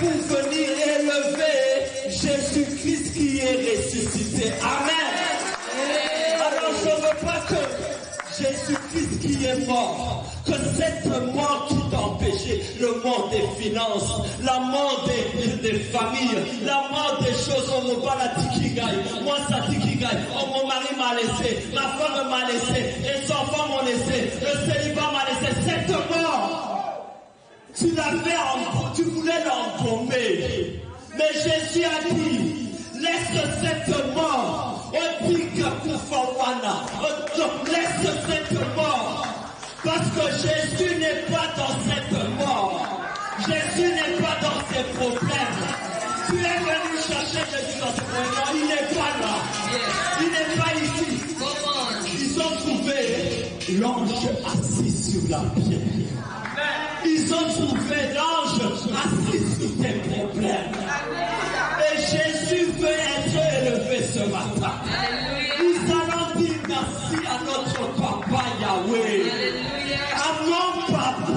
pour venir élever Jésus-Christ qui est ressuscité. Amen. Alors je ne veux pas que Jésus-Christ qui est mort, que cette mort qui t'a empêché, le mort des finances, la mort des familles, la mort des choses, on me bat la tikigaï, moi ça tikigaï, mon mari m'a laissé, ma femme m'a laissé, les enfants m'ont laissé, le célibat m'a laissé, cette mort, tu voulais l'embaumer, mais Jésus a dit, laisse cette mort, on dit que Koufawana, laisse cette mort, parce que Jésus n'est pas dans cette mort, Jésus n'est pas dans ses problèmes. Tu es venu chercher Jésus dans ses problèmes, il n'est pas là, il n'est pas ici. Ils ont trouvé l'ange assis sur la pierre. Ils ont trouvé l'ange assis sur tes problèmes. Et Jésus veut être élevé ce matin. Nous allons dire merci à notre papa Yahweh. À mon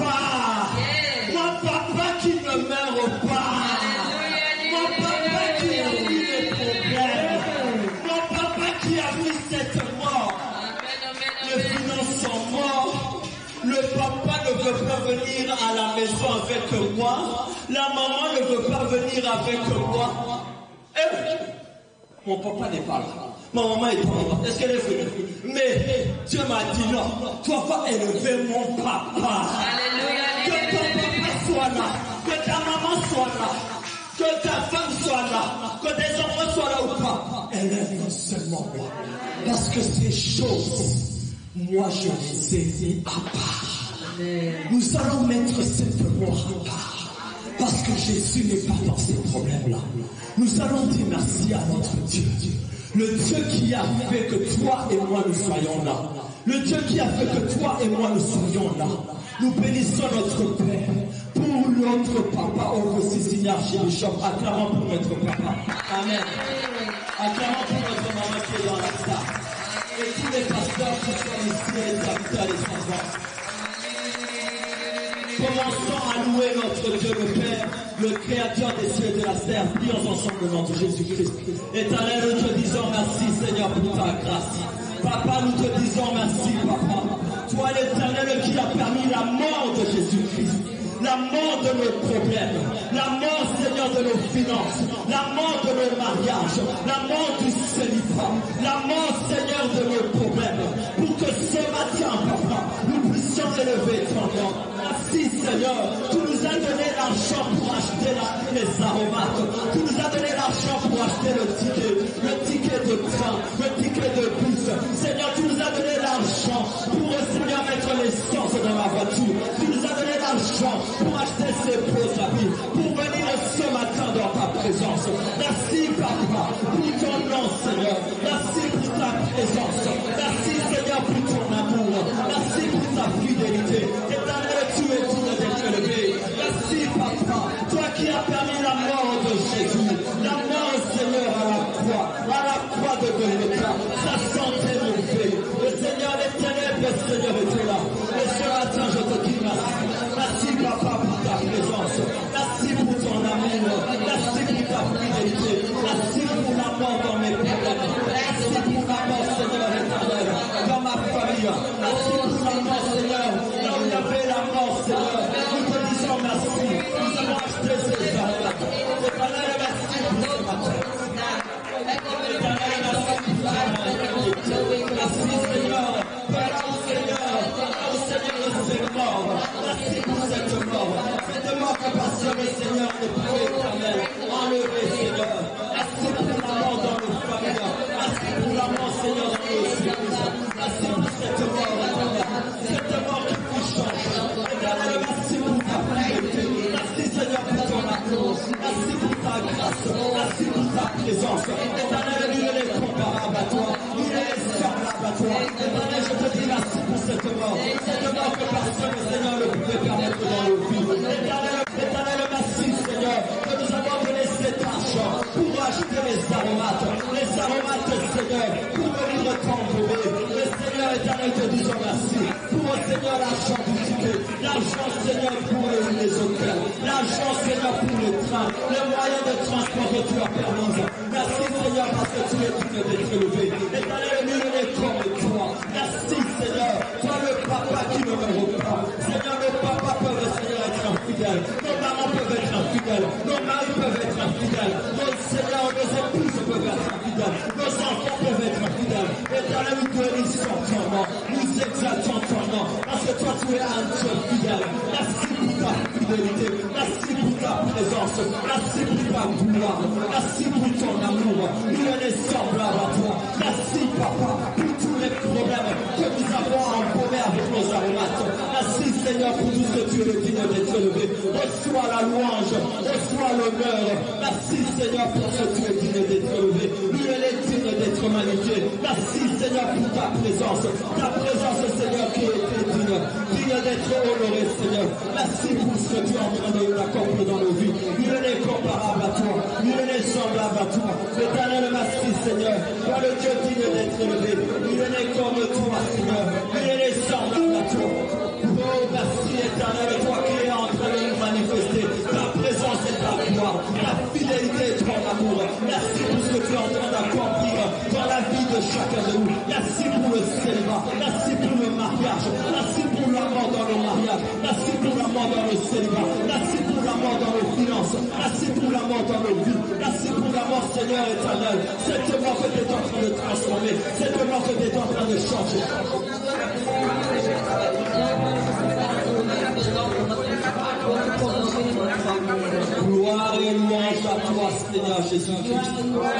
papa qui ne meurt pas. Mon papa qui a vu les problèmes. Mon papa qui a vu cette mort. Les finances sont morts. Le papa ne veut pas venir à la maison avec moi. La maman ne veut pas venir avec moi. Mon papa n'est pas là. Ma maman est là. Est-ce qu'elle est venue? Mais Dieu m'a dit non. Toi vas élever mon papa. Que ton papa soit là. Que ta maman soit là. Que ta femme soit là. Que tes enfants soient là ou pas. Élève seulement moi. Parce que ces choses, moi je les ai mis à part. Nous allons mettre cette mort à part. Parce que Jésus n'est pas dans ces problèmes-là. Nous allons dire merci à notre Dieu. Le Dieu qui a fait que toi et moi nous soyons là. Le Dieu qui a fait que toi et moi nous soyons là. Nous bénissons notre Père pour notre papa au Rossissini Archibishop. Acclamons pour notre papa. Amen. Acclamons pour notre maman qui est dans la salle. Et tous les pasteurs qui sont ici, les serviteurs, les enfants. Commençons à louer notre Dieu le Père, le Créateur des cieux et de la terre. Prions ensemble le nom de Jésus-Christ. Éternel, nous te disons merci Seigneur pour ta grâce. Papa, nous te disons merci Papa. Toi l'Éternel qui a permis la mort de Jésus-Christ. La mort de nos problèmes, la mort Seigneur de nos finances, la mort de nos mariages, la mort du célibat, la mort Seigneur de nos problèmes, pour que ce matin, Papa, nous puissions élever ton nom. Merci Seigneur, tu nous as donné l'argent pour acheter les aromates, tu nous as donné l'argent pour acheter le ticket de train, le ticket de bus. Seigneur, tu nous as donné l'argent pour Seigneur mettre l'essence dans ma voiture, tu nous as donné l'argent pour acheter ces beaux habits, pour venir ce matin dans ta présence. Merci Papa pour ton nom Seigneur, merci pour ta présence, merci Seigneur pour ton amour, merci pour ta fidélité. Éternel, tu es digne d'être élevé. Merci Papa, toi qui as permis la mort de Jésus, la mort Seigneur à la croix de Golgotha, sa santé montée. Le Seigneur des ténèbres, le Seigneur était là. Et ce matin je te dis merci. Merci Papa pour ta présence, merci pour ton amour, merci pour ta fidélité, merci pour la mort dans mes problèmes, merci pour la mort Seigneur éternel dans ma famille, merci pour la mort Seigneur, là où il y avait la mort Seigneur, nous te disons merci, nous avons acheté ces aromates, éternel merci pour ce matin, éternel merci pour ta main, merci Seigneur, pardon Seigneur, oh Seigneur c'est mort, merci pour cette mort que passionne Seigneur de Dieu éternel, enlevé Seigneur, merci pour la mort dans nos familles, merci pour la mort Seigneur dans nos églises, merci pour cette mort qui nous change, éternel merci pour ta fidélité, merci Seigneur pour ton amour, merci pour ta grâce, merci pour ta présence, éternel il est comparable à toi, il est semblable à toi, éternel je te dis merci pour cette mort que personne Seigneur ne pouvait permettre dans nos vies. Éternel, merci Seigneur que nous avons donné cet argent pour acheter les aromates Seigneur, pour venir t'embaumer. Le Seigneur éternel te disons merci pour Seigneur l'argent du ticket, l'argent Seigneur pour les hôtels, l'argent Seigneur pour les trains. matin, le moyen de transport que tu as permis. Merci Seigneur parce que tu es digne d'être élevé. Éternel, nul n'est comme toi. Merci Seigneur, toi le papa qui ne me reprend. Seigneur, nos papas peuvent Seigneur être infidèles, nos mamans peuvent être infidèles, nos maris peuvent être infidèles, nos Seigneur, nos épouses peuvent être infidèles, nos enfants peuvent être infidèles. Éternel, nous bénissons ton nom, nous exaltons ton nom, parce que toi tu es un Dieu fidèle. Merci pour ta fidélité, merci pour ta présence, merci pour ta gloire, merci pour ton amour. Nous sommes semblables à toi. Merci papa pour tous les problèmes que nous avons embaumés avec nos aromates. Merci Seigneur pour tout ce que tu es digne d'être élevé. Reçois la louange, reçois l'honneur. Merci Seigneur pour ce que tu es digne d'être élevé. Nous sommes dignes d'être magnifié. Merci Seigneur pour ta présence Seigneur qui est digne d'être honoré Seigneur. Merci pour ce que tu es en train de nous accomplir dans nos vies. Nul n'est comparable à toi, nul n'est semblable à toi. Éternel, merci Seigneur, toi le Dieu digne d'être élevé. Nul n'est comme toi Seigneur, nul n'est semblable à toi. Oh merci Éternel, toi qui es en train de nous manifester ta présence et ta gloire, ta fidélité et ton amour. Merci pour ce que tu es en train d'accomplir dans la vie de chacun de nous. Merci pour le célibat, merci pour le mariage, merci pour l'amour dans le mariage, merci pour l'amour dans le célibat, merci pour l'amour dans nos finances, merci pour l'amour dans nos vies, merci pour l'amour Seigneur éternel. Cette mort que tu es en train de transformer, cette mort que tu es en train de changer. Gloire et louange à toi, Seigneur Jésus-Christ.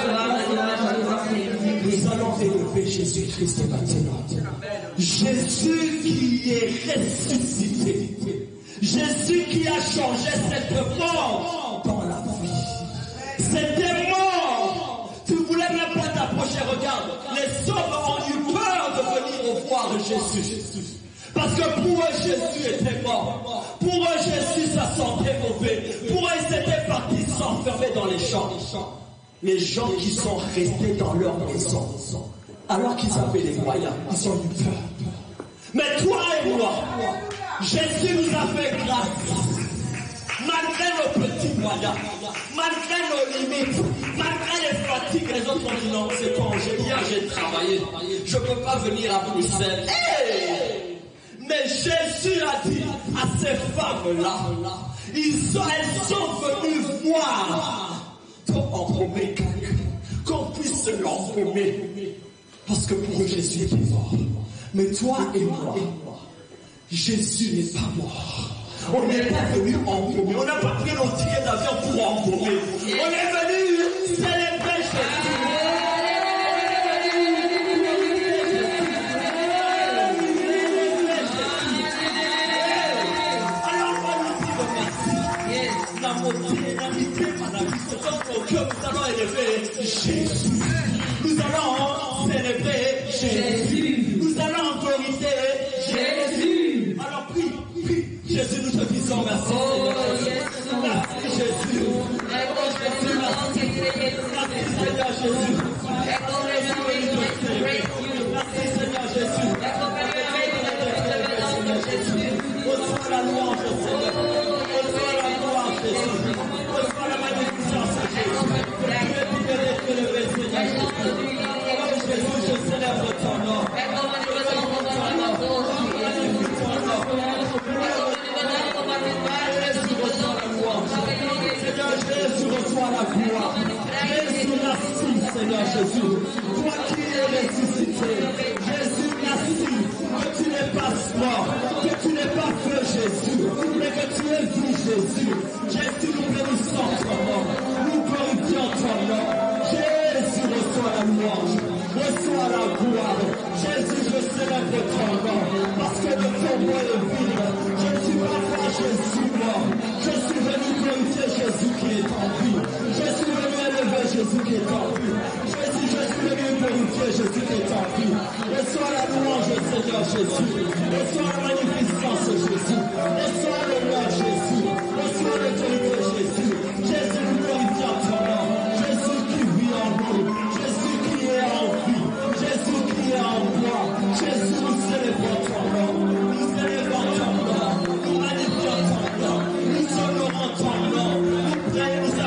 Nous allons élever Jésus-Christ maintenant. Jésus qui est ressuscité. Jésus qui a changé cette mort dans la vie. C'était mort. Tu ne voulais même pas t'approcher. Regarde, les hommes ont eu peur de venir voir Jésus. Parce que pour eux, Jésus était mort. Pour eux, Jésus, ça sentait mauvais. Pour eux, ils étaient partis s'enfermer dans les champs. Les gens qui sont restés dans leur maison, alors qu'ils avaient les moyens, ils ont eu peur. Mais toi et moi, Jésus nous a fait grâce. Malgré nos petits moyens, malgré nos limites, malgré les fatigues, les autres ont dit non, c'est congé. Hier, j'ai travaillé. Je ne peux pas venir à Bruxelles. Hey! Mais Jésus a dit à ces femmes-là, elles sont venues voir qu'on embaumer quelqu'un, qu'on puisse l'embaumer. Parce que pour eux, Jésus est mort. Mais toi et moi, Jésus n'est pas mort. On n'est pas venu embaumer. On n'a pas pris nos tickets d'avion pour embaumer. On est venu célébrer Jésus. Nous allons élever Jésus. Nous allons célébrer Jésus. Nous allons glorifier Jésus. Alors prie. Jésus, nous te disons merci. Merci Jésus. Merci Seigneur Jésus. Merci Seigneur Jésus. Reçois la louange Seigneur. Reçois la gloire Jésus. Reçois la magnificence Jésus. Jésus, je célèbre ton nom. Seigneur Jésus, reçois la gloire. Jésus, merci, Seigneur Jésus. Toi qui es ressuscité. Jésus, merci que tu n'es pas mort, que tu n'es pas feu Jésus, mais que tu es vie Jésus. Jésus, nous bénissons ton nom. Nous glorifions ton nom. Jésus, reçois la louange. Reçois la gloire. Jésus, je célèbre ton nom. Parce que le tombeau est vide. Je ne suis pas moi, Jésus mort. Je suis venu glorifier Jésus qui est en vie. Je suis venu élever Jésus qui est en vie. Jésus, je suis venu glorifier Jésus qui est en vie. Reçois la louange, Seigneur Jésus. Reçois la magnificence, Jésus. Reçois l'honneur, Jésus. Reçois l'autorité, Jésus. Jésus, nous glorifions ton nom. Jésus qui vit en nous. Jésus qui est en vie. Jésus qui est en toi. Jésus, nous célébrons ton nom. Nous célébrons ton nom. Nous magnifions ton nom. Nous honorons ton nom. Nous prions.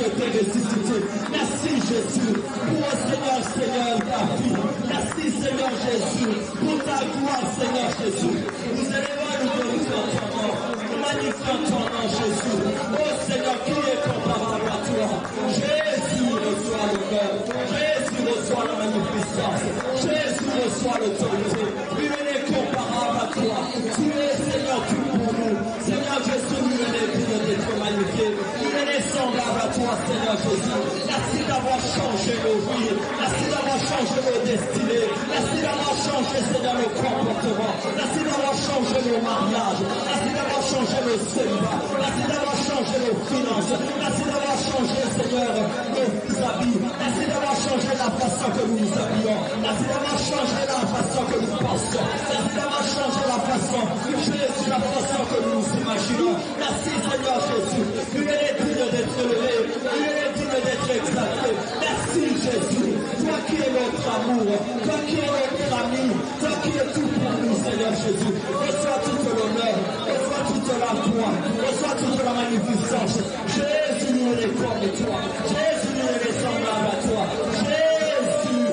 je t'ai ressuscité. Merci Jésus pour Seigneur, Seigneur, ta vie. Merci Seigneur Jésus pour ta gloire, Seigneur Jésus. Nous élevons et nous glorifions ton nom. Nous magnifions ton nom, Jésus. Oh Seigneur, qui est comparable à toi? Jésus reçoit l'honneur. Jésus reçoit la magnificence. Jésus reçoit l'autorité. Il est comparable à toi. Tu es Seigneur tout pour nous. Seigneur Jésus, il est digne d'être magnifié. Il est semblable à toi, Seigneur Jésus. Merci d'avoir changé nos vies. Merci d'avoir changé nos destinées. Merci d'avoir changé, Seigneur, nos comportements. Merci d'avoir changé nos mariages. Merci d'avoir changé nos célibats. Merci d'avoir changé nos finances. Merci d'avoir changé, Seigneur, nos habits. Merci d'avoir changé la façon que nous nous habillons. Merci d'avoir changé la façon que nous pensons. Merci d'avoir changé la façon, Jésus, la façon que nous nous imaginons. Merci, Seigneur Jésus. Il est digne d'être élevé. Il est digne d'être exalté. Merci, Jésus. Toi qui es notre amour. Toi qui es notre ami. Toi qui es tout pour nous, Seigneur Jésus. Reçois toute l'honneur. Reçois toute la gloire. Reçois toute la magnificence. Jésus, nous est comme toi. Jésus, nous est semblable à toi. Jésus,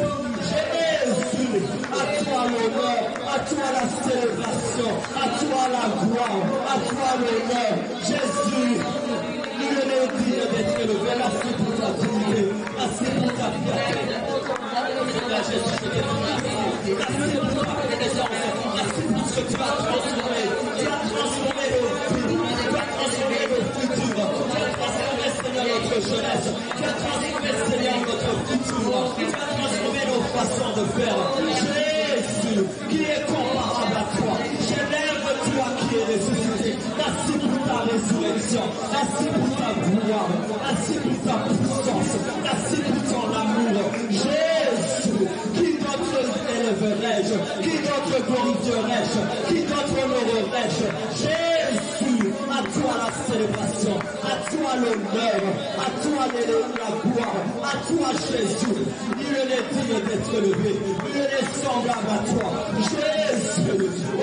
Jésus, à toi l'honneur, à toi la célébration, à toi la gloire, à toi l'honneur. Jésus, il est digne d'être élevé. Merci pour ta dignité. Merci pour ta fierté. Seigneur Jésus, je te remercie. Merci pour ta présence. Merci pour ce que tu as transformé. Tu as transformé nos vies. Tu as transformé nos futurs. Tu as transformé, Seigneur, notre jeunesse. Tu as transformé, Seigneur, notre futur. Tu as transformé nos façons de faire. Jésus, qui est comparable à toi. J'élève toi qui es ressuscité. Merci pour ta résurrection. Merci pour ta gloire. Merci pour ta puissance. Merci pour ton amour. Jésus, qui d'autre élèverai-je? Qui d'autre glorifierai-je? Qui d'autre honorerai-je? Jésus, à toi la célébration, à toi l'honneur, à toi la gloire, à toi Jésus. Il est digne d'être élevé. Il est semblable à toi. Jésus, oh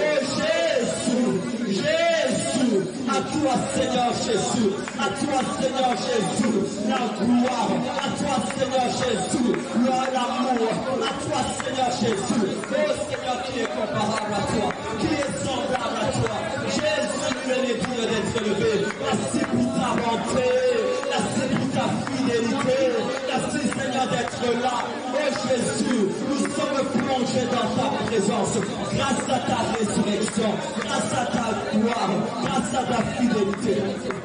Jésus, Jésus, à toi Seigneur Jésus, à toi Seigneur Jésus, la gloire, à toi Seigneur Jésus, l'amour, à toi Seigneur Jésus, oh Seigneur qui est comparable à toi, qui est semblable à toi. Jésus, il est digne d'être élevé. Merci pour ta bonté, merci pour ta fidélité, merci Seigneur d'être là. Oh Jésus, nous sommes plongés dans ta présence, grâce à ta résurrection, grâce à ta gloire, grâce à ta fidélité.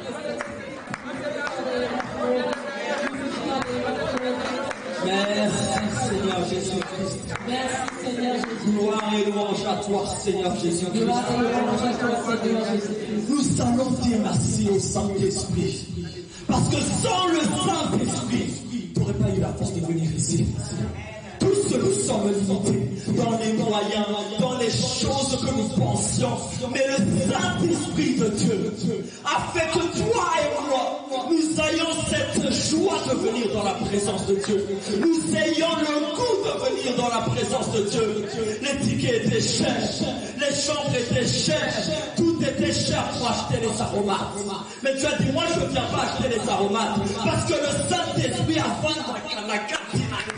Merci Seigneur Jésus-Christ. Merci Seigneur Jésus. Gloire et louange à toi Seigneur Jésus-Christ. Gloire et louange à toi Seigneur Jésus-Christ. Nous allons dire merci au Saint-Esprit. Parce que sans le Saint-Esprit, tu n'aurais pas eu la force de venir ici. Tous nous sommes limités dans les moyens, dans les choses que nous pensions. Mais le Saint-Esprit de Dieu a fait que toi et moi, nous ayons cette joie de venir dans la présence de Dieu. Nous ayons le goût de venir dans la présence de Dieu. Les tickets étaient chers, les chambres étaient chères, tout était cher pour acheter les aromates. Mais tu as dit, moi je ne viens pas acheter les aromates parce que le Saint-Esprit a vendu la carte.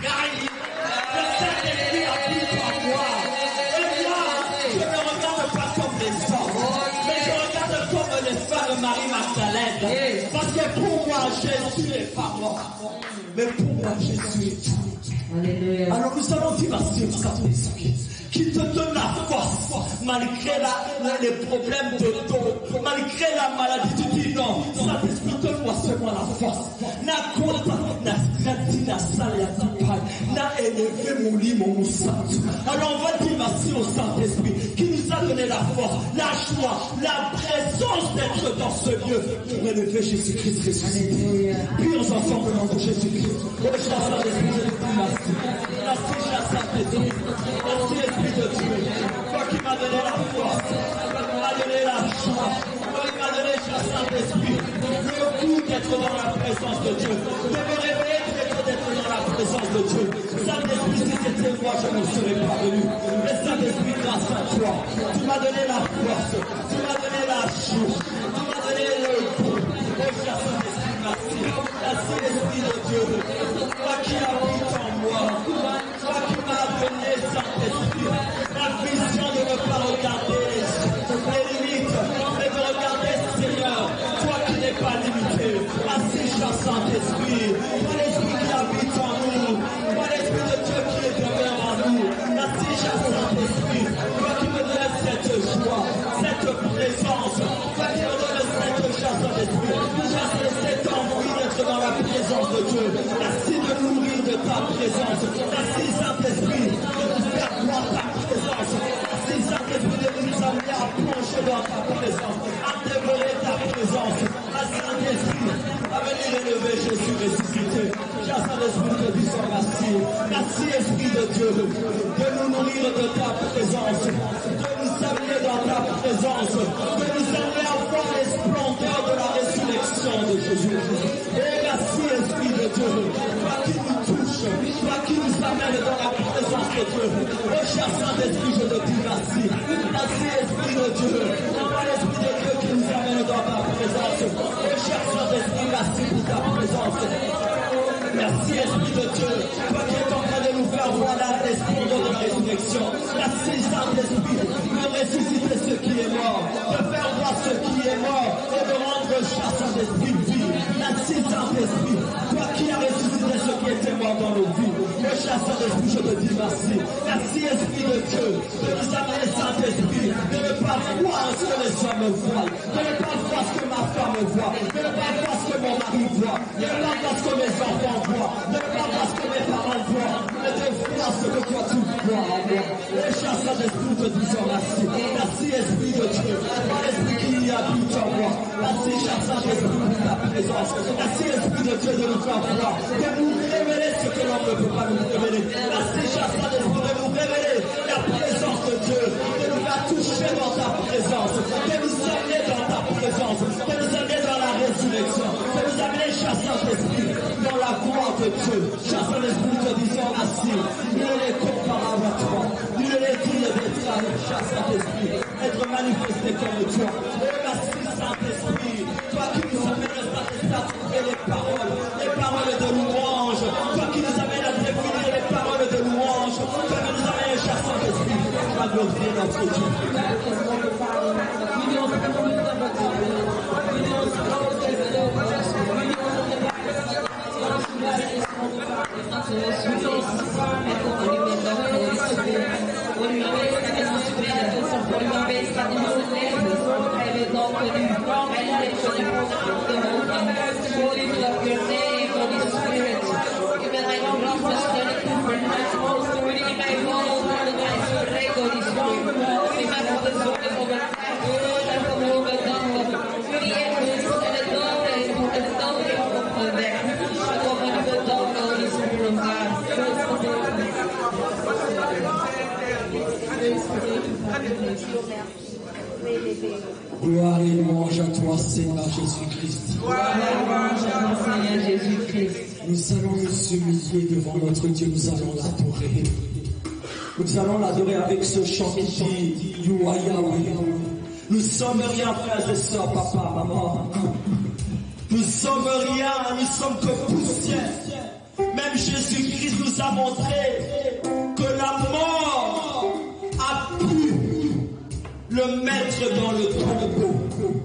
Le Saint-Esprit a pris par moi. Et moi, je ne regarde pas comme les hommes, mais je regarde comme les femmes de Marie-Magdalène. Parce que pour moi, Jésus n'est pas mort. Mais pour moi, Jésus est tout. Alléluia. Alors nous allons dire merci au Saint-Esprit qui te donne la force malgré les problèmes de dos, malgré la maladie. Tu dis non, Saint-Esprit, donne-moi seulement la force. Na compta, na strati, na salle, na élevé mon lit, mon saint. Alors on va dire merci au Saint-Esprit qui nous a donné la force, la joie, la présence d'être dans ce lieu pour élever Jésus-Christ ressuscité. Puis ensemble au nom de Jésus-Christ. Oh, Saint-Esprit, je te dis merci. Merci, Saint-Esprit. Merci, Esprit de Dieu. Toi qui m'as donné la force, toi qui m'as donné la joie, toi qui m'as donné, Saint-Esprit, le goût d'être dans la présence de Dieu, de me réveiller d'être dans la présence de Dieu. Saint-Esprit, si c'était moi, je ne serais pas venu. Mais Saint-Esprit, grâce à toi, tu m'as donné la force, tu m'as donné la joie, tu m'as donné le goût. Oh, cher Saint-Esprit, merci. Merci, Saint-Esprit de Dieu, toi qui habites en moi, toi qui m'as donné, Saint-Esprit, la vision de ne pas regarder les limites, mais de regarder, Seigneur, toi qui n'es pas limité. Ainsi, cher Saint-Esprit, toi l'Esprit qui habite en nous, toi l'Esprit de Dieu qui est demeure en nous. Ainsi, cher Saint-Esprit, toi qui me donnes cette joie, cette présence, toi qui me donnes cette chasse Saint-Esprit, cette envie d'être dans la présence de Dieu. Merci de nous nourrir de ta présence. Merci, Saint-Esprit, de nous faire voir ta présence. Merci, Saint-Esprit, de nous amener à plonger dans ta présence, à dévorer ta présence. À Saint-Esprit, à venir élever Jésus ressuscité. Cher Saint-Esprit, nous te disons merci. Merci, Esprit de Dieu, de nous nourrir de ta présence, de nous amener dans ta présence, de nous amener à voir les splendeurs de la résurrection de Jésus. Et merci, Esprit de Dieu, toi qui nous touche, toi qui nous amène dans la présence de Dieu. Oh, cher Saint-Esprit, je te dis merci. Merci, Esprit de Dieu. Toi, l'Esprit de Dieu qui nous amène dans ta présence. Oh, cher Saint-Esprit, merci pour ta présence. Merci, Esprit de Dieu, toi qui es en train de nous faire voir les splendeurs de la résurrection. Merci, Saint-Esprit, de ressusciter ce qui est mort, de faire voir ce qui est mort et de rendre cher Saint-Esprit vie. Merci, Saint-Esprit, toi qui as ressuscité ce qui était mort dans nos vies. Le cher Saint-Esprit, je te dis merci. Merci, Esprit de Dieu, de nous amener, Saint-Esprit, de ne pas voir ce que les hommes voient, de ne pas voir ce que ma femme voit, de ne pas voir ce que mon mari voit, de ne pas voir ce que mes enfants voient, de ne pas voir ce que mes parents voient, mais de voir ce que toi tu vois en moi. Le cher Saint-Esprit, nous te disons merci. Merci, Esprit de Dieu, par l'Esprit qui habite en moi. Merci, cher Saint-Esprit, pour ta présence. Merci, Esprit de Dieu, de nous faire voir, de nous révéler ce que l'homme ne peut pas nous révéler. Merci, cher Saint-Esprit, de nous révéler la présence de Dieu, de nous faire toucher dans ta présence, de nous amener dans ta présence, de nous amener dans la résurrection, de nous amener, cher Saint-Esprit, dans la gloire de Dieu. Cher Saint-Esprit, nous te disons merci. Nul n'est comparable à toi. Nul n'est digne d'être avec cher Saint-Esprit, être manifesté comme toi. Et merci, Saint-Esprit, toi qui nous amènes à trouver les paroles de louange, toi qui nous amènes à définir les paroles de louange, toi qui nous amènes, cher Saint-Esprit, à glorifier notre Dieu. Gloire et louange à toi, Seigneur Jésus-Christ. Gloire et louange à toi, Seigneur Jésus-Christ. Nous allons nous humilier devant notre Dieu, nous allons l'adorer. Nous allons l'adorer avec ce chant qui dit You are Yahweh. Nous sommes rien, frères et sœurs, papa, maman. Nous sommes rien, nous sommes que poussière. Même Jésus-Christ nous a montré que la mort a pu le mettre dans le tombeau.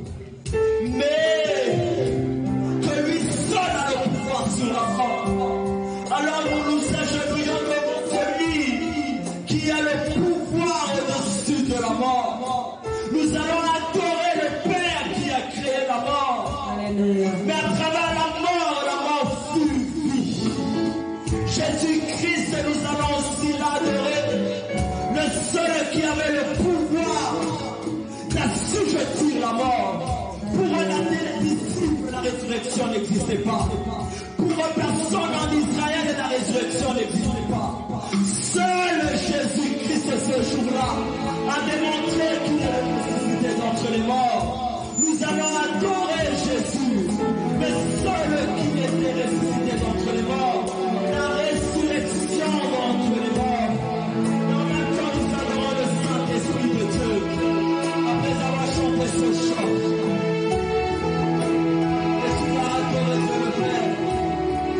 Mais que lui seul a le pouvoir sur la mort. Alors nous nous agenouillons devant celui qui a le pouvoir au-dessus de la mort. Nous allons adorer le Père qui a créé la mort. Alléluia. Mais à travers la mort fut vie. Jésus-Christ, nous allons aussi l'adorer. Le seul qui avait le pouvoir d'assujettir la mort. Pour un disciple, la résurrection n'existait pas. Pour une personne en Israël, la résurrection n'existait pas. Seul Jésus-Christ, ce jour-là, a démontré qu'il est ressuscité d'entre les morts. Nous allons adorer Jésus, le seul qui était ressuscité d'entre les morts. La résurrection d'entre les morts. Et en même temps, nous adorons le Saint-Esprit de Dieu. Après avoir chanté ce chant, et tu vas adorer Dieu le Père.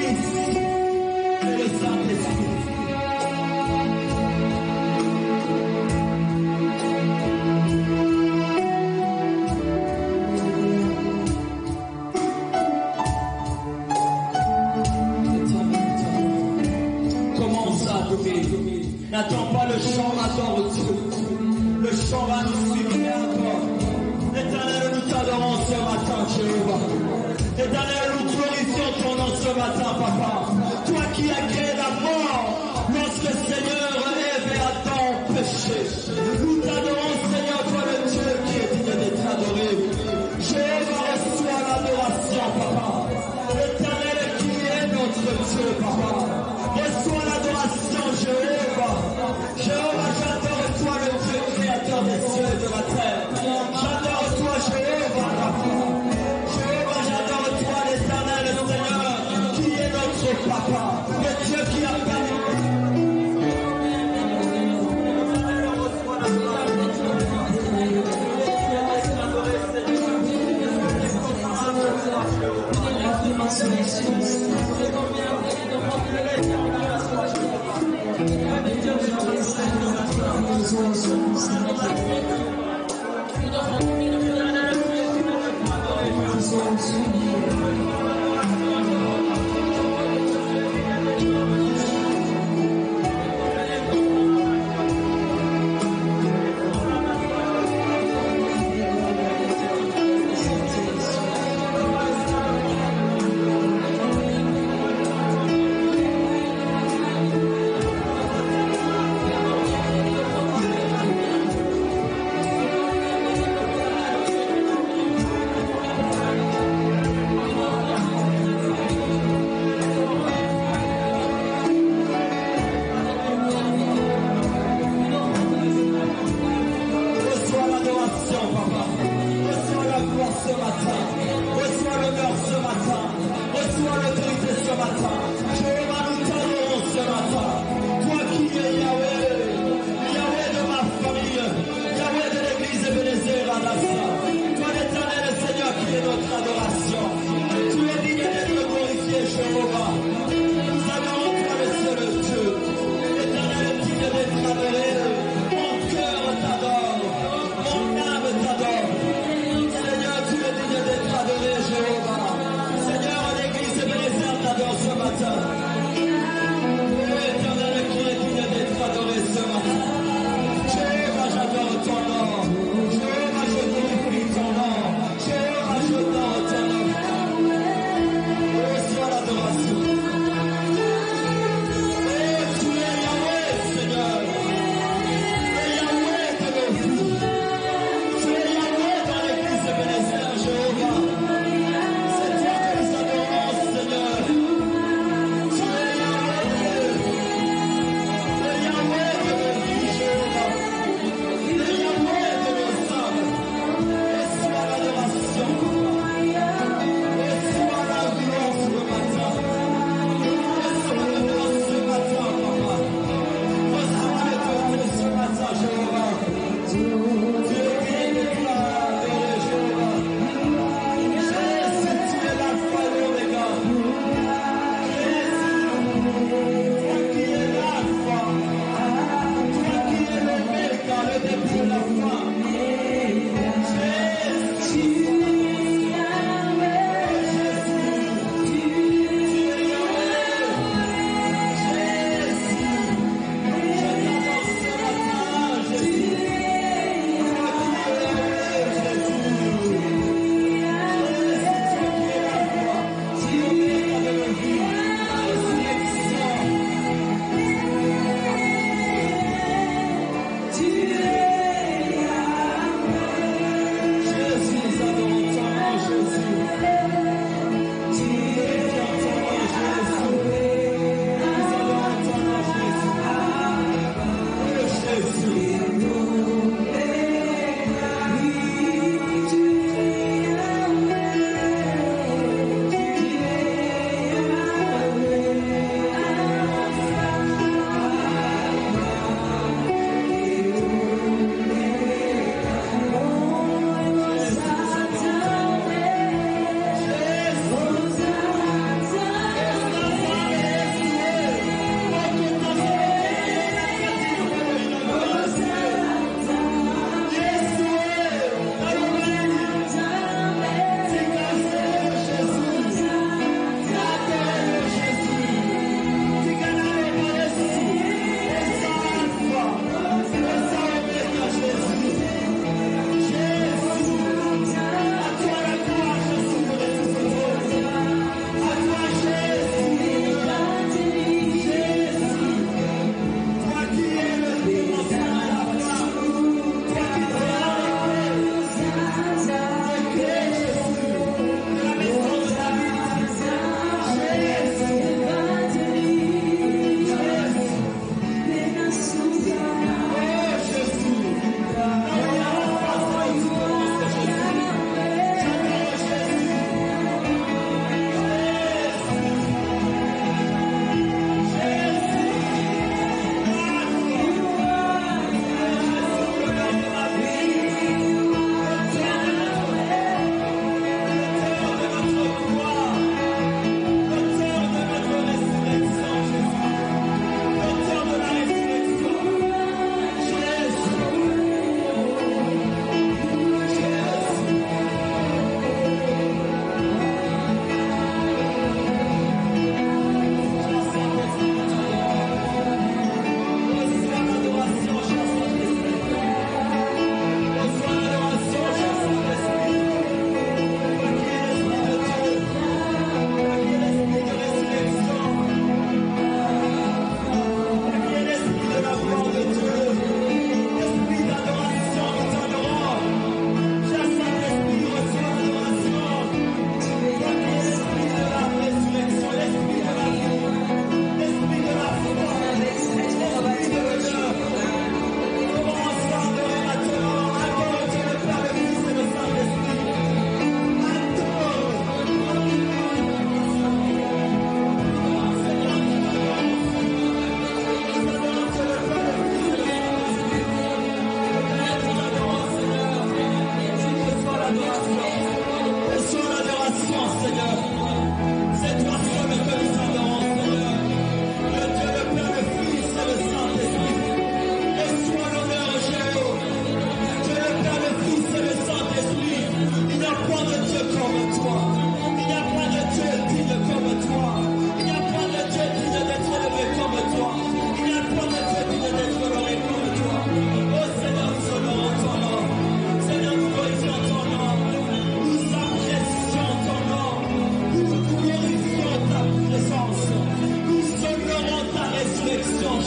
Fils et le Saint-Esprit. Commence à adorer. N'attends pas le chant, adore Dieu. Le chant va nous suivre encore. Éternel, nous t'adorons ce matin, Jéhovah. Éternel, nous glorifions ton nom ce matin, Papa. Toi qui as créé la mort lorsque Seigneur Ève et Adam péché. Nous t'adorons, Seigneur, toi le Dieu qui est digne d'être adoré. Jéhovah, reçois l'adoration, Papa. Éternel, qui est notre Dieu, Papa. Reçois l'adoration, Jéhovah. Jéhovah, j'adore toi, le Dieu créateur des cieux et de la terre. J'adore toi, Jéhovah, Papa. Jéhovah, j'adore toi, l'éternel Seigneur, qui est notre Papa, le Dieu qui a permis.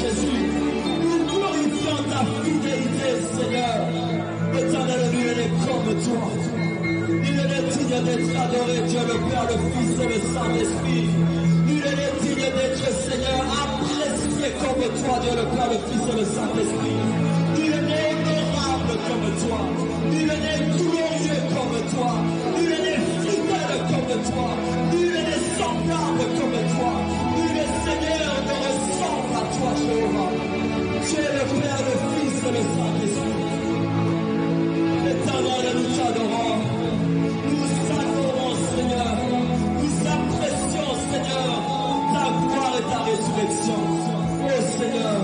Jésus. Nous glorifions ta fidélité, Seigneur. Éternel, nul n'est comme toi. Nul n'est digne d'être adoré, Dieu le Père, le Fils et le Saint-Esprit. Nul n'est digne d'être, Seigneur, apprécié comme toi, Dieu le Père, le Fils et le Saint-Esprit. Nul n'est honorable comme toi. Nul n'est glorieux comme toi. Nul n'est fidèle comme toi. Nul n'est semblable comme toi. Nul, Seigneur, ne ressemble à toi, Jéhovah. Tu es le Père, le Fils et le Saint-Esprit. Éternel, nous t'adorons. Nous adorons, Seigneur. Nous apprécions, Seigneur, ta gloire et ta résurrection. Oh Seigneur.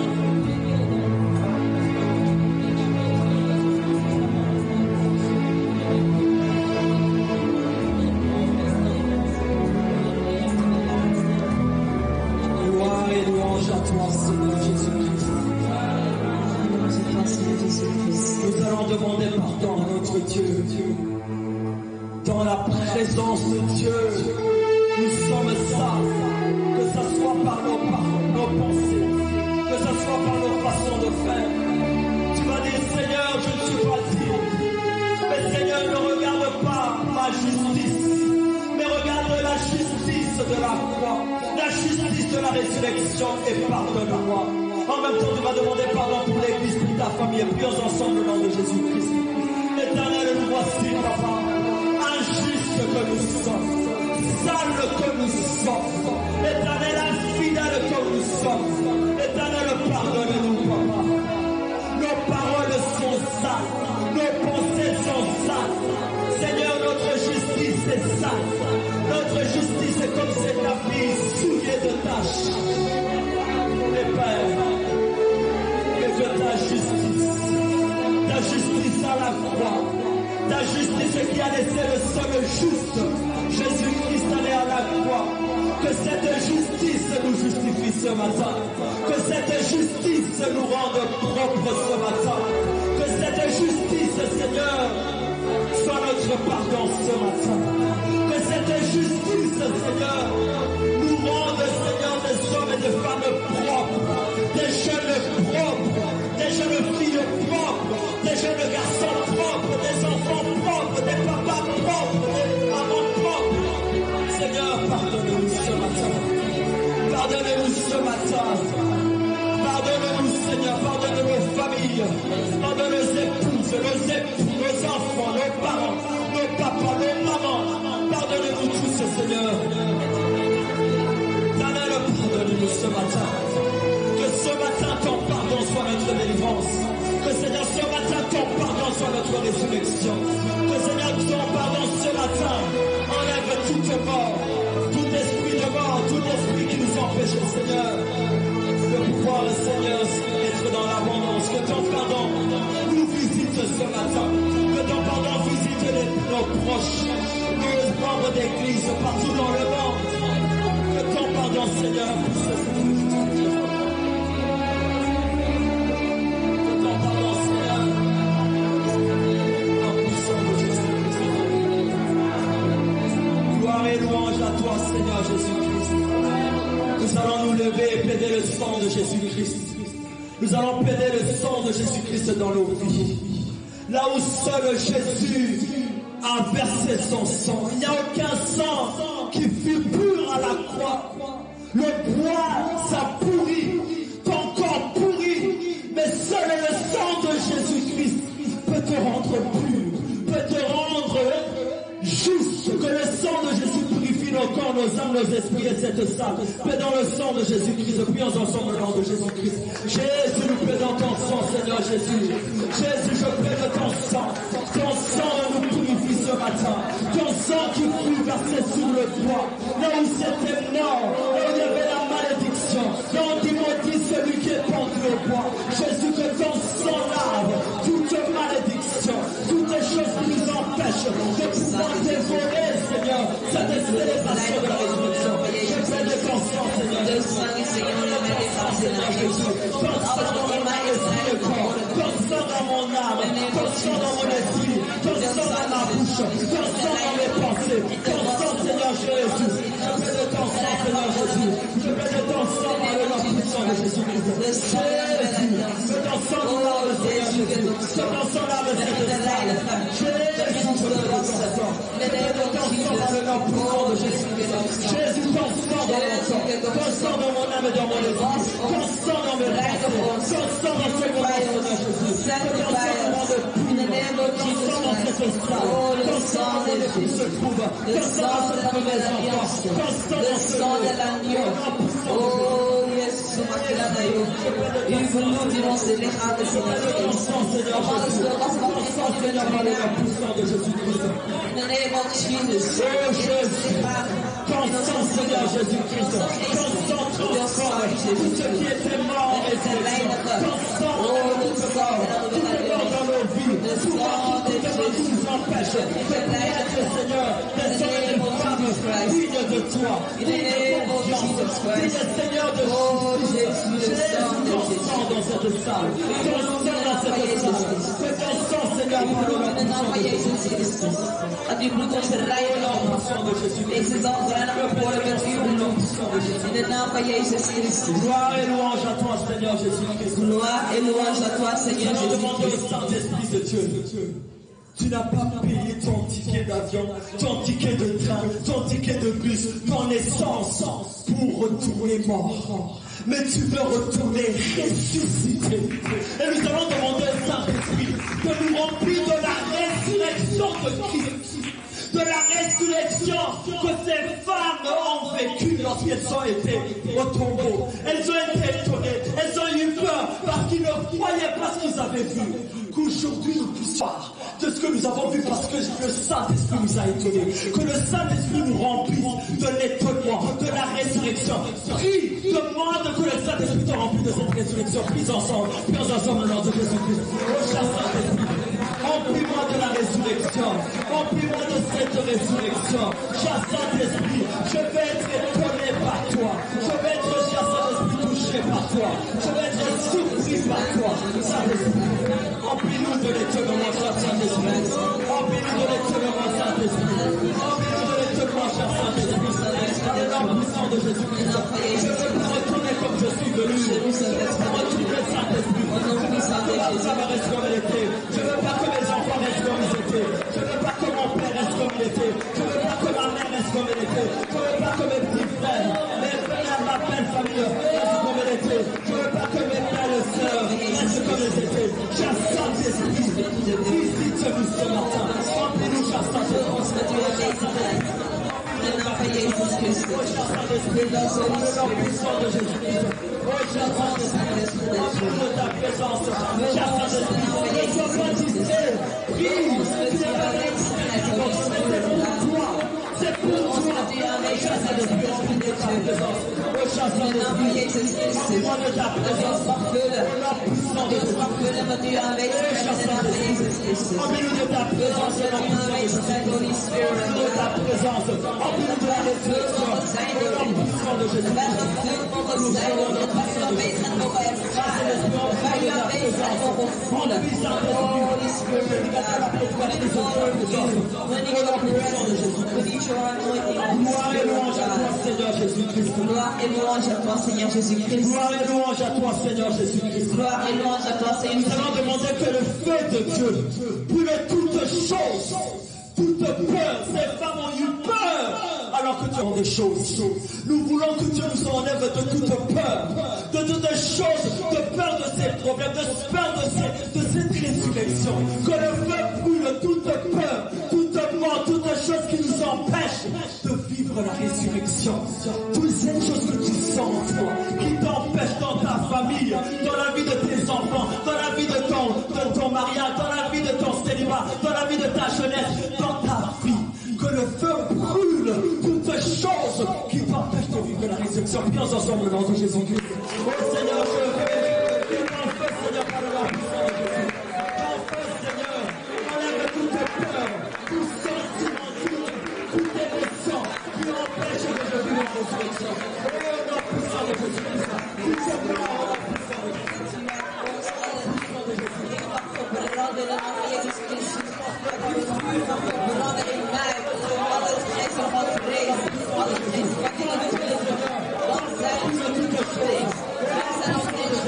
Gloire et louange à toi, Seigneur Jésus-Christ. Nous allons demander pardon à notre Dieu. Dans la présence de Dieu, nous sommes sales, que ce soit par nos pensées, que ce soit par nos façons de faire. Tu vas dire, Seigneur, je ne suis pas digne. Mais Seigneur, ne regarde pas ma justice, mais regarde la justice de la foi, la justice de la résurrection et pardonne-moi. En même temps, tu vas demander pardon pour l'église, pour ta famille, et prions ensemble au nom de Jésus-Christ. Éternel, nous voici, Papa, injuste que nous sommes, sale que nous sommes, Éternel, infidèle que nous sommes. Éternel, pardonne-nous, Papa. Nos paroles sont sales, nos pensées sont sales. Seigneur, notre justice est sale. Notre justice est comme cette fille souillée de taches. Et Père, que ta justice à la croix, ta justice qui a laissé le seul juste, Jésus-Christ aller à la croix, que cette justice nous justifie ce matin, que cette justice nous rende propres ce matin, que cette justice, Seigneur, soit notre pardon ce matin, que cette justice, Seigneur, nous rende, Seigneur, des hommes et des femmes propres, des jeunes propres, des jeunes filles propres, des jeunes garçons propres, des enfants propres, des papas propres, des mamans propres. Seigneur, pardonne-nous ce matin. Pardonne-nous ce matin. Pardonne-nous, Seigneur. Pardonne nos familles. Pardonne nos épouses, nos époux, nos enfants, nos parents, nos papas, nos mamans. Pardonne-nous tous, Seigneur. Pardonne-nous ce matin. Que ce matin, ton pardon soit notre délivrance. Que Seigneur, ce matin, ton pardon soit notre résurrection. Que Seigneur, ton pardon ce matin enlève toute mort, tout esprit de mort, tout esprit qui nous empêche, Seigneur, de pouvoir, Seigneur, être dans l'abondance. Que ton pardon nous visite ce matin. Que ton pardon visite nos proches, nos membres d'église partout dans le monde. Que ton pardon, Seigneur, puisse se louange à toi, Seigneur Jésus-Christ. Nous allons nous lever et plaider le sang de Jésus-Christ. Nous allons plaider le sang de Jésus-Christ dans nos vies. Là où seul Jésus a versé son sang. Il n'y a aucun sang qui fut pur à la croix. Le bois, ça pourrit, ton corps pourrit, mais seul le sang de Jésus-Christ peut te rendre pur, peut te rendre juste. Que le sang de Jésus purifie nos corps, nos âmes, nos esprits et cette salle. Mais dans le sang de Jésus-Christ, prions ensemble le nom de Jésus-Christ. Jésus, nous plaidons ton sang, Seigneur Jésus. Jésus, je plaide ton sang. Ton sang nous purifie ce matin. Ton sang qui fut versé sur le bois. Là où c'était mort, là où il y avait la malédiction. Là où tu maudis celui qui est pendu au bois. Jésus, que ton sang lave toute malédiction, toutes les choses qui nous empêchent de pouvoir dévorer, Seigneur, cette célébration de la résurrection. Je plaide ton sang, Seigneur. Ton sang, Seigneur Jésus. Ton sang dans mon esprit et corps. Ton sang dans mon âme. Ton sang dans mon esprit. Ton sang dans ma bouche. Ton sang dans mes pensées. Ton sang, Seigneur Jésus. Je plaide ton sang, Seigneur Jésus. Je plaide ton sang par le nom puissant de Jésus. Le sang de ton sang nous lave, Seigneur Jésus. Que ton sang lave cette salle. Jésus, ton sang. Ton sang dans le nom puissant de Jésus. Jésus, ton sang dans mon sang. Ton sang dans mon âme et dans mon esprit. Ton sang dans mes pensées. Ton sang dans ce moment, Seigneur Jésus. Ton sang dans le ton sang dans cette salle. Ton sang dans le qui se trouve. Ton sang dans cette mauvaise enfance. Ton sang dans l'agneau. Oh, Yesu, makeladayo. Uvulu dimose lehade Seigneur. In the name of Jesus. Ton sang, Seigneur Jésus-Christ. Ton sang transforme tout ce qui était mort et ton sang, le sang dans nos vies. Tout ce qui nous empêche de être, Seigneur, des hommes et des femmes dignes de toi. Seigneur de Jésus, ton sang dans cette salle. Ton sang dans cette salle. Que ton sang, Seigneur, par le nom de Jésus. Att vi blir Gloire et louange à toi, Seigneur Jésus-Christ. Gloire et louange à toi, Seigneur Jésus-Christ. Demande au Saint-Esprit de Dieu. Tu n'as pas payé ton ticket d'avion, ton ticket de train, ton ticket de bus, ton essence pour retourner mort. Mais tu veux retourner ressuscité. Et nous allons demander au Saint-Esprit de nous remplir de la résurrection de Christ. De la résurrection que ces femmes ont vécue lorsqu'elles ont été au tombeau. Elles ont été étonnées, elles ont eu peur parce qu'ils ne croyaient pas ce qu'ils avaient vu. Qu'aujourd'hui nous puissions voir de ce que nous avons vu parce que le Saint-Esprit nous a étonnés. Que le Saint-Esprit nous remplisse de l'étonnement, de la résurrection. Prie, demande que le Saint-Esprit te remplisse de cette résurrection. Prie ensemble au nom de Jésus-Christ. Oh cher Saint-Esprit, remplis-moi de la résurrection. Remplis-moi de cette résurrection. Cher Saint-Esprit, je vais être étonné par toi. Je vais être, cher Saint-Esprit, touché par toi. Je vais être surpris par toi. Saint-Esprit, remplis-nous de l'étonnement, cher Saint-Esprit. Remplis-nous de l'étonnement, Saint-Esprit. Remplis-nous de l'étonnement, cher Saint-Esprit. Dans le nom puissant de Jésus-Christ. Je veux me retourner comme je suis venu. Je veux retourner, Saint-Esprit. Je veux pas que ma reste comme elle était. Je veux pas que mes enfants restent comme ils étaient. Je veux pas que mon père reste comme il était. Je veux pas que ma mère reste comme elle était. Je veux pas que mes petits frères, ma belle famille restent comme elle était. Je veux pas que mes belles sœurs restent comme elles étaient. Cher Saint-Esprit, visite-nous ce matin. Remplis-nous, cher Saint-Esprit. Jesus Christ. C'est pour toi. Gloire et louange à toi, Seigneur Jésus-Christ. Gloire et louange à toi, Seigneur Jésus-Christ. Gloire et louange à toi, Seigneur Jésus-Christ. Gloire et louange à toi, Seigneur Jésus-Christ. Nous allons demander que le feu de Dieu brûle toutes choses, toute peur. Ces femmes ont eu peur alors que tu as des choses. Nous voulons que Dieu nous enlève de toute peur, de toutes choses, de peur de ces problèmes, de peur de cette résurrection. Que le feu brûle toute peur, toute mort, toutes choses qui nous empêchent de vivre la résurrection. Toutes ces choses que tu sens en toi, qui t'empêchent dans ta famille, dans la vie de tes enfants, dans la vie de ton mariage, dans la vie de ton célibat, dans la vie de ta jeunesse, dans ta vie. Que le feu brûle toutes choses qui t'empêchent de vivre la résurrection. Prions ensemble au nom de Jésus-Christ. Oh Seigneur, je veux ton feu, Seigneur, par le nom puissant de Jésus. Ton feu, Seigneur, enlève toute peur, tout sentiment, toute émotion qui empêche que je vive la résurrection. Oh, au nom puissant de Jésus-Christ. Toute peur, au nom puissant de Jésus-Christ. All the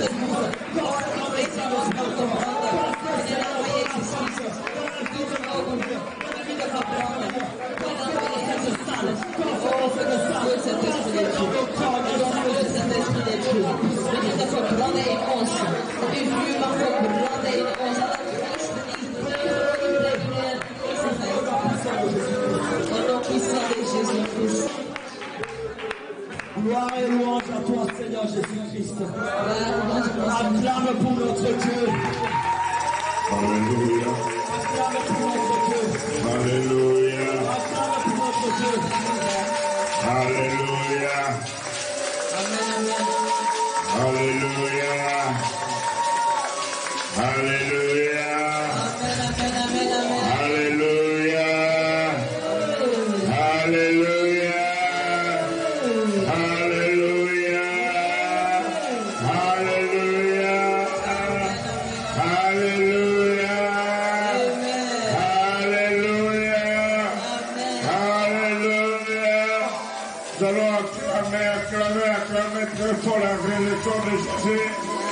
à toi, Seigneur Jésus-Christ. Louange à toi, Seigneur. Acclame pour notre Dieu. Alléluia. Acclame pour notre Dieu. Alléluia. Acclame pour notre Dieu. Alléluia. Amen, amen. Alléluia. Alléluia. Amen, amen, amen, amen. Alléluia. Alléluia. Alléluia. Alléluia. Alléluia. Alléluia. Alléluia. Nous allons acclamer très fort la résurrection de Jésus.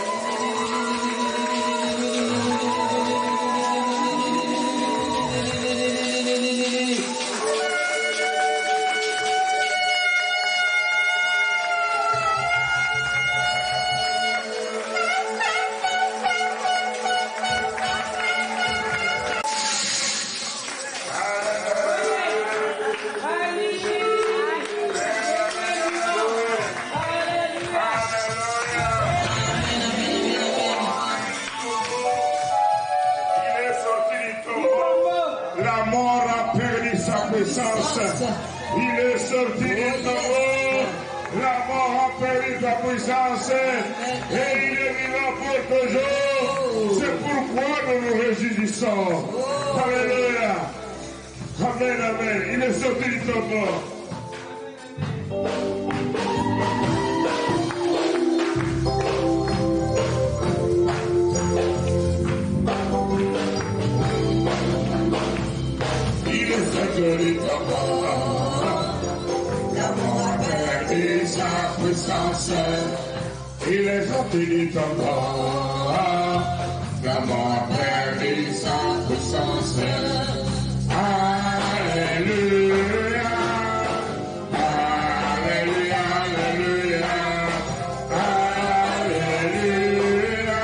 La mort a perdu sa puissance. Il est sorti du tombeau. La mort a perdu sa puissance. Et il est vivant pour toujours. C'est pourquoi nous nous réjouissons. Alléluia. Amen, amen. Il est sorti du tombeau. Il est sorti du tombeau. L'amour a perdu sa puissance. Il est sorti du tombeau. L'amour a perdu sa puissance. Alléluia. Alléluia. Alléluia. Alléluia.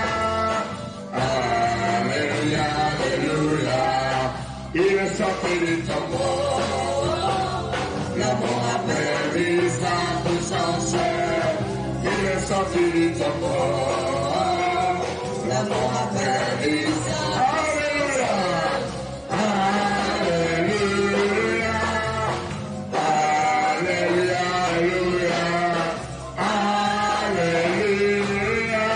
Alléluia. Alléluia. Il est sorti du tombeau. L'amour a perdu sa puissance. Il est sorti du tombeau. L'amour a perdu sa Alléluia. Alléluia. Alléluia. Alléluia.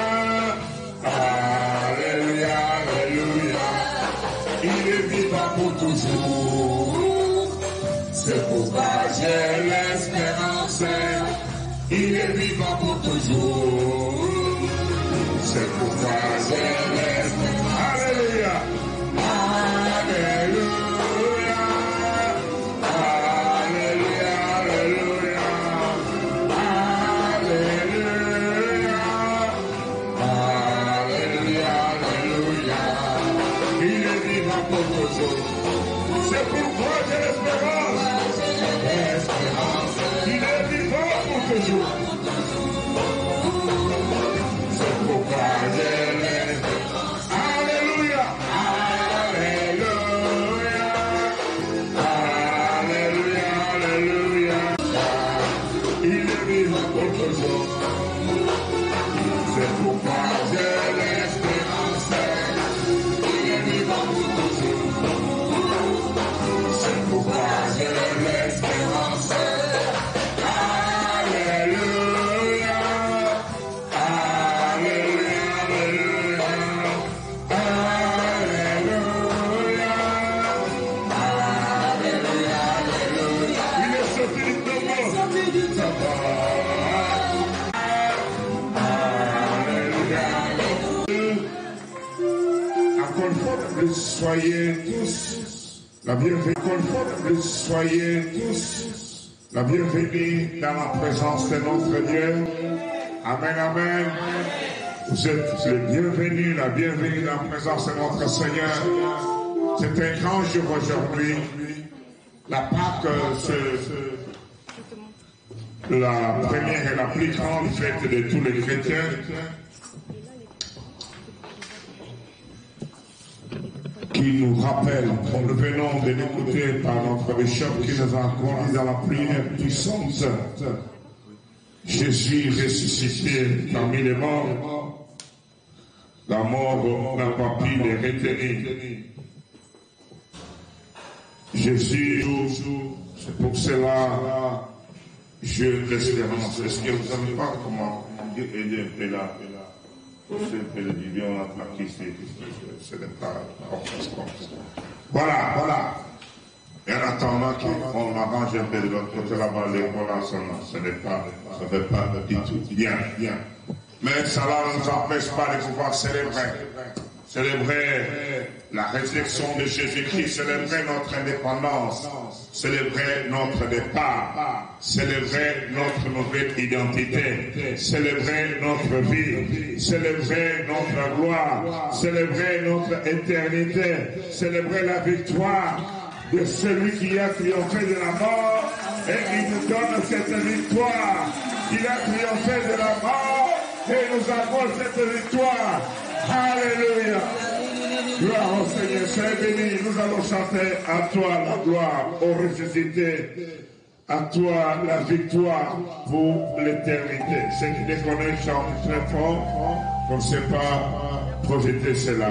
Alléluia. Alléluia. Il est vivant pour toujours. C'est pourquoi j'ai l'espérance. Il est vivant pour toujours. C'est pourquoi j'ai l'espérance. Alléluia. Alléluia. Alléluia. Alléluia. Alléluia. Alléluia. Alléluia. Il est vivant pour toujours. C'est pourquoi j'ai l'espérance. L'espérance. Il est vivant pour toujours. C'est pourquoi j'ai l'espérance. Alléluia. Alléluia. Alléluia. Alléluia. Il est vivant pour toujours. C'est pourquoi j'ai l'espérance. Il est vivant pour toujours. C'est pourquoi j'ai l'espérance. Alléluia. Alléluia. Alléluia. Alléluia. Alléluia. Il est sorti du tombeau. Alléluia. Encore une fois, soyez tous la bienvenue. Encore une fois, soyez tous la bienvenue dans la présence de notre Dieu. Amen, amen. Vous êtes les bienvenus, la bienvenue dans la présence de notre Seigneur. C'est un grand jour aujourd'hui. La Pâque, c'est la première et la plus grande fête de tous les chrétiens. Qui nous rappelle, comme nous venons de l'écouter par notre bishop qui nous a conduits dans la prière puissante, Jésus ressuscité parmi les morts, la mort n'a pas pu les retenir. Jésus, c'est pour cela, je l'espérance. Est-ce que vous savez pas comment aider un peu là? C'est le divin, on a qui c'est pas voilà. Et en attendant qu'on arrange un peu de l'autre côté là-bas, les voilà, ça ne fait pas du tout bien. Mais cela ne nous empêche pas de pouvoir célébrer la résurrection de Jésus-Christ, célébrer notre indépendance, célébrer notre départ, célébrer notre nouvelle identité, célébrer notre vie, célébrer notre gloire, célébrer notre éternité, célébrer la victoire de celui qui a triomphé de la mort et il nous donne cette victoire. Il a triomphé de la mort et nous accorde cette victoire. Alléluia. Gloire au Seigneur, soyez bénis. Nous allons chanter à toi la gloire, au ressuscité, à toi la victoire pour l'éternité. Ceux qui déconnectent chantent très fort, on ne sait pas projeter cela.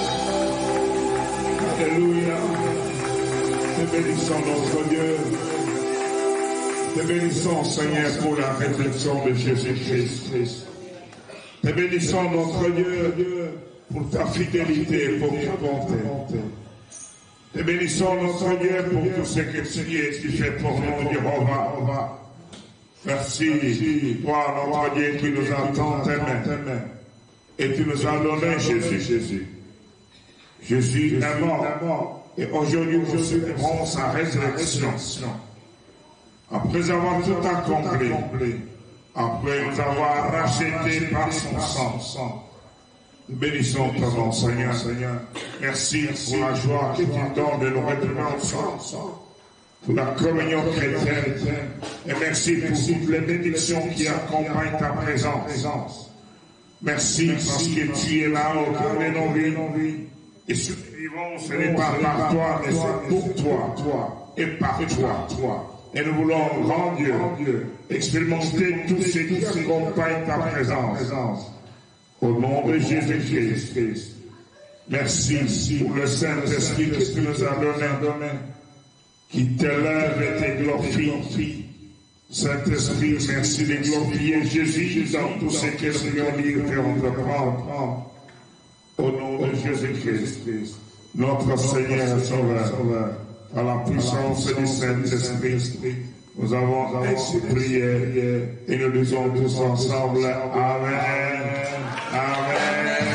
Bénissons notre Dieu. Te bénissons, Seigneur, pour la réflexion de Jésus-Christ. Te bénissons, notre Dieu, pour ta fidélité et pour ta bonté. Te bénissons, notre Dieu, pour tout ce que tu fais pour nous, Jéhovah. Merci, toi, notre Dieu, qui nous entend tes mains. Et tu nous as donné Jésus. Jésus est mort. Et aujourd'hui, nous célébrons sa résurrection. Après avoir tout accompli, après nous avoir racheté par son sang, nous bénissons ton nom, Seigneur. Merci pour la joie que tu donnes de nous retrouver ensemble, pour la communion chrétienne, et merci pour toutes les bénédictions qui accompagnent ta présence. Merci parce que tu es là au cœur de nos vies. Et ce que nous vivons, ce n'est pas par toi, mais c'est pour toi et par toi. Et nous voulons, grand Dieu, expérimenter tout ce qui accompagne ta présence. Au nom de Jésus-Christ. Merci pour le Saint-Esprit que tu nous as donné, qui t'élève et te glorifie. Saint-Esprit, merci de glorifier Jésus dans tout ce que nous allons dire et entreprendre. Au nom de Jésus-Christ, notre Seigneur et Sauveur, par la puissance du Saint-Esprit, nous avons ainsi prié et nous disons tous ensemble Amen. Amen.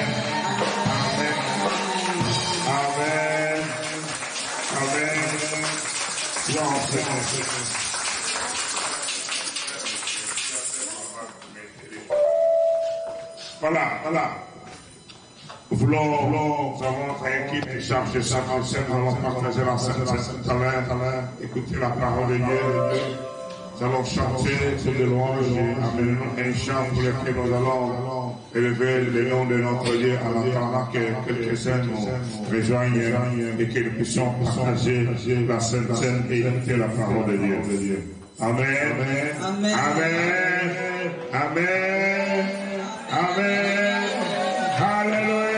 Amen. Amen. Voilà. Nous avons un équipe qui charge de 57, nous allons partager la Sainte tout à l'heure, écouter la parole de Dieu. Nous allons chanter de louanges et amener un chant pour lequel nous allons élever le nom de notre Dieu en attendant que quelques-uns nous rejoignent et que nous puissions partager la Sainte et écouter la parole de Dieu. Amen. Amen. Amen. Amen. Amen. Alléluia.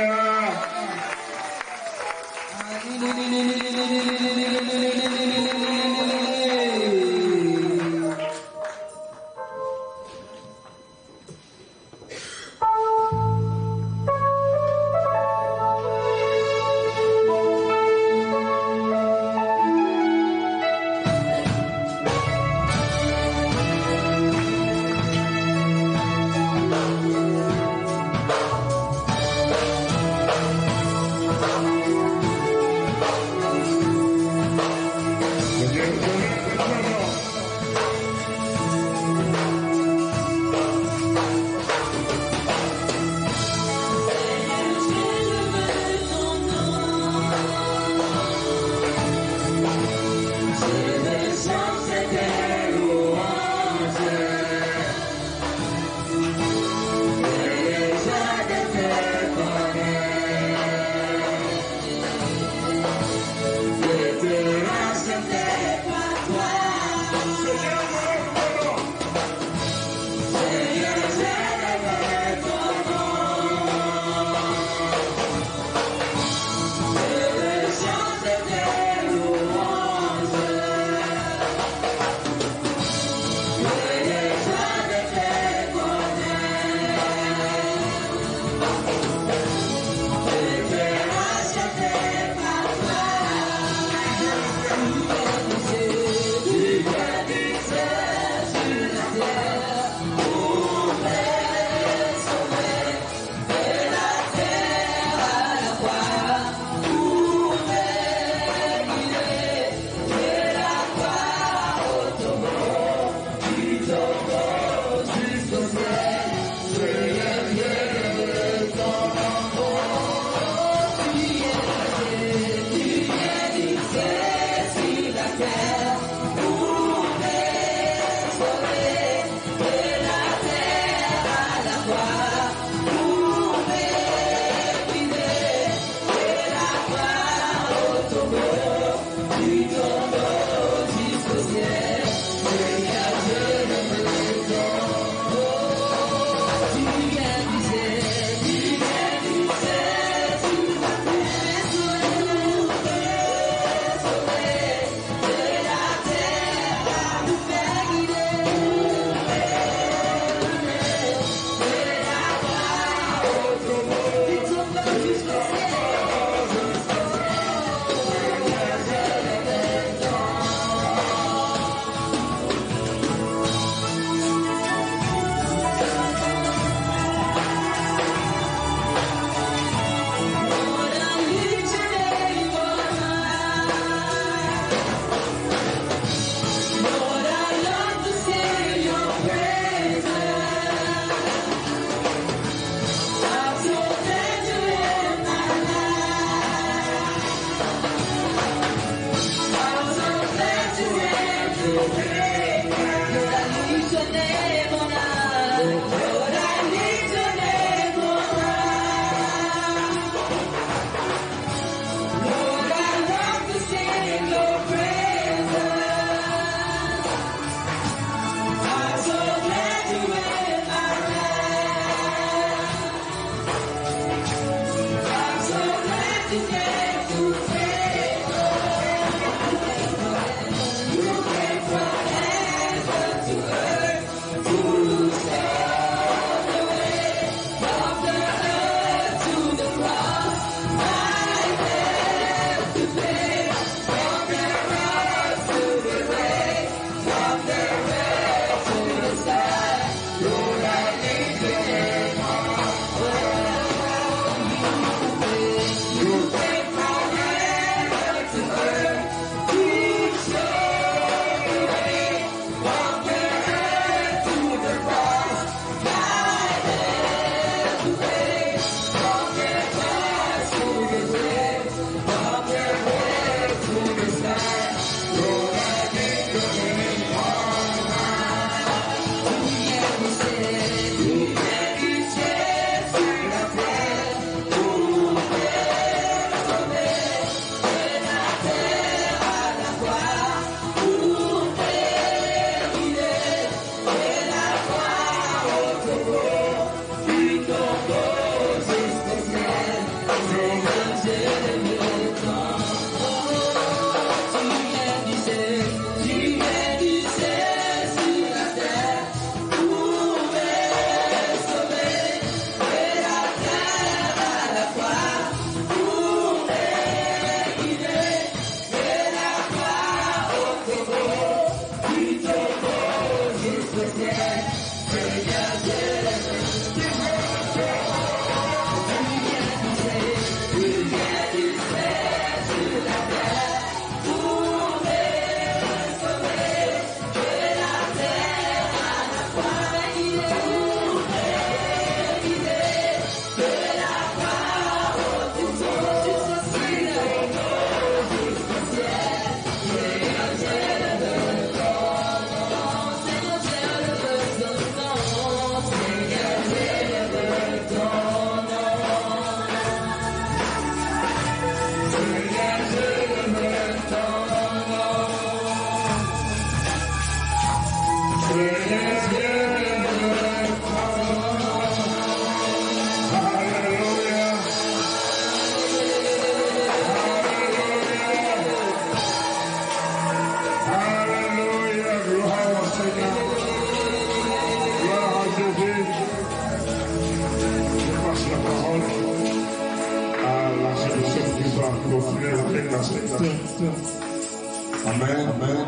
Amen, amen.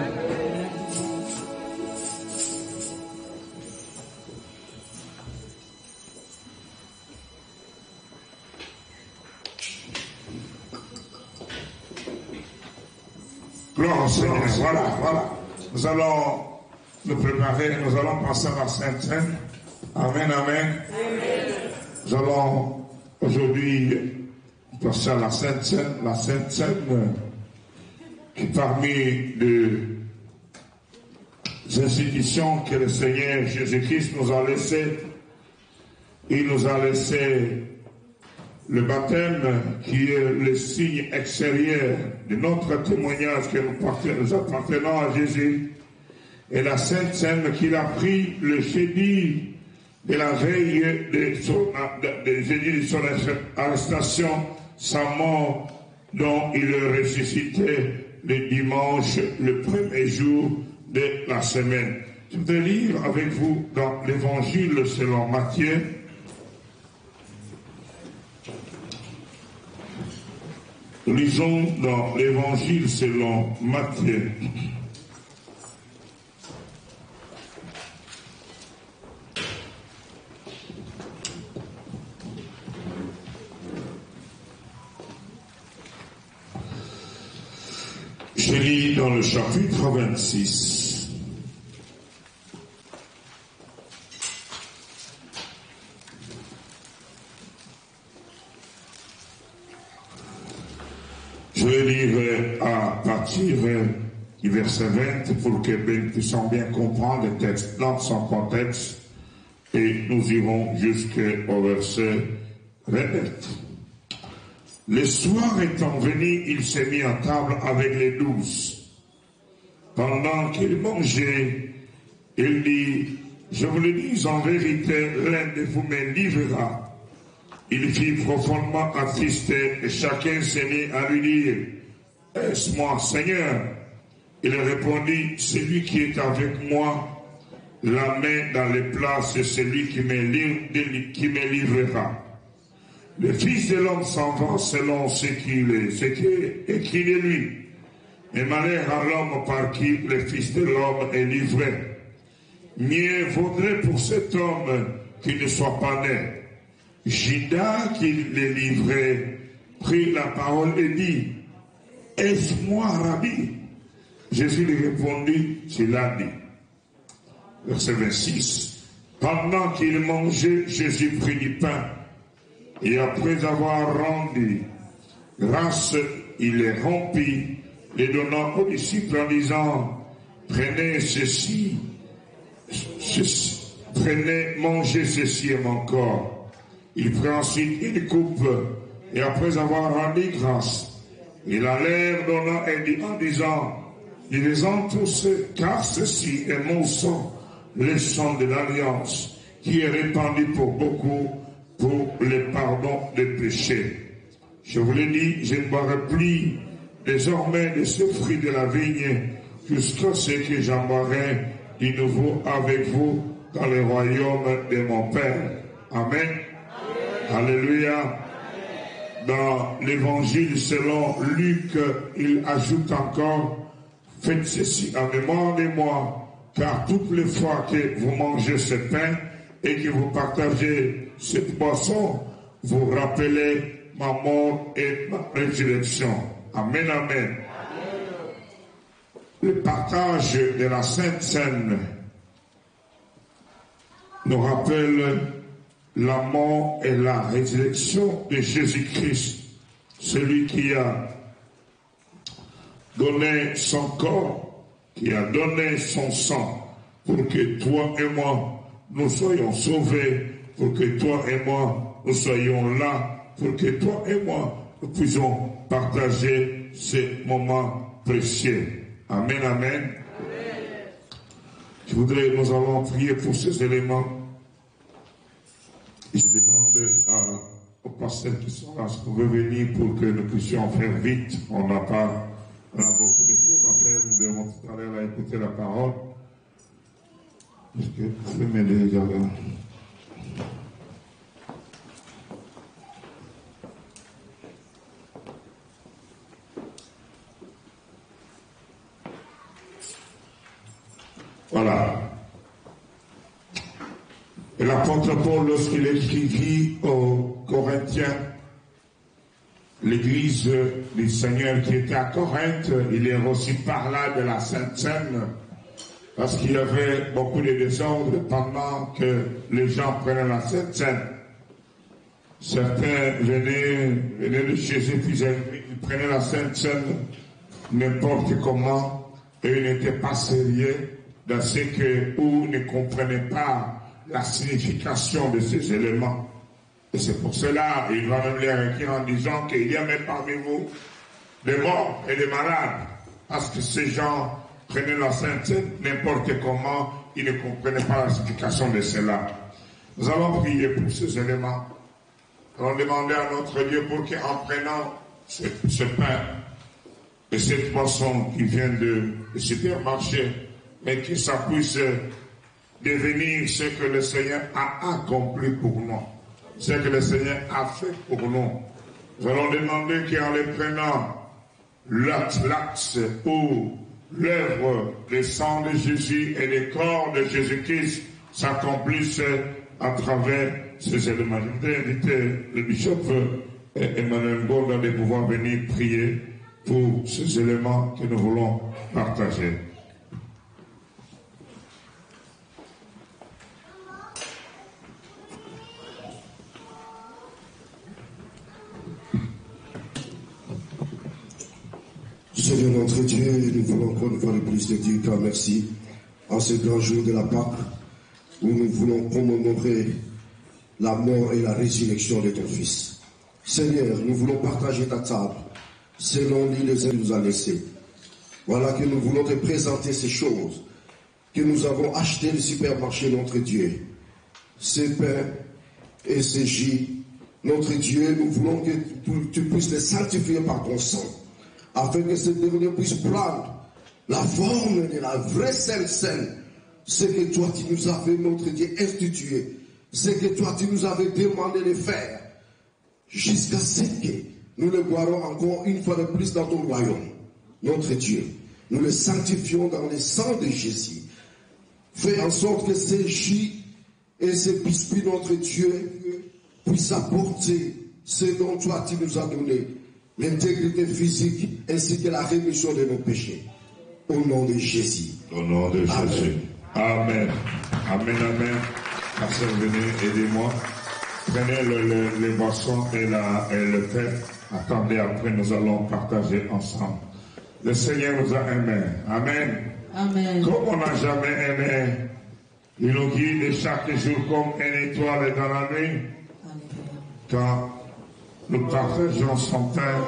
Gloire au Seigneur. Voilà. Nous allons nous préparer, nous allons passer à la Sainte Seine. Amen, amen. Nous allons aujourd'hui passer à la Sainte Seine. La Sainte Seine qui parmi les institutions que le Seigneur Jésus-Christ nous a laissées, il nous a laissé le baptême qui est le signe extérieur de notre témoignage que nous appartenons à Jésus, et la Sainte Seine qu'il a pris le jeudi de la veille de son arrestation, sa mort, dont il est ressuscité le dimanche, le premier jour de la semaine. Je vais lire avec vous dans l'évangile selon Matthieu. Lisons dans l'évangile selon Matthieu. Je lis dans le chapitre 26. Je vais lire à partir du verset 20 pour que nous puissions bien comprendre le texte dans son contexte, et nous irons jusqu'au verset 29. Le soir étant venu, il s'est mis à table avec les 12. Pendant qu'il mangeait, il dit, je vous le dis en vérité, l'un de vous me livrera. Il fut profondément attristé et chacun s'est mis à lui dire, est-ce moi, Seigneur? Il répondit, celui qui est avec moi, la main dans les plats, c'est celui qui me livrera. Le Fils de l'homme s'en va selon ce qui est écrit de lui. Mais malheur à l'homme par qui le Fils de l'homme est livré. Mieux vaudrait pour cet homme qu'il ne soit pas né. Judas, qui les livrait, prit la parole et dit, est-ce moi, Rabbi? Jésus lui répondit, tu l'as dit. Verset 26. Pendant qu'il mangeait, Jésus prit du pain. Et après avoir rendu grâce, il les rompit, les donnant aux disciples en disant, prenez ceci, prenez, mangez ceci est mon corps. Il prit ensuite une coupe, et après avoir rendu grâce, il allait donnant en disant, buvez-en tous, car ceci est mon sang, le sang de l'alliance, qui est répandu pour beaucoup, pour le pardon des péchés. Je vous l'ai dit, je ne boirai plus désormais de ce fruit de la vigne jusqu'à ce que j'en boirai de nouveau avec vous dans le royaume de mon Père. Amen. Alléluia. Dans l'évangile selon Luc, il ajoute encore, faites ceci en mémoire de moi, car toutes les fois que vous mangez ce pain et que vous partagez cette boisson, vous rappelez ma mort et ma résurrection. Amen, amen. Le partage de la Sainte Seine nous rappelle la mort et la résurrection de Jésus-Christ, celui qui a donné son corps, qui a donné son sang, pour que toi et moi, nous soyons sauvés, pour que toi et moi, nous soyons là, pour que toi et moi, nous puissions partager ces moments précieux. Amen, amen. Je voudrais, nous allons prier pour ces éléments. Je demande aux pasteurs qui sont là, si vous pouvez venir pour que nous puissions faire vite. On n'a beaucoup de choses à faire. Nous devons tout à l'heure écouter la parole. Est-ce que vous pouvez m'aider également? Voilà. Et l'apôtre Paul, lorsqu'il écrivit aux Corinthiens, l'église du Seigneur qui était à Corinthe, il est aussi par là de la Sainte Seine, parce qu'il y avait beaucoup de désordre pendant que les gens prenaient la Sainte Seine. Certains venaient de chez eux, puis ils prenaient la Sainte Seine n'importe comment, et ils n'étaient pas sérieux dans ce que, ou ne comprenaient pas la signification de ces éléments. Et c'est pour cela, il va même les écrire en disant qu'il y a même parmi vous des morts et des malades, parce que ces gens prenaient la Sainte Seine n'importe comment, ils ne comprenaient pas la signification de cela. Nous allons prier pour ces éléments. Nous allons demander à notre Dieu pour qu'en prenant ce pain et cette boisson qui vient de supermarché, mais que ça puisse devenir ce que le Seigneur a accompli pour nous, ce que le Seigneur a fait pour nous. Nous allons demander qu'en les prenant, l'acte ou l'œuvre des sangs de Jésus et les corps de Jésus-Christ s'accomplissent à travers ces éléments. Je voudrais inviter le bishop Emmanuel Gonda de pouvoir venir prier pour ces éléments que nous voulons partager. Seigneur notre Dieu, nous voulons encore une fois de plus te dire car merci en ce grand jour de la Pâque où nous voulons commémorer la mort et la résurrection de ton Fils. Seigneur, nous voulons partager ta table selon l'île que nous a laissé. Voilà que nous voulons te présenter ces choses que nous avons achetées du supermarché, notre Dieu. Ces pains et ces jus, notre Dieu, nous voulons que tu puisses les sanctifier par ton sang, afin que ce dernier puisse prendre la forme de la vraie Sainte Seine, ce que toi tu nous avais, notre Dieu, institué, ce que toi tu nous avais demandé de faire, jusqu'à ce que nous le boirons encore une fois de plus dans ton royaume. Notre Dieu, nous le sanctifions dans le sang de Jésus. Fais en sorte que ces jus et ces biscuits, notre Dieu, puissent apporter ce dont toi tu nous as donné, l'intégrité physique ainsi que la rémission de nos péchés. Au nom de Jésus. Au nom de Jésus. Amen. Amen, amen. Pasteur, venez, aidez-moi. Prenez les boissons et le pain. Attendez, après nous allons partager ensemble. Le Seigneur nous a aimés. Amen. Amen. Comme on n'a jamais aimé, il nous guide chaque jour comme une étoile dans la nuit. Quand nous partageons son pain,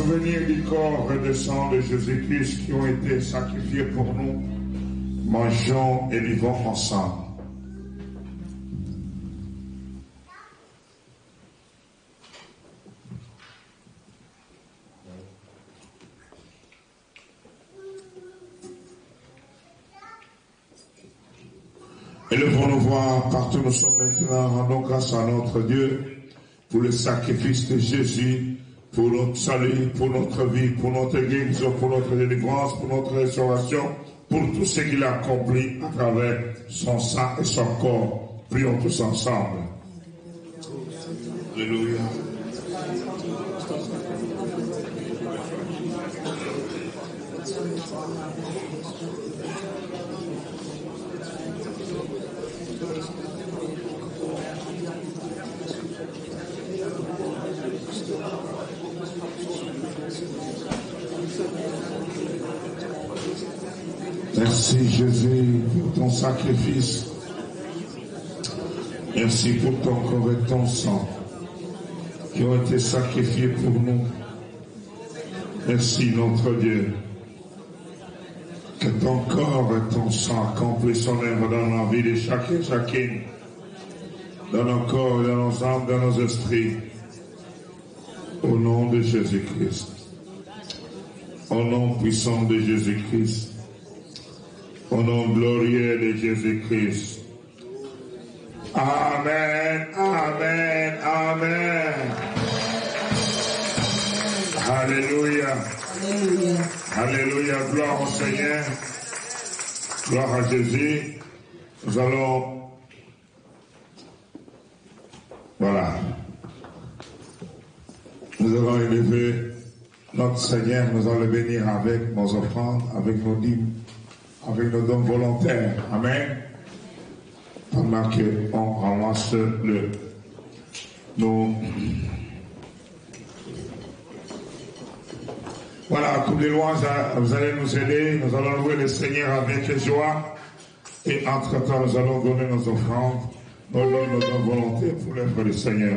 souvenir du corps et du sang de Jésus-Christ qui ont été sacrifiés pour nous, mangeons et vivons ensemble. Élevons-nous voir partout où nous sommes maintenant, rendons grâce à notre Dieu pour le sacrifice de Jésus, pour notre salut, pour notre vie, pour notre guérison, pour notre délivrance, pour notre restauration, pour tout ce qu'il a accompli à travers son sang et son corps. Prions tous ensemble. Alléluia. Merci Jésus pour ton sacrifice. Merci pour ton corps et ton sang qui ont été sacrifiés pour nous. Merci notre Dieu. Que ton corps et ton sang accomplissent son œuvre dans la vie de chacun et chacune, dans nos corps, dans nos âmes, dans nos esprits. Au nom de Jésus-Christ. Au nom puissant de Jésus-Christ. Au nom glorieux de Jésus-Christ. Amen, amen, amen. Alléluia. Alléluia. Alléluia. Gloire au Seigneur. Gloire à Jésus. Nous allons... Voilà. Nous allons élever notre Seigneur. Nous allons le bénir avec nos offrandes, avec nos dîmes, avec nos dons volontaires. Amen. Pendant qu'on ramasse Voilà, comme les louanges, vous allez nous aider. Nous allons louer le Seigneur avec joie. Et entre-temps, nous allons donner nos offrandes, nos dons volontaires pour l'œuvre du Seigneur.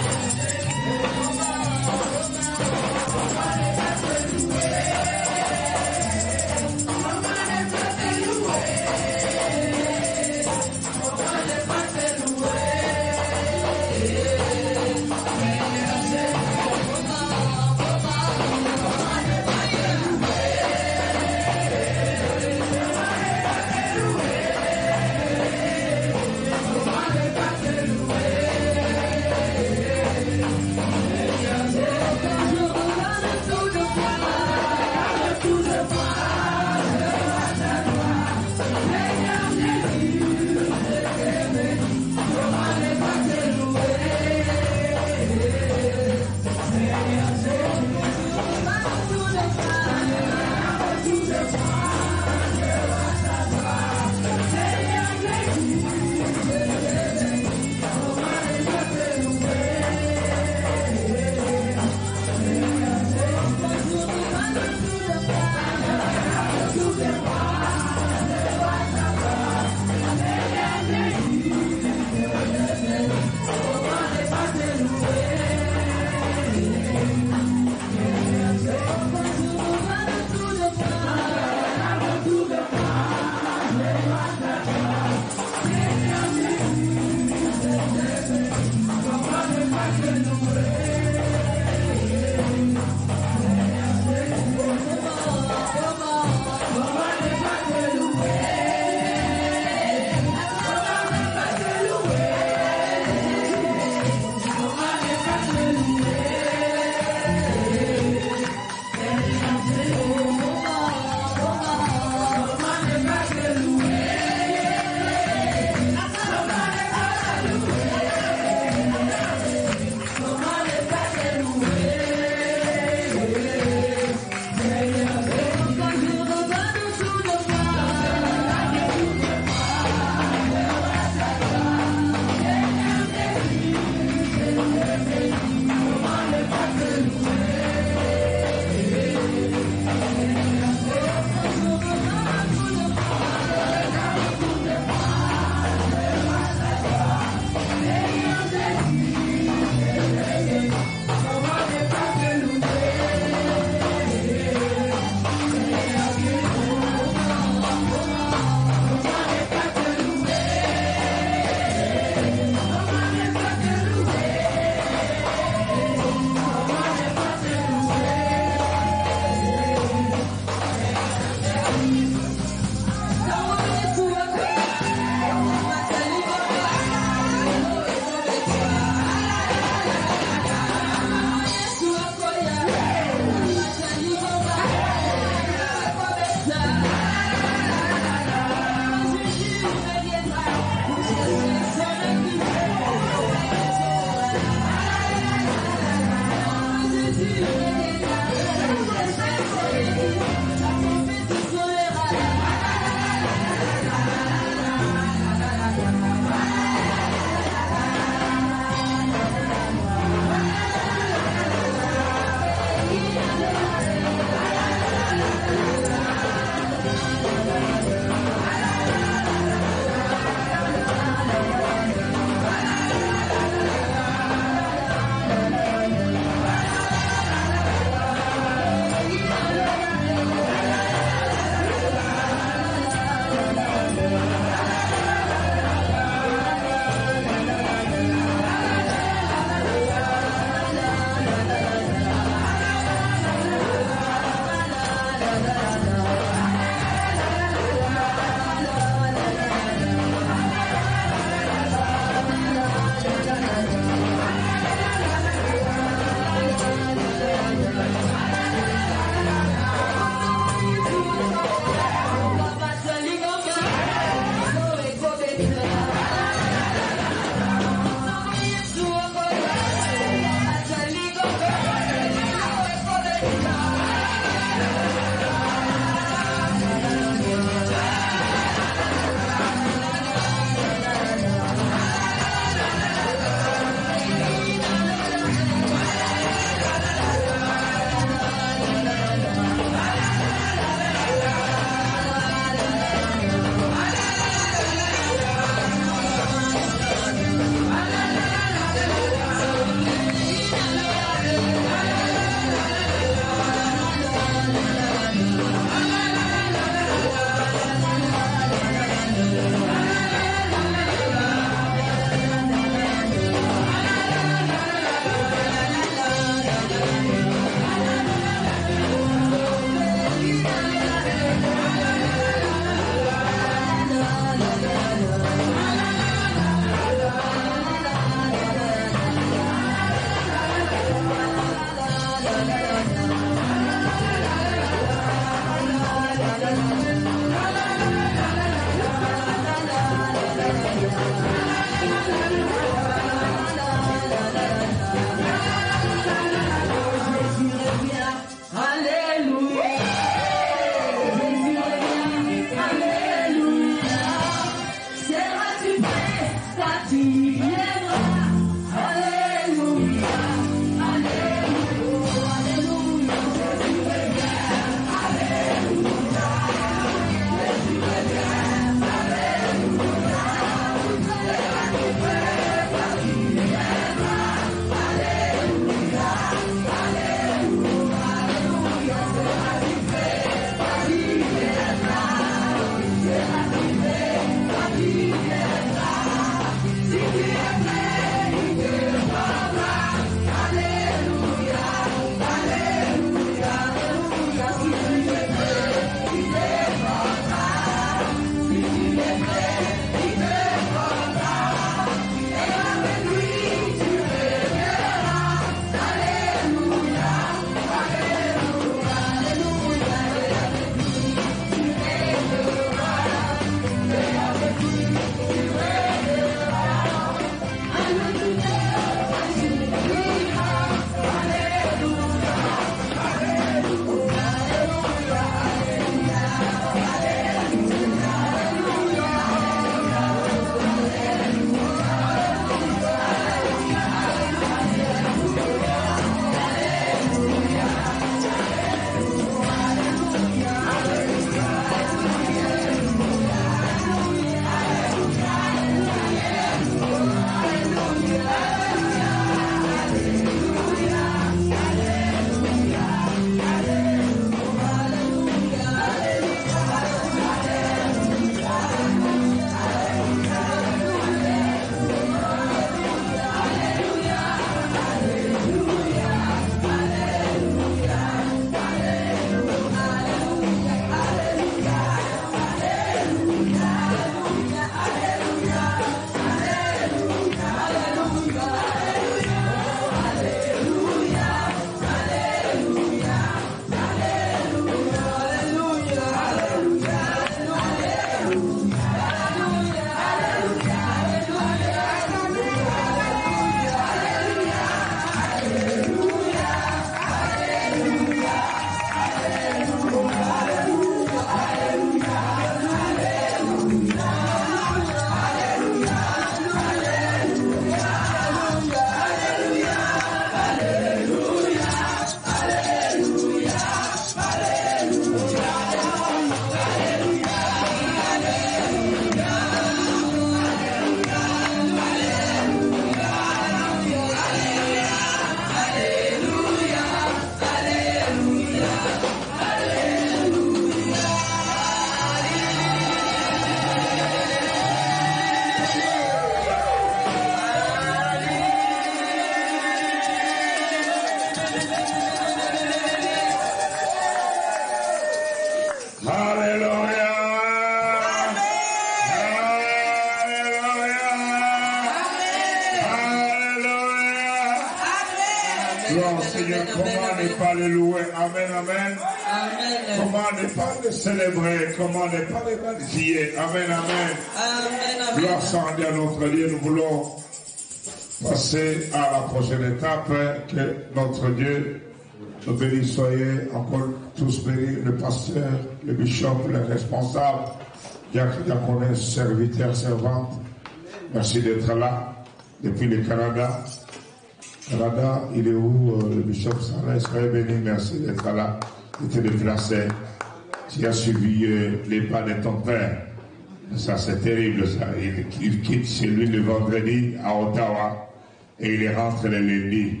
Gloire Seigneur, comment ne pas le louer? Amen, amen. Comment ne pas le célébrer? Comment ne pas le magnifier? Amen, amen. Gloire soit rendue à notre Dieu. Nous voulons passer à la prochaine étape. Que notre Dieu nous bénisse. Soyez encore tous bénis, le pasteur, le bishop, les responsables, diaconesse, serviteurs, servantes. Merci d'être là depuis le Canada. Canada, il est où le bishop Sarah? Soyez béni, merci d'être là, de te déplacer. Tu as suivi les pas de ton père. Ça, c'est terrible, ça. Il quitte chez lui le vendredi à Ottawa et il rentre le lundi.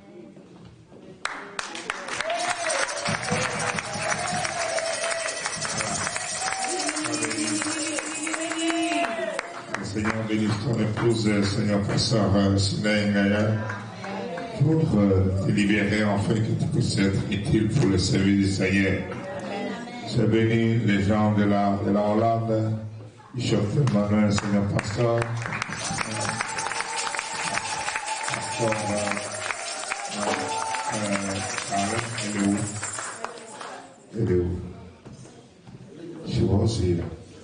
Le Seigneur bénisse ton épouse, Seigneur pasteur Sinaï Ngaya, pour te libérer afin que tu puisses être utile pour le service du Seigneur. Je bénis les gens de la Hollande, Bishop Emmanuel, Seigneur pasteur, elle est où? Elle est où? Je vois aussi.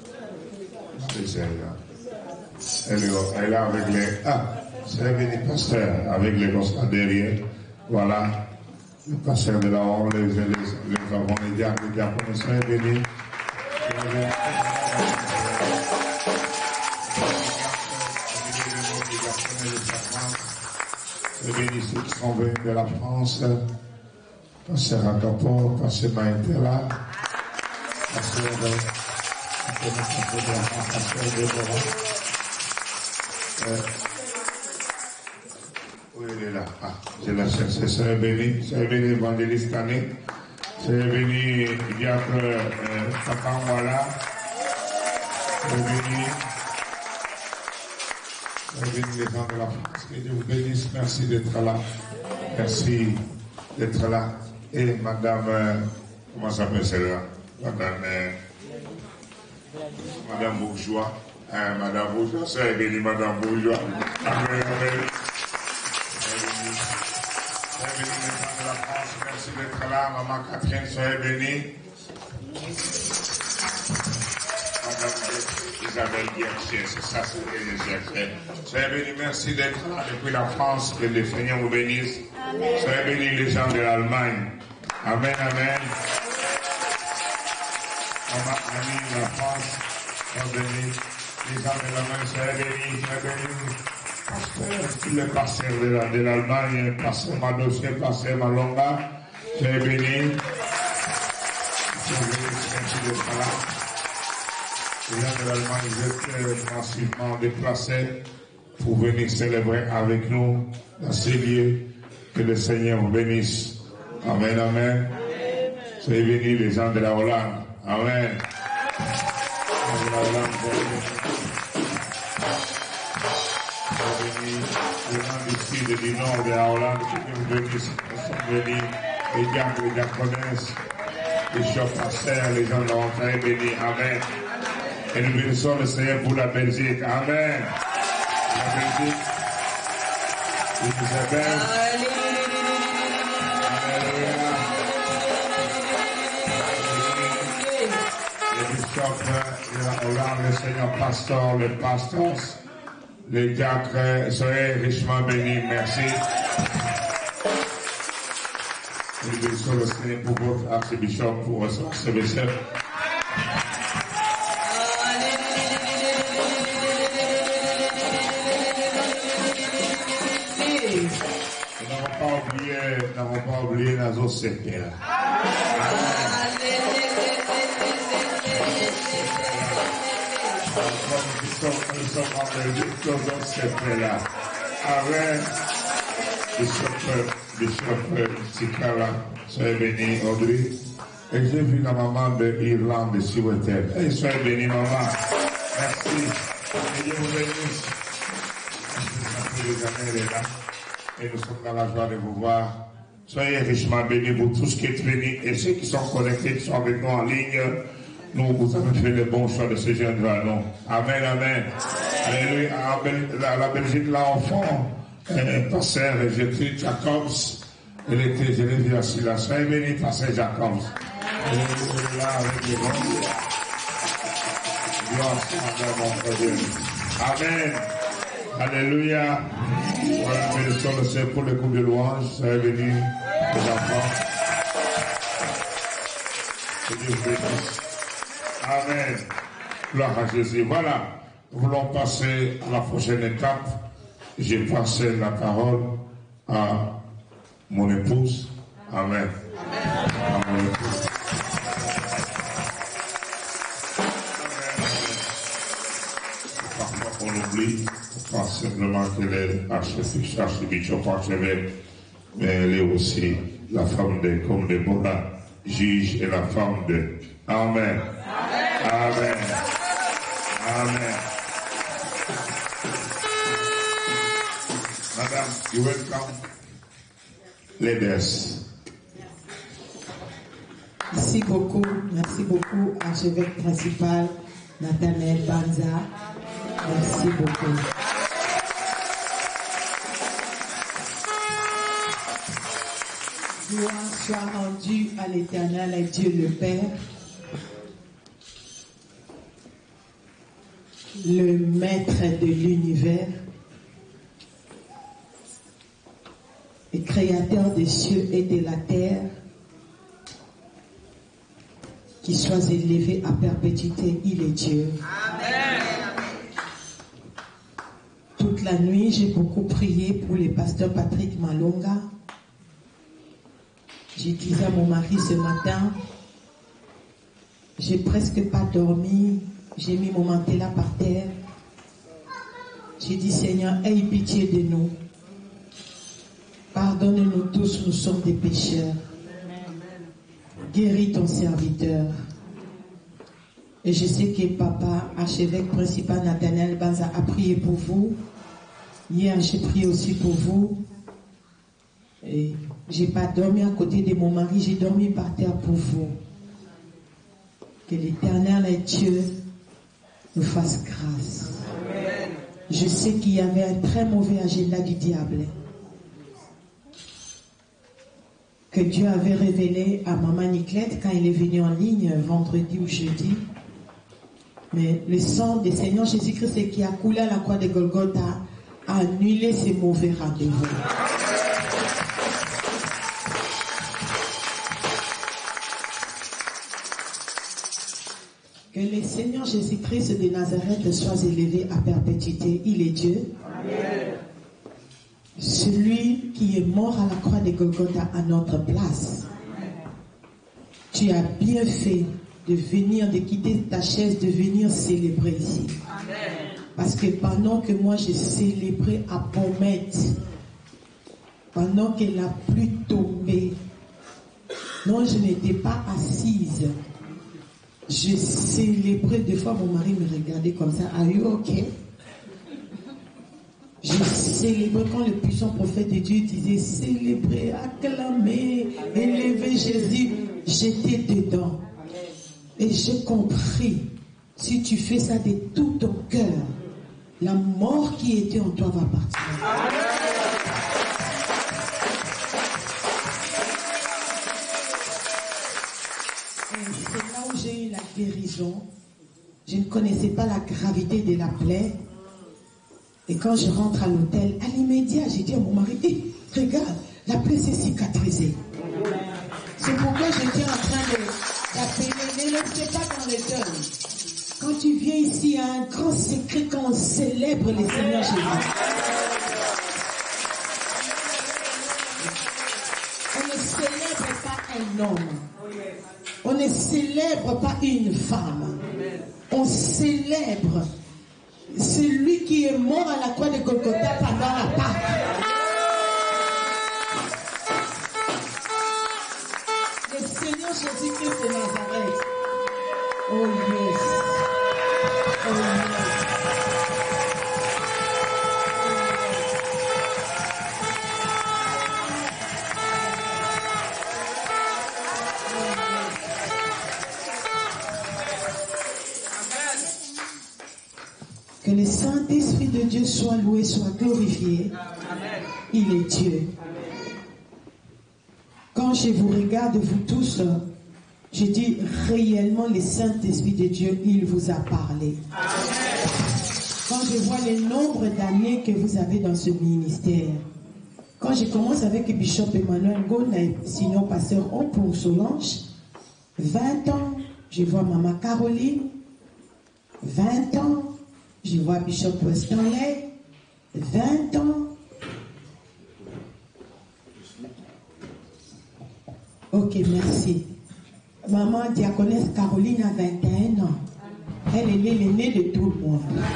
Elle est avec les... Ah, c'est venu pasteur avec les gosses là derrière. Voilà. Le pasteur de la honte, les avons les diacres, c'est venu. Les bénéficiaires qui sont venus de la France, pasteur Acapor, pasteur Maïtela, pasteur Déborah. Oui, il est là. Ah, je l'ai cherché. C'est béni, évangéliste Annie. C'est béni, diacre Papa Wala. C'est béni les gens de la France. Que Dieu vous bénisse. Merci d'être là. Merci d'être là. Et madame, comment s'appelle celle-là? Madame Bourgeois. Madame Bourgeois, c'est béni, Madame Bourgeois. Amen, amen. Soyez béni les gens de la France. Merci d'être là. Maman Catherine, soyez béni. Isabelle Guerchier, c'est ça, c'est Guerchier. Soyez bénis, merci d'être là depuis la France, que le Seigneur vous bénisse. Soyez bénis les gens de l'Allemagne. Amen, amen. Maman Annie, la France, soyez bénis. Les gens de l'Allemagne, soyez bénis, tous les pasteurs de l'Allemagne, pasteur Madossier, pasteur Malonga, soyez bénis. Merci d'être là. Les gens de l'Allemagne, vous êtes massivement déplacés pour venir célébrer avec nous dans ces lieux. Que le Seigneur vous bénisse. Amen, amen. Soyez bénis les gens de la Hollande. Amen. Soyez bénis les gens du sud et du nord de la Hollande. Que vous bénisse. Nous sommes bénis les diacres, les diaconesses, les chefs pasteurs, les gens de la Hollande. Soyez bénis. Amen. Et nous bénissons le Seigneur pour la Belgique. Amen. La Belgique. Isabelle. Le bishop de la Hollande, le Seigneur pasteur, les pasteurs, les diacres, soyez richement bénis. Merci. Nous bénissons le Seigneur pour votre archbishop, pour son archbishop. N'avons pas oublié Nazo Sepela. Nous sommes en Belgique, Nazo Sepela. Avec Bishop Sikara, soyez béni, Audrey. Et j'ai vu la maman de Irlande, de Siwetel. Et soyez béni, maman. Merci. Et Dieu vous bénisse. Ça fait des années, elle est là. Et nous sommes dans la joie de vous voir. Soyez richement bénis pour tous qui êtes venus et ceux qui sont connectés, qui sont avec nous en ligne. Nous vous avons fait le bon choix de ce jeune nous. Amen, amen. Alléluia. La Belgique, là, enfant, pasteur Gertrude Jacobs, Elle était, je l'ai vu assis là, soyez bénis par Saint-Jacob. Elle est là avec les bons. Gloire à mon frère. Amen. Alléluia. Voilà, bénissons le Seigneur pour le coup de louange. Soyez bénis, les enfants. Que Dieu vous bénisse. Amen. Gloire à Jésus. Voilà. Nous voulons passer à la prochaine étape. J'ai passé la parole à mon épouse. Amen. À mon épouse. Parfois on oublie, on pense simplement qu'elle est archbishop archevêque, mais elle est aussi la femme de, comme Déborah, juge et la femme de. Amen. Amen. Amen. Madame, you welcome. Ladies. Merci beaucoup, archevêque principal Nathanaël Banza. Merci beaucoup. Gloire soit rendue à l'Éternel et Dieu le Père, le Maître de l'univers et Créateur des cieux et de la terre, qui soit élevé à perpétuité, il est Dieu. Amen. Toute la nuit, j'ai beaucoup prié pour le pasteur Patrick Malonga. J'ai dit à mon mari ce matin, j'ai presque pas dormi, j'ai mis mon mantelas par terre. J'ai dit, Seigneur, aie pitié de nous. Pardonne-nous tous, nous sommes des pécheurs. Guéris ton serviteur. Et je sais que papa, archevêque principal Nathanaël Banza, a prié pour vous. Hier, j'ai prié aussi pour vous. Et j'ai pas dormi à côté de mon mari, j'ai dormi par terre pour vous. Que l'Éternel et Dieu nous fasse grâce. Amen. Je sais qu'il y avait un très mauvais agenda du diable que Dieu avait révélé à maman Niclette quand elle est venue en ligne vendredi ou jeudi. Mais le sang du Seigneur Jésus-Christ qui a coulé à la croix de Golgotha a annulé ces mauvais rendez-vous. Que le Seigneur Jésus-Christ de Nazareth soit élevé à perpétuité. Il est Dieu. Amen. Celui qui est mort à la croix de Golgotha à notre place. Tu as bien fait de venir, de quitter ta chaise, de venir célébrer ici. Amen. Parce que pendant que moi j'ai célébré à Pommette, pendant que la pluie tombait, non, je n'étais pas assise. Je célébrais, des fois mon mari me regardait comme ça, are you okay? Je célébrais quand le puissant prophète de Dieu disait célébrer, acclamer, élever Jésus, j'étais dedans. Et j'ai compris, si tu fais ça de tout ton cœur, la mort qui était en toi va partir. C'est là où j'ai eu la guérison. Je ne connaissais pas la gravité de la plaie. Et quand je rentre à l'hôtel, à l'immédiat, j'ai dit à mon mari, hey, regarde, la plaie s'est cicatrisée. C'est pourquoi j'étais en train d'appeler, ne laissez pas dans les deuils. Quand tu viens ici, il y a un grand secret quand on célèbre le Seigneur Jésus. On ne célèbre pas un homme. On ne célèbre pas une femme. On célèbre celui qui est mort à la croix de Golgotha pendant la Pâque. Le Seigneur Jésus-Christ de Nazareth. Oh yes. Oh yes. Que le Saint-Esprit de Dieu soit loué, soit glorifié. Amen. Il est Dieu. Amen. quand je vous regarde, vous tous, je dis réellement, le Saint-Esprit de Dieu, il vous a parlé. Quand je vois le nombre d'années que vous avez dans ce ministère, quand je commence avec Bishop Emmanuel Gona et sinon Pasteur pour Solange, 20 ans, je vois Maman Caroline, 20 ans, je vois Bishop Stanley, 20 ans. Ok, merci. Maman diaconesse Caroline a 21 ans. Elle est l'aînée de tout le monde.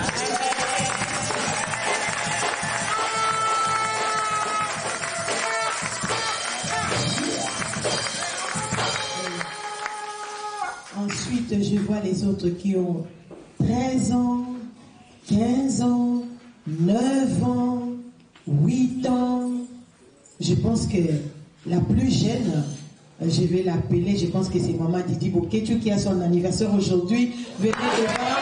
Ensuite, je vois les autres qui ont 13 ans, 15 ans, 9 ans, 8 ans. Je pense que la plus jeune, je vais l'appeler, je pense que c'est Maman Didi Boketu qui a son anniversaire aujourd'hui. Venez devant.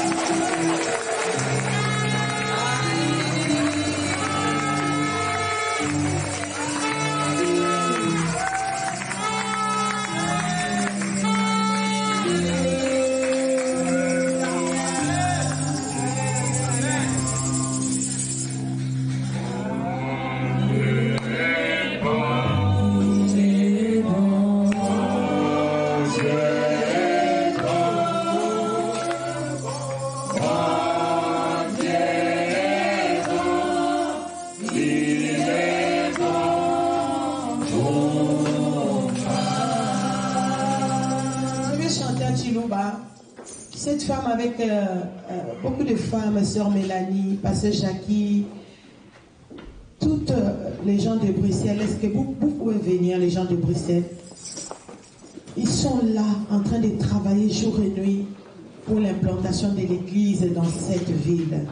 Cette femme avec beaucoup de femmes, Sœur Mélanie, Pasteur Jackie, toutes les gens de Bruxelles, est-ce que vous pouvez venir, les gens de Bruxelles? Ils sont là en train de travailler jour et nuit pour l'implantation de l'église dans cette ville.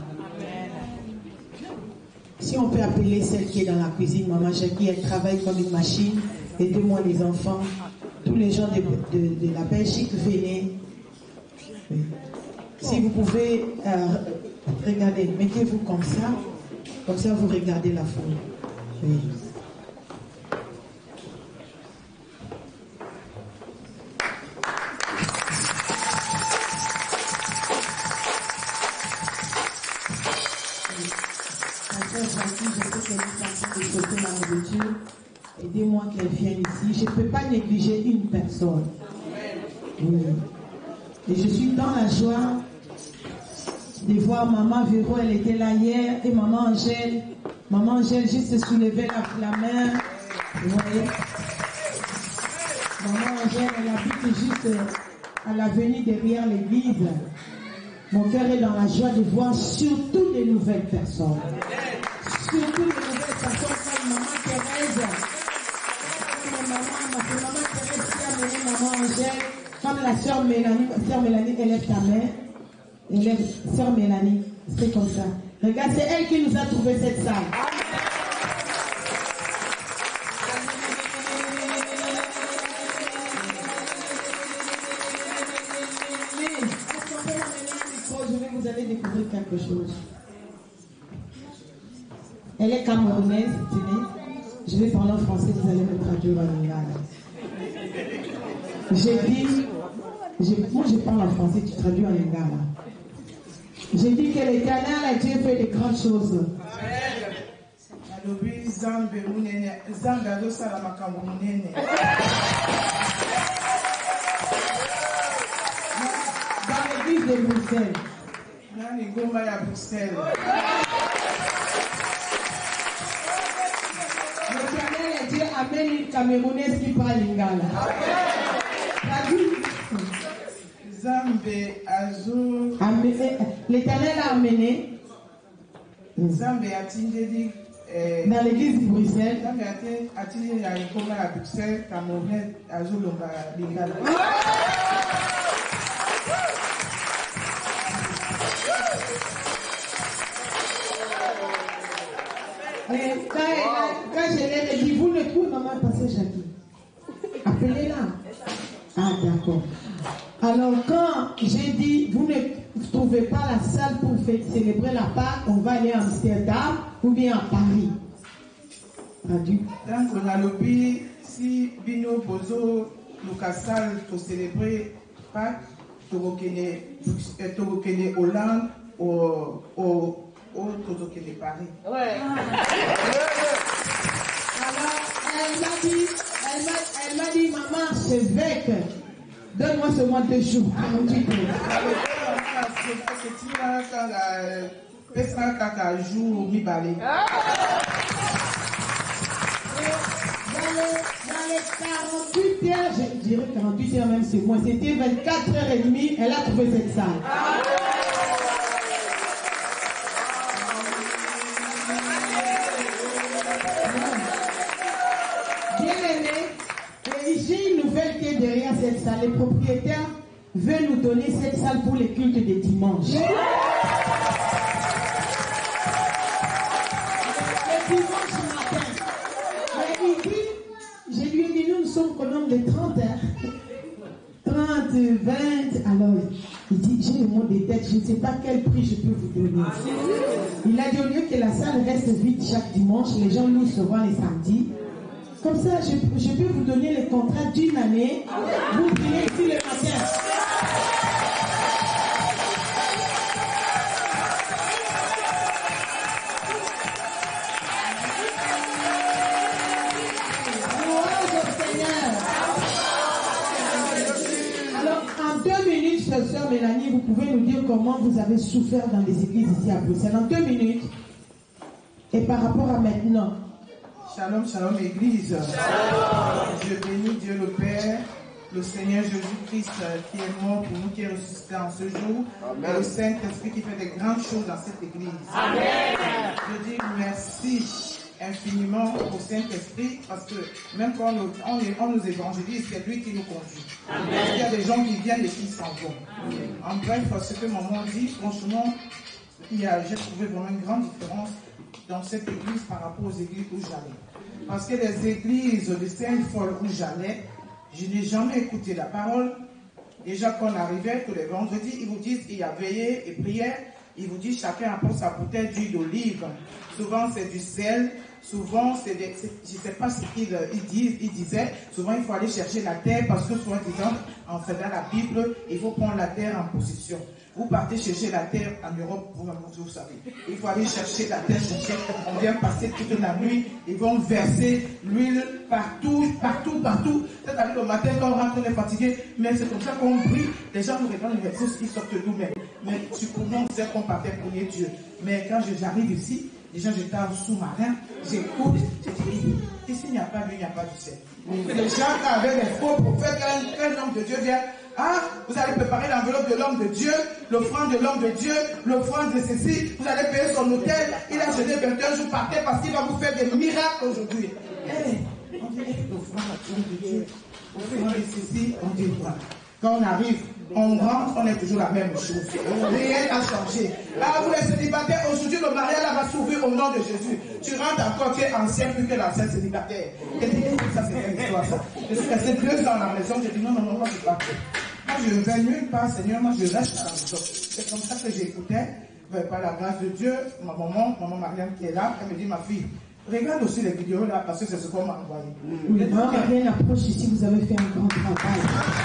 Si on peut appeler celle qui est dans la cuisine, Maman Jackie, elle travaille comme une machine, aidez-moi les enfants, tous les gens de la Belgique, venez. Oui. Si vous pouvez regarder, mettez-vous comme ça vous regardez la foule. Oui. Aidez-moi qu'elle vienne ici. Je ne peux pas négliger une personne. Oui. Et je suis dans la joie de voir Maman Véro, elle était là hier, et Maman Angèle juste soulevait la main. Vous voyez? Maman Angèle, elle habite juste à l'avenue derrière l'église. Mon cœur est dans la joie de voir surtout des nouvelles personnes. Surtout des nouvelles personnes comme Maman Thérèse. Maman Thérèse qui a mené Maman Angèle. Comme la sœur Mélanie, élève ta main. Élève, sœur Mélanie, c'est comme ça. Regarde, c'est elle qui nous a trouvé cette salle. Vous allez découvrir quelque chose. Elle est camerounaise, tenez. Je vais parler en français, vous allez me traduire en lingala. Moi je parle en français, tu traduis en lingala. J'ai dit que l'Éternel a Dieu fait de grandes choses. Dans l'église de Bruxelles. L'Éternel a Dieu amène une Camerounaise qui parle lingala. L'Éternel a amené dans l'église de Bruxelles. Quand je l'ai dit, vous ne trouvez pas mal passer Jackie. Appelez-la. Ah, d'accord. Alors, quand j'ai dit, vous ne trouvez pas la salle pour célébrer la Pâque, on va aller à Amsterdam ou bien à Paris. Traduit. si Bino Bozo Lucasal pour célébrer Pâques, Togokene Hollande, au Togokene Paris. Ouais. Alors, elle m'a dit, maman, c'est vec. Donne-moi seulement 2 jours. Dans les 48 heures, je dirais 48 heures même, c'est moi, c'était 24h30, elle a trouvé cette salle. Bien aimé, j'ai une nouvelle qui est derrière cette salle. Les propriétaires veulent nous donner cette salle pour les cultes des dimanches. Je lui ai dit, nous sommes au nombre de 30 heures. 30, 20. Alors, il dit, j'ai le mot des têtes, je ne sais pas quel prix je peux vous donner. Il a dit, au lieu que la salle reste vide chaque dimanche, les gens louent souvent les samedis. Comme ça, je peux vous donner le contrat d'une année. Vous priez ici le matin. Sœur Mélanie, vous pouvez nous dire comment vous avez souffert dans les églises ici à Bruxelles en 2 minutes. Et par rapport à maintenant. Shalom, shalom Église. Je bénis Dieu le Père, le Seigneur Jésus-Christ qui est mort pour nous, qui est ressuscité en ce jour. Amen. Et le Saint-Esprit qui fait des grandes choses dans cette Église. Amen. Je dis merci infiniment au Saint-Esprit parce que même quand on nous évangélise, c'est lui qui nous conduit. Amen. Il y a des gens qui viennent et qui s'en vont. Amen. En bref, ce que maman dit, franchement, j'ai trouvé vraiment une grande différence dans cette église par rapport aux églises où j'allais. Parce que les églises de Sainte-Foy où j'allais, je n'ai jamais écouté la parole. Déjà quand on arrivait tous les vendredis, ils vous disent il y a veillée et prière. Ils vous disent chacun apporte sa bouteille d'huile d'olive. Souvent c'est du sel. Souvent, je ne sais pas ce qu'ils disent, ils disaient, souvent il faut aller chercher la terre parce que soi-disant, en faisant la Bible, il faut prendre la terre en position. Vous partez chercher la terre en Europe, vous savez. Il faut aller chercher la terre, on vient passer toute la nuit, ils vont verser l'huile partout. C'est-à-dire le matin, quand on rentre, on est fatigué, mais c'est comme ça qu'on prie. Les gens nous regardent, ils sortent de nous, mais supposons qu'on partait prier Dieu. Mais quand j'arrive ici, déjà j'étais en sous-marin, j'écoute, j'ai dit, ici il n'y a pas Dieu, il n'y a pas du ciel. Les gens avaient des faux prophètes, un homme de Dieu vient, vous allez préparer l'enveloppe de l'homme de Dieu, l'offrande de l'homme de Dieu, l'offrande de ceci, vous allez payer son hôtel, il a jeté 21 jours par terre parce qu'il va vous faire des miracles aujourd'hui. On dit, l'offrande de l'homme de Dieu, l'offrande de ceci, on dit, quand on arrive, on rentre, on est toujours la même chose. Rien n'a changé. Vous les célibataires, aujourd'hui le mariage va s'ouvrir au nom de Jésus. Tu rentres encore, tu es ancien plus que l'ancien célibataire. Et ça c'est une histoire ça. Je suis resté 2 ans à la maison, j'ai dit non, moi je ne pas. Moi je ne vais nulle part, Seigneur, moi je reste à la maison. C'est comme ça que j'écoutais, par la grâce de Dieu, ma maman Marianne qui est là, elle me dit ma fille, regarde aussi les vidéos là parce que c'est ce qu'on m'a envoyé. Oui, maman Marianne approche ici, vous avez fait un grand travail.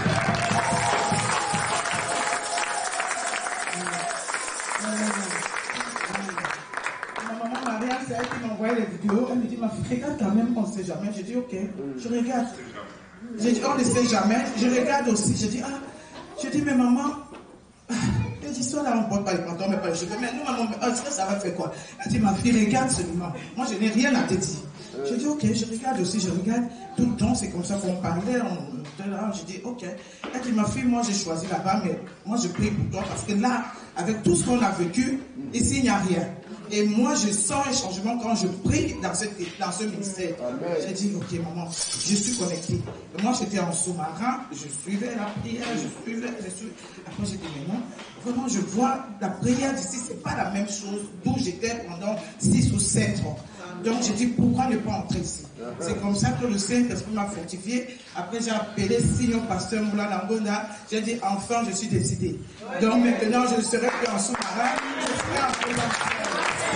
C'est elle qui m'a envoyé les vidéos. Elle me dit, ma fille, regarde quand même, on ne sait jamais. J'ai dit, ok, je regarde. J'ai dit, on ne sait jamais. Je regarde aussi. J'ai dit, mais maman, les histoires là, on ne porte pas les pantalons, mais pas les cheveux. Mais nous, maman, ça va faire quoi? Elle dit, ma fille, regarde seulement. Moi, je n'ai rien à te dire. J'ai dit, ok, je regarde aussi, je regarde. Tout le temps, c'est comme ça qu'on parlait. J'ai dit, ok. Elle dit, ma fille, moi, j'ai choisi là-bas, mais moi, je prie pour toi parce que là, avec tout ce qu'on a vécu, ici, il n'y a rien. Et moi, je sens un changement quand je prie dans ce ministère. J'ai dit, ok, maman, je suis connectée. Et moi, j'étais en sous-marin, je suivais la prière, je suivais. Après, j'ai dit, mais non, vraiment, je vois la prière d'ici, c'est pas la même chose d'où j'étais pendant 6 ou 7 ans. Donc, j'ai dit, pourquoi ne pas entrer ici? C'est comme ça que le Saint-Esprit m'a fortifié. Après, j'ai appelé Signon Pasteur Moula Nambona. J'ai dit, enfin, je suis décidé. Donc, maintenant, je ne serai plus en sous-marin, je serai en présentiel.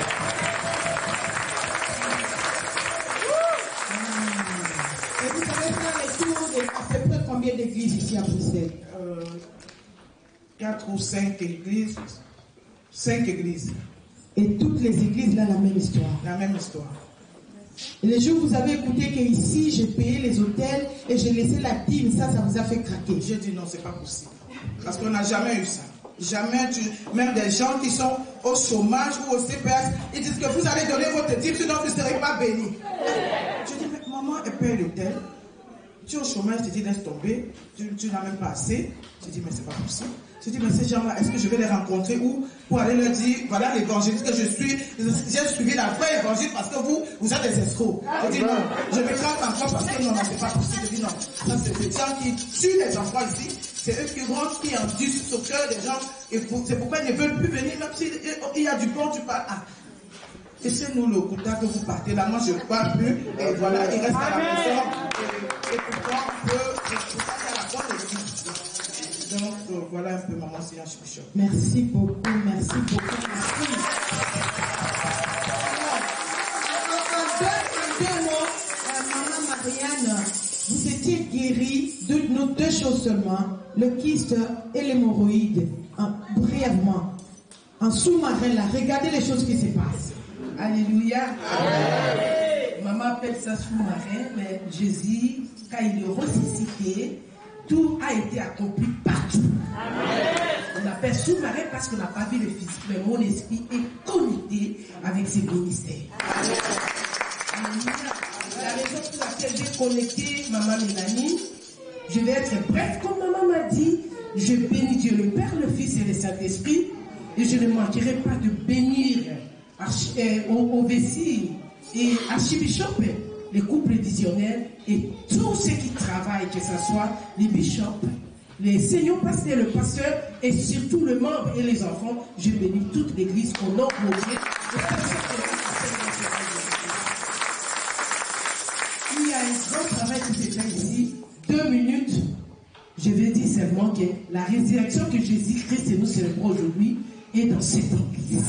Et vous savez à peu près combien d'églises ici à Bruxelles? 4 ou 5 églises. 5 églises. Et toutes les églises, là, la même histoire. La même histoire. Et le jour où vous avez écouté qu'ici, j'ai payé les hôtels et j'ai laissé la dîme, ça vous a fait craquer. J'ai dit non, c'est pas possible. Parce qu'on n'a jamais eu ça. Jamais, même des gens qui sont au chômage ou au CPS, ils disent que vous allez donner votre dîme, sinon vous ne serez pas bénis. Je dis, mais maman, elle paye l'hôtel. Tu es au chômage, tu dis, laisse tomber. Tu n'as même pas assez. Je dis, mais c'est pas possible. Je dis, mais ces gens-là, est-ce que je vais les rencontrer ou pour aller leur dire, voilà l'évangéliste que je suis, j'ai suivi la vraie évangile parce que vous êtes des escrocs. Je dis, non, je me craque encore parce que non, c'est pas possible. Je dis, non, ça c'est des gens qui tuent les enfants ici. C'est eux qui rentrent, qui endurcent au cœur des gens. Et c'est pourquoi ils ne veulent plus venir, même s'il y a du bon, tu parles. Ah. Laissez-nous le quota que vous partez là. Moi, je ne parle plus. Et voilà, il reste à la maison. Et pourquoi on peut. C'est ça qu'il y a la bonne église. Donc, voilà un peu, maman, c'est un Bishop. Merci beaucoup, merci beaucoup. Merci. En deux mots, maman Marianne, vous étiez guérie de nos deux choses seulement, le kyste et l'hémorroïde, brièvement. En sous-marin, là, regardez les choses qui se passent. Alléluia. Amen. Maman appelle ça sous-marin, mais Jésus, quand il est ressuscité, tout a été accompli partout. Amen. On appelle sous-marin parce qu'on n'a pas vu le physique, mais mon esprit est connecté avec ses ministères. Alléluia. La raison pour laquelle j'ai connecté maman Mélanie, je vais être bref, comme maman m'a dit, je bénis Dieu le Père, le Fils et le Saint-Esprit, et je ne manquerai pas de bénir au Vessie et Archibishop, les couples visionnaires et tous ceux qui travaillent, que ce soit les bishops, les seigneurs pasteurs, le pasteur et surtout le membre et les enfants. Je bénis toute l'église au nom de Dieu. Il y a un grand travail qui se fait ici. 2 minutes. Je vais dire seulement que la résurrection que Jésus-Christ et nous célébrons aujourd'hui est dans cette église.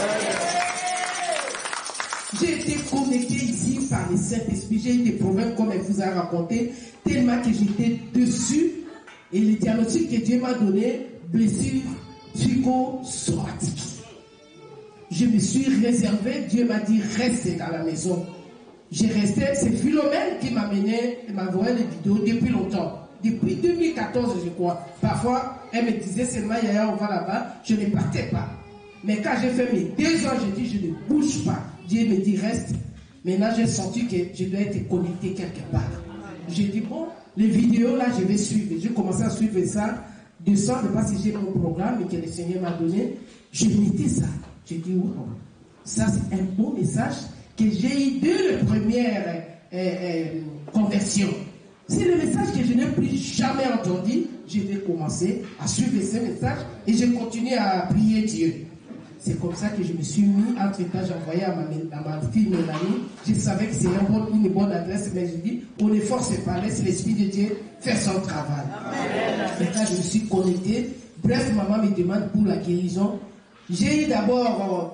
J'ai été connecté ici par le Saint-Esprit. J'ai eu des problèmes comme elle vous a raconté, tellement que j'étais dessus. Et le diagnostic que Dieu m'a donné, blessure psychosomatique. Je me suis réservé, Dieu m'a dit reste dans la maison. J'ai resté, c'est Philomène qui m'a envoyé les vidéos depuis longtemps. Depuis 2014, je crois. Parfois, elle me disait seulement, Yaya, on va là-bas. Je ne partais pas. Mais quand j'ai fait mes 2 ans, j'ai dit, je ne bouge pas. Dieu me dit, reste. Maintenant, j'ai senti que je dois être connecté quelque part. J'ai dit, bon, les vidéos, là, je vais suivre. J'ai commencé à suivre ça. De sorte, pas si j'ai mon programme que le Seigneur m'a donné. Je mettais ça. J'ai dit, wow, ça, c'est un beau message que j'ai eu dès la première conversion. C'est le message que je n'ai plus jamais entendu. Je vais commencer à suivre ce message et je continue à prier Dieu. C'est comme ça que je me suis mis, entre-temps, j'ai envoyé à ma fille Mélanie. Je savais que c'est une bonne adresse, mais je dis, on ne force pas, laisse l'Esprit de Dieu faire son travail. Maintenant, je me suis connecté. Bref, maman me demande pour la guérison. J'ai eu d'abord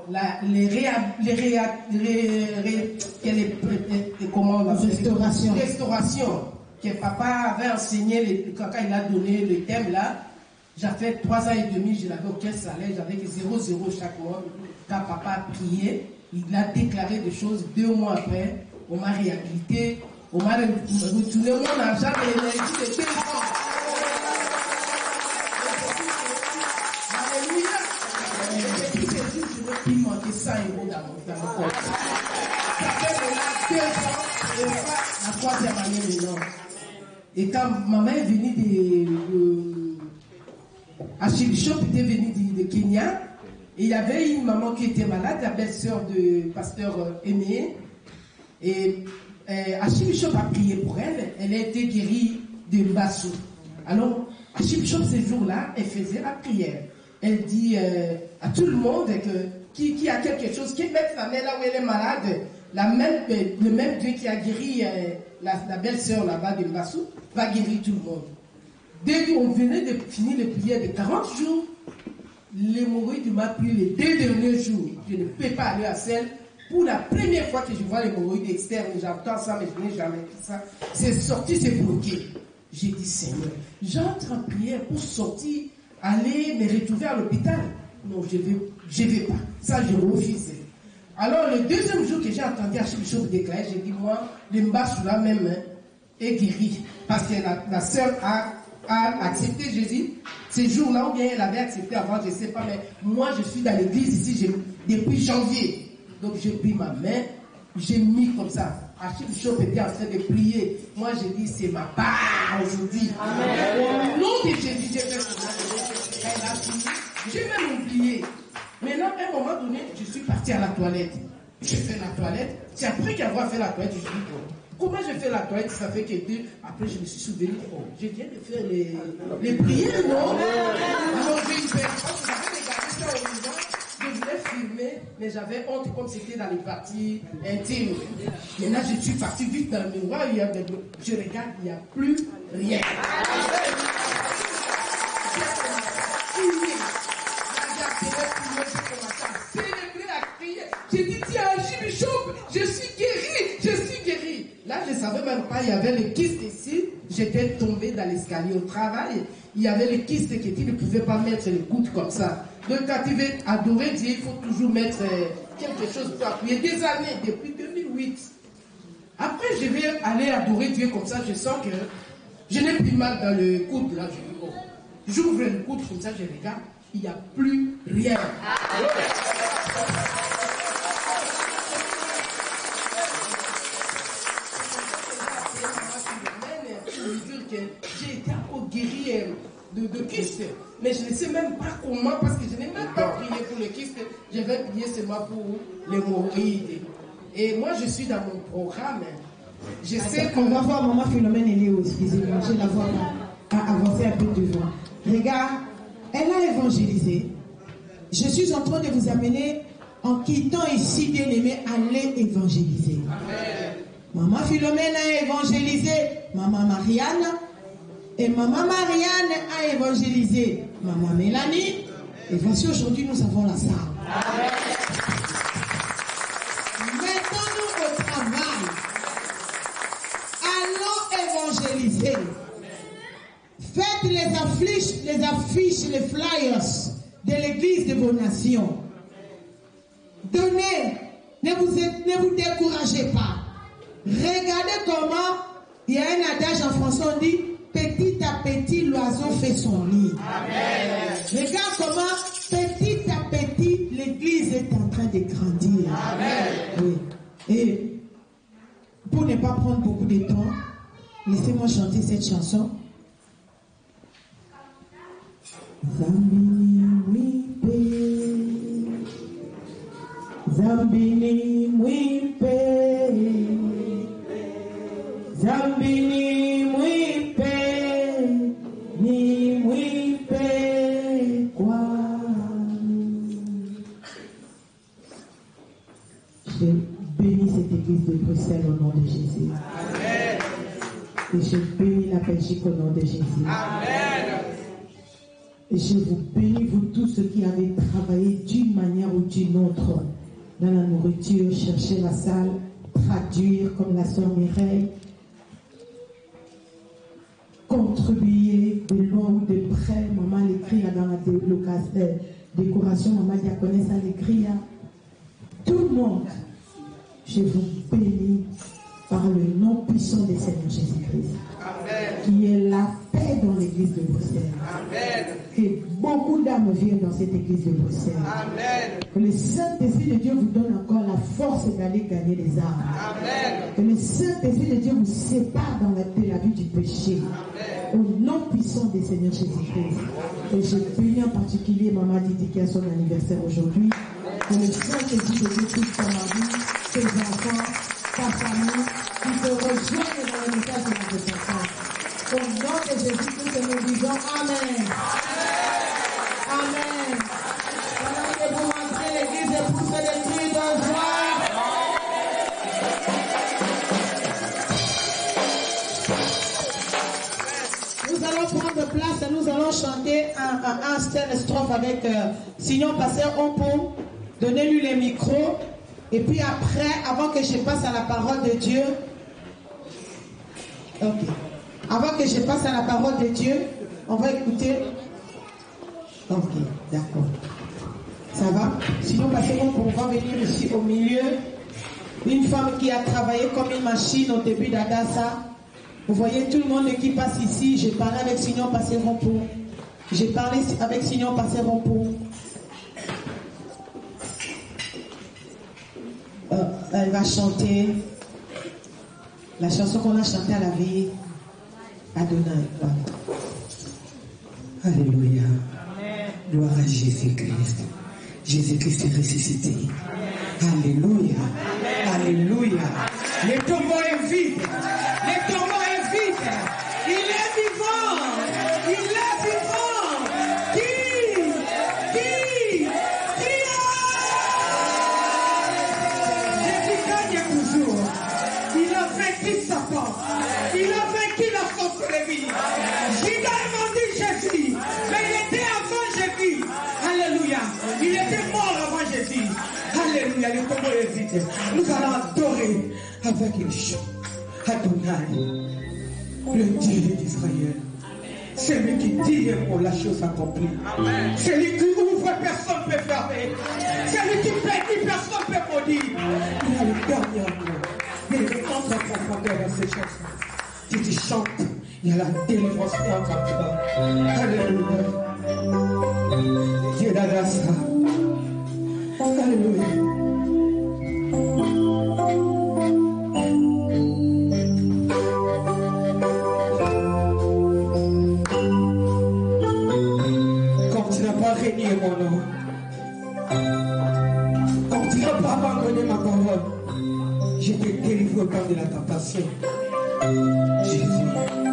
restauration que papa avait enseigné quand il a donné le thème là. J'ai fait 3 ans et demi, je n'avais aucun salaire, j'avais 0,0 chaque mois. Quand papa a prié, il a déclaré des choses. 2 mois après, on m'a réhabilité, on m'a retourné mon argent et l'énergie de 2 ans. Alléluia. Et depuis ce jour, je ne peux plus manquer 100 € dans mon compte. Ça fait maintenant 2 ans et la 3e année maintenant. Et quand maman est venue Archibishop était venu de Kenya et il y avait une maman qui était malade, la belle-sœur de pasteur Aimé. Et Archibishop a prié pour elle. Elle a été guérie de Mbassou. Alors, Archibishop, ces jours-là, elle faisait la prière. Elle dit à tout le monde qui a quelque chose, qui met sa mère là où elle est malade, le même Dieu qui a guéri la belle-sœur là-bas de Mbassou va guérir tout le monde. Dès qu'on venait de finir les prières de 40 jours, l'hémorroïde m'a pris les 2 derniers jours. Je ne peux pas aller à celle. Pour la première fois que je vois l'hémorroïde externe, j'entends ça, mais je n'ai jamais vu ça. C'est sorti, c'est bloqué. J'ai dit, Seigneur, j'entre en prière pour sortir, aller me retrouver à l'hôpital. Non, je vais pas. Ça, je refuse. Alors, le deuxième jour que j'ai entendu Archibishop déclarer, j'ai dit, moi, le mbas sous la même main est guéri. Parce que la sœur a accepté Jésus. Ces jours-là, ou bien elle avait accepté avant, je ne sais pas, mais moi, je suis dans l'église ici depuis janvier. Donc, j'ai pris ma main, j'ai mis comme ça. Archibishop était en train de prier. Moi, j'ai dit, c'est ma part aujourd'hui. Au nom de Jésus, j'ai fait ça. Elle a fini. J'ai même oublié. Maintenant, à un moment donné, je suis parti à la toilette. J'ai fait la toilette. C'est après qu'avoir fait la toilette, je me suis dit, bon, comment je fais la toilette? Ça fait que deux. Après, je me suis souvenu, oh, je viens de faire les prières, non? Alors, j'ai eu peur. J'avais regardé ça au vivant. Je voulais filmer, mais j'avais honte comme c'était dans les parties intimes. Maintenant, je suis parti vite dans le miroir. Je regarde, il n'y a plus rien. J'ai dit, tiens, Archibishop, je suis guéri. Là, je ne savais même pas, il y avait le kyste ici. J'étais tombé dans l'escalier au travail. Il y avait le kyste qui dit, ne pouvait pas mettre les coudes comme ça. Donc, quand tu veux adorer Dieu, il faut toujours mettre quelque chose pour appuyer. Des années, depuis 2008. Après, je vais aller adorer Dieu comme ça. Je sens que je n'ai plus mal dans le coude. Là, je dis, oh. J'ouvre le coude comme ça, je regarde. Il n'y a plus rien. J'ai été encore guéri de kyste, mais je ne sais même pas comment, parce que je n'ai même pas prié pour le kyste, je vais prier seulement pour l'hémorroïde. Et moi, je suis dans mon programme. Je sais qu'on va voir Maman Philomène Eléo, excusez-moi, je la vois à avancer un peu devant. Regarde, elle a évangélisé. Je suis en train de vous amener, en quittant ici, bien aimé, aller évangéliser. Amen. Maman Philomène a évangélisé Maman Marianne. Et Maman Marianne a évangélisé Maman Mélanie. Et voici aujourd'hui, nous avons la salle. Amen. Mettons-nous au travail. Allons évangéliser. Faites les affiches, les flyers de l'église de vos nations. Donnez. Ne vous découragez pas. Regardez comment, il y a un adage en français, on dit, petit à petit, l'oiseau fait son nid. Amen. Regarde comment, petit à petit, l'église est en train de grandir. Amen. Oui. Et pour ne pas prendre beaucoup de temps, laissez-moi chanter cette chanson. Zambini mwipe, Zambini mwipe, ni mwipe kwa. Je bénis cette église de Bruxelles au nom de Jésus. Amen. Et je bénis la Belgique au nom de Jésus. Amen. Et je vous bénis, vous tous ceux qui avez travaillé d'une manière ou d'une autre dans la nourriture, chercher la salle, traduire comme la sœur Mireille, contribuer de loin ou de près. Maman l'écrit dans la décoration, maman diaconesse a l'écrit. Tout le monde, je vous bénis par le nom puissant du Seigneur Jésus-Christ. Amen. Qui est la paix dans l'église de Bruxelles. Amen. Que beaucoup d'âmes viennent dans cette église de Bruxelles. Amen. Que le Saint-Esprit de Dieu vous donne encore la force d'aller gagner les âmes. Amen. Que le Saint-Esprit de Dieu vous sépare de la vie du péché. Amen. Au nom puissant du Seigneur Jésus-Christ. Et je bénis en particulier Maman Didi qui a son anniversaire aujourd'hui. Que le Saint-Esprit de Dieu touche ton mari, tes enfants, ta famille, qui te rejoignent dans le message de la repentance. Au nom de Jésus-Christ, nous disons Amen. Amen. Pendant que vous rentrez, l'église est poussée des cris de joie. Nous allons prendre place et nous allons chanter un seul strophe avec Signor Pasteur Ompo. Donnez-lui les micros. Et puis après, avant que je passe à la parole de Dieu, ok. Avant que je passe à la parole de Dieu, on va écouter. Ok, d'accord. Ça va? Sinon, passez-moi pour pouvoir venir ici au milieu. Une femme qui a travaillé comme une machine au début d'Adassa. Vous voyez tout le monde qui passe ici. J'ai parlé avec Signon Passé-Rompo. J'ai parlé avec Signon Passé-Rompo. Elle va chanter la chanson qu'on a chantée à la vie. Adonai. Voilà. Alléluia. Gloire à Jésus-Christ. Jésus-Christ est ressuscité. Alléluia. Alléluia. Le tombeau est vide. Le tombeau est vide. Il est vivant. Il est vivant. Qui Jésus gagne toujours. Il a vaincu Satan. Il a vaincu la sorcellerie. Judas a vendu Jésus. Mais il était avant Jésus. Alléluia. Il était mort avant Jésus. Alléluia. Le tombeau est vide. Nous allons adorer avec le chant. Adonai, le Dieu d'Israël. Celui qui dit pour la chose accomplie. Celui qui ouvre, personne ne peut fermer. Celui qui bénit, personne ne peut maudire. Il a le dernier mot. Il rentre en profondeur dans ces chansons. Si tu chantes, il y a la délivrance en toi. Alléluia. Dieu d'Adassa. Alléluia. Comme tu n'as pas régné mon nom, comme tu n'as pas abandonné ma parole, je t'ai délivré au temps de la tentation. Jésus.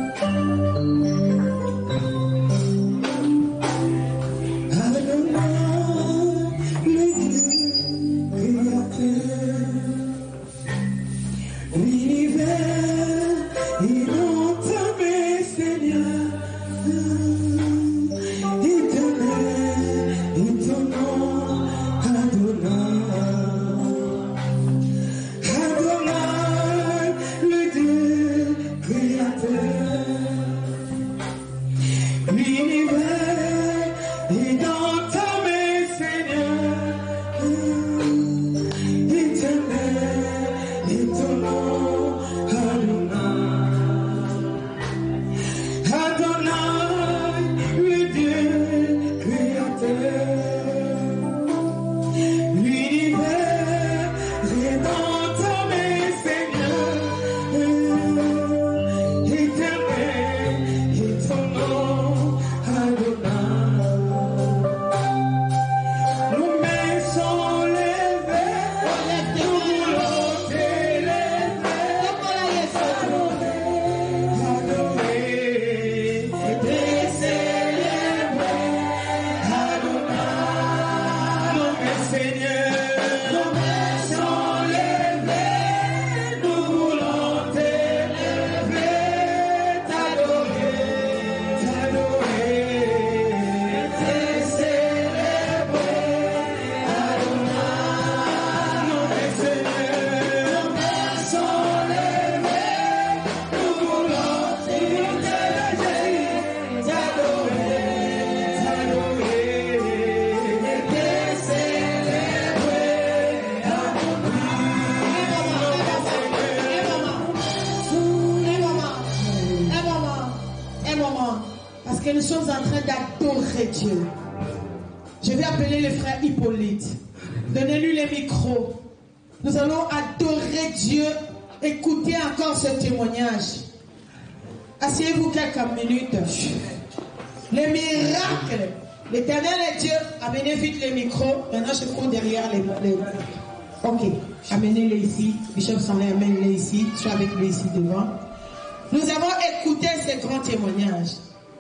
Donnez-lui les micros. Nous allons adorer Dieu. Écoutez encore ce témoignage. Asseyez-vous quelques minutes. Les miracles. L'Éternel est Dieu. Amenez vite les micros. Maintenant, je prends derrière les... Ok. Amenez-les ici. Bishop Sanlé, amène-les ici. Je suis avec lui ici devant. Nous avons écouté ces grands témoignages.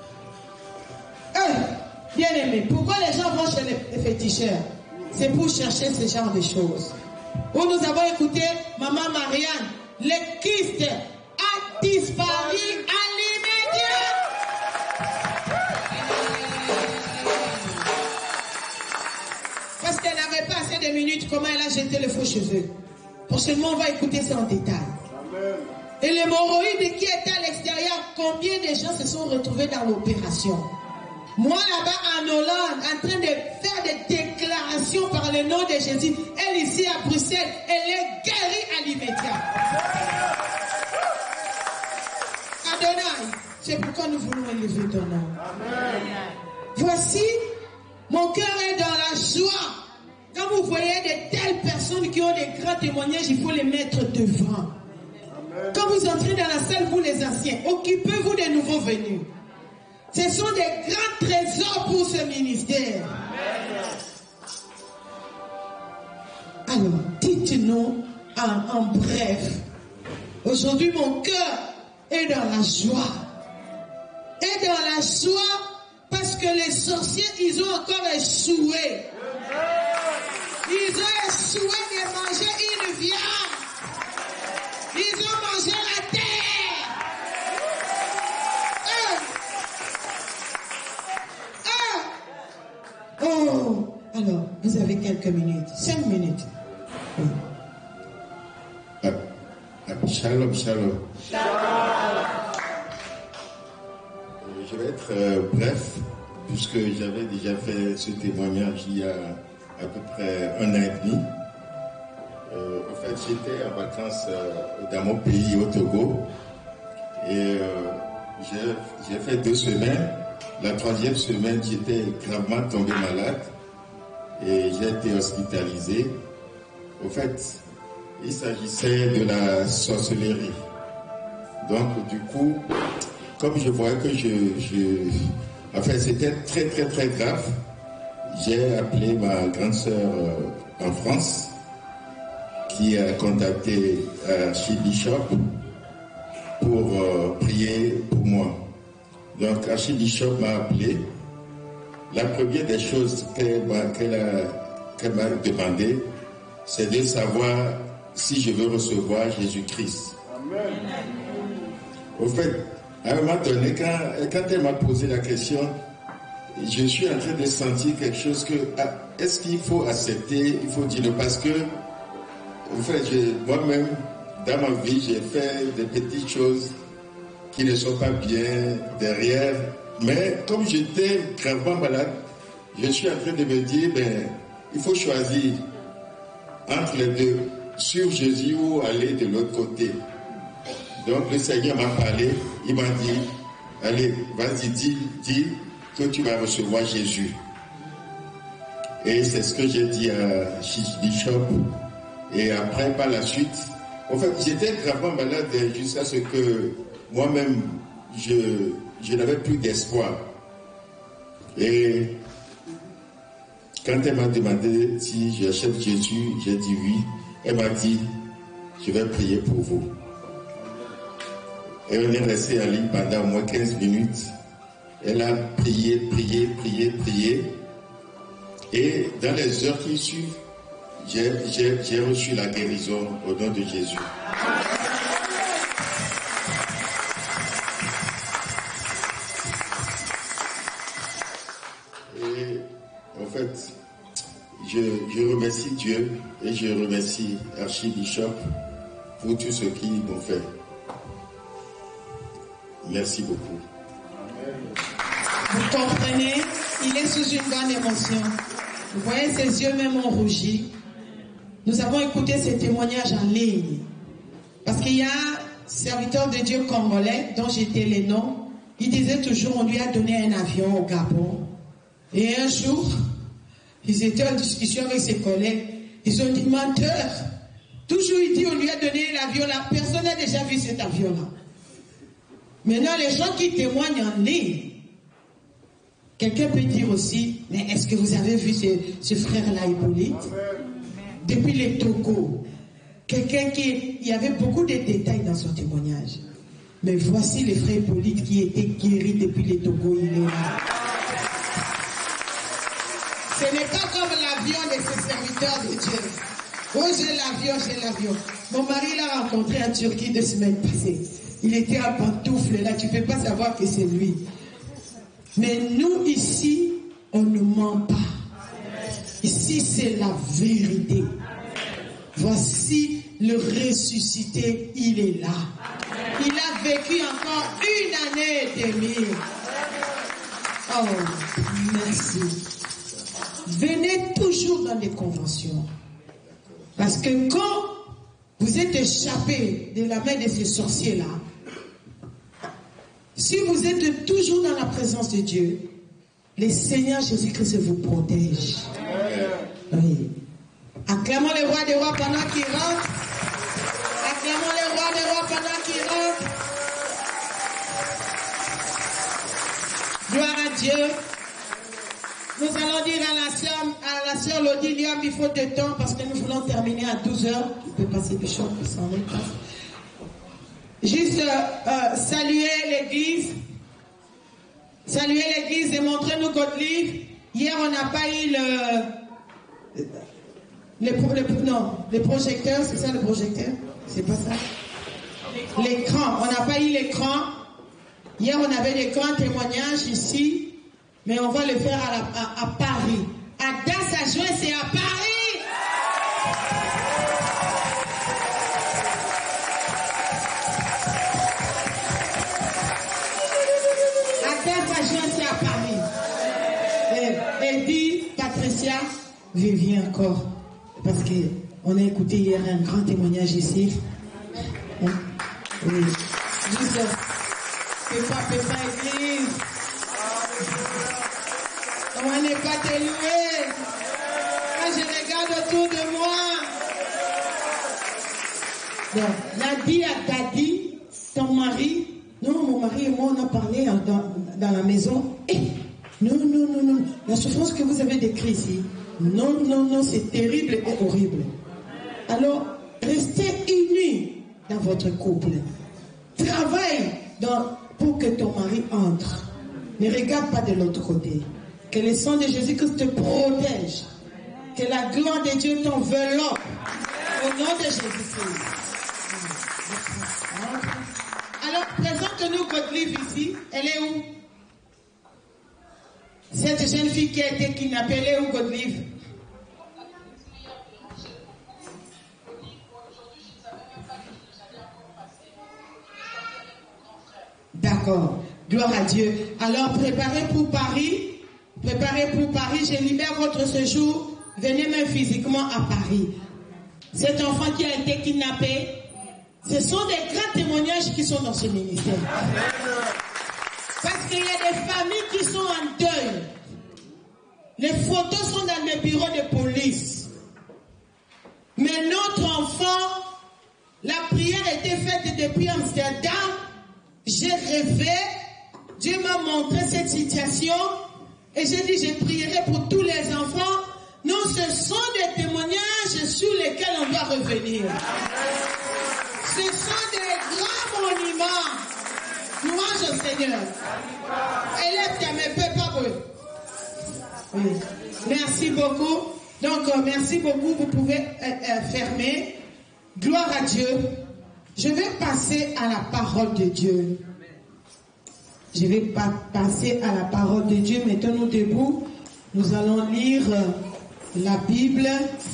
Bien aimé, pourquoi les gens vont chez les féticheurs? C'est pour chercher ce genre de choses. Où nous avons écouté Maman Marianne, le kyste a disparu à l'immédiat. Parce qu'elle n'avait pas assez de minutes, comment elle a jeté le faux cheveu. Prochainement, on va écouter ça en détail. Amen. Et l'hémorroïde qui était à l'extérieur, combien de gens se sont retrouvés dans l'opération? Moi là-bas en Hollande, en train de faire des déclarations par le nom de Jésus, elle ici à Bruxelles, elle est guérie à l'immédiat. Adonai, c'est pourquoi nous voulons élever ton nom. Voici, mon cœur est dans la joie. Quand vous voyez de telles personnes qui ont des grands témoignages, il faut les mettre devant. Quand vous entrez dans la salle, vous les anciens, occupez-vous des nouveaux venus. Ce sont des grands trésors pour ce ministère. Alors, dites-nous en bref. Aujourd'hui, mon cœur est dans la joie. Et dans la joie parce que les sorciers, ils ont encore échoué. Ils ont échoué de manger une viande. Ils ont mangé la terre. Oh, alors, vous avez quelques minutes, 5 minutes. Shalom, shalom. Je vais être bref, puisque j'avais déjà fait ce témoignage il y a à peu près 1 an et demi. En fait, j'étais en vacances dans mon pays, au Togo, et j'ai fait 2 semaines. La 3e semaine, j'étais gravement tombé malade et j'ai été hospitalisé. Au fait, il s'agissait de la sorcellerie. Donc, du coup, comme je voyais que enfin, c'était très, très, très grave, j'ai appelé ma grande sœur en France, qui a contacté Archibishop pour prier pour moi. Donc, Archibishop m'a appelé. La première des choses qu'elle m'a demandé, c'est de savoir si je veux recevoir Jésus-Christ. Amen. Au fait, à un moment donné, quand elle m'a posé la question, je suis en train de sentir quelque chose que, est-ce qu'il faut accepter, il faut dire, parce que, en fait, moi-même, dans ma vie, j'ai fait des petites choses qui ne sont pas bien derrière, mais comme j'étais gravement malade, je suis en train de me dire, il faut choisir entre les deux, sur Jésus ou aller de l'autre côté. Donc le Seigneur m'a parlé, il m'a dit, allez, vas-y, dis que tu vas recevoir Jésus. Et c'est ce que j'ai dit à Bishop. Et après, par la suite, en fait, j'étais gravement malade jusqu'à ce que moi-même, je n'avais plus d'espoir. Et quand elle m'a demandé si j'achète Jésus, j'ai dit oui. Elle m'a dit, je vais prier pour vous. Et on est resté en ligne pendant au moins 15 minutes. Elle a prié. Et dans les heures qui suivent, j'ai reçu la guérison au nom de Jésus. Et en fait, je remercie Dieu et je remercie Archibishop pour tout ce qu'ils m'ont fait. Merci beaucoup. Vous comprenez, il est sous une grande émotion. Vous voyez, ses yeux même ont rougi. Nous avons écouté ces témoignages en ligne. Parce qu'il y a un serviteur de Dieu congolais, dont j'étais les noms, il disait toujours, on lui a donné un avion au Gabon. Et un jour, ils étaient en discussion avec ses collègues. Ils ont dit, menteur. Toujours il dit, on lui a donné l'avion là. Personne n'a déjà vu cet avion-là. Maintenant, les gens qui témoignent en ligne, quelqu'un peut dire aussi, mais est-ce que vous avez vu ce frère-là, Hippolyte? Depuis les Togo. Quelqu'un il y avait beaucoup de détails dans son témoignage. Mais voici le frère Hippolyte qui était guéri depuis les Togo, il est là. Ce n'est pas comme l'avion de ce serviteur de Dieu. Oh, j'ai l'avion. Mon mari l'a rencontré en Turquie 2 semaines passées. Il était en pantoufle là, tu ne peux pas savoir que c'est lui. Mais nous ici, on ne ment pas. Ici, c'est la vérité. voici le ressuscité, il est là. Il a vécu encore 1 année et demie. Oh, merci. Venez toujours dans les conventions. Parce que quand vous êtes échappé de la main de ces sorciers-là, si vous êtes toujours dans la présence de Dieu, le Seigneur Jésus-Christ vous protège. Oui. Acclamons le roi des rois pendant qu'il rentre. Acclamons le roi des rois pendant qu'il rentre. Gloire à Dieu. Nous allons dire à la sœur Lodilia, il faut de temps parce que nous voulons terminer à 12h. Il peut passer du champ, il s'en est pas. Juste saluer l'église. Saluer l'église et montrer-nous votre livre. Hier, on n'a pas eu le projecteur, c'est ça le projecteur? C'est pas ça? L'écran, on n'a pas eu l'écran. Hier, on avait l'écran, témoignage ici. Mais on va le faire à Paris. À Das-à-Juin, c'est à Paris. À Das-à-Juin, c'est à Paris. Et dit Patricia, viens encore. Parce qu'on a écouté hier un grand témoignage ici. Oui. Juste, Pépa Église. On n'est pas te louer. Quand je regarde autour de moi. Donc, Nadi a Dadi, ton mari. Non, mon mari et moi, on a parlé dans la maison. Non. La souffrance que vous avez décrite ici. Non, c'est terrible et horrible. Alors, restez unis dans votre couple. Travaille pour que ton mari entre. Ne regarde pas de l'autre côté. Que le sang de Jésus-Christ te protège. Que la gloire de Dieu t'enveloppe. Au nom de Jésus-Christ. Alors, présente-nous votre livre ici. Elle est où? Cette jeune fille qui a été kidnappée, elle est où votre livre? D'accord. Gloire à Dieu. Alors, préparez pour Paris. Je libère votre séjour. Venez même physiquement à Paris. Cet enfant qui a été kidnappé, ce sont des grands témoignages qui sont dans ce ministère. Parce qu'il y a des familles qui sont en deuil. Les photos sont dans les bureaux de police. Mais notre enfant, la prière était faite depuis Amsterdam. J'ai rêvé. Dieu m'a montré cette situation. Et j'ai dit, je prierai pour tous les enfants. Non, ce sont des témoignages sur lesquels on doit revenir. Ce sont des grands monuments. Louange au Seigneur. Élève ta main, peu pas peu. Oui. Merci beaucoup. Donc, merci beaucoup. Vous pouvez fermer. Gloire à Dieu. Je vais passer à la parole de Dieu. Je vais passer à la parole de Dieu. Mettons-nous debout. Nous allons lire la Bible.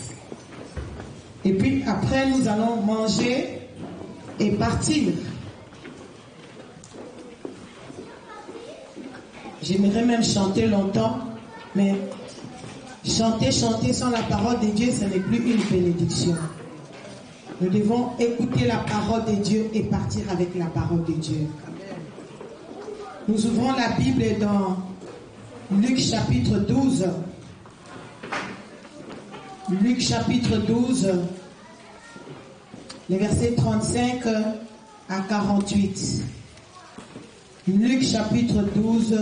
Et puis après, nous allons manger et partir. J'aimerais même chanter longtemps, mais chanter sans la parole de Dieu, ce n'est plus une bénédiction. Nous devons écouter la parole de Dieu et partir avec la parole de Dieu. Nous ouvrons la Bible dans Luc chapitre 12. Luc chapitre 12, les versets 35 à 48. Luc chapitre 12.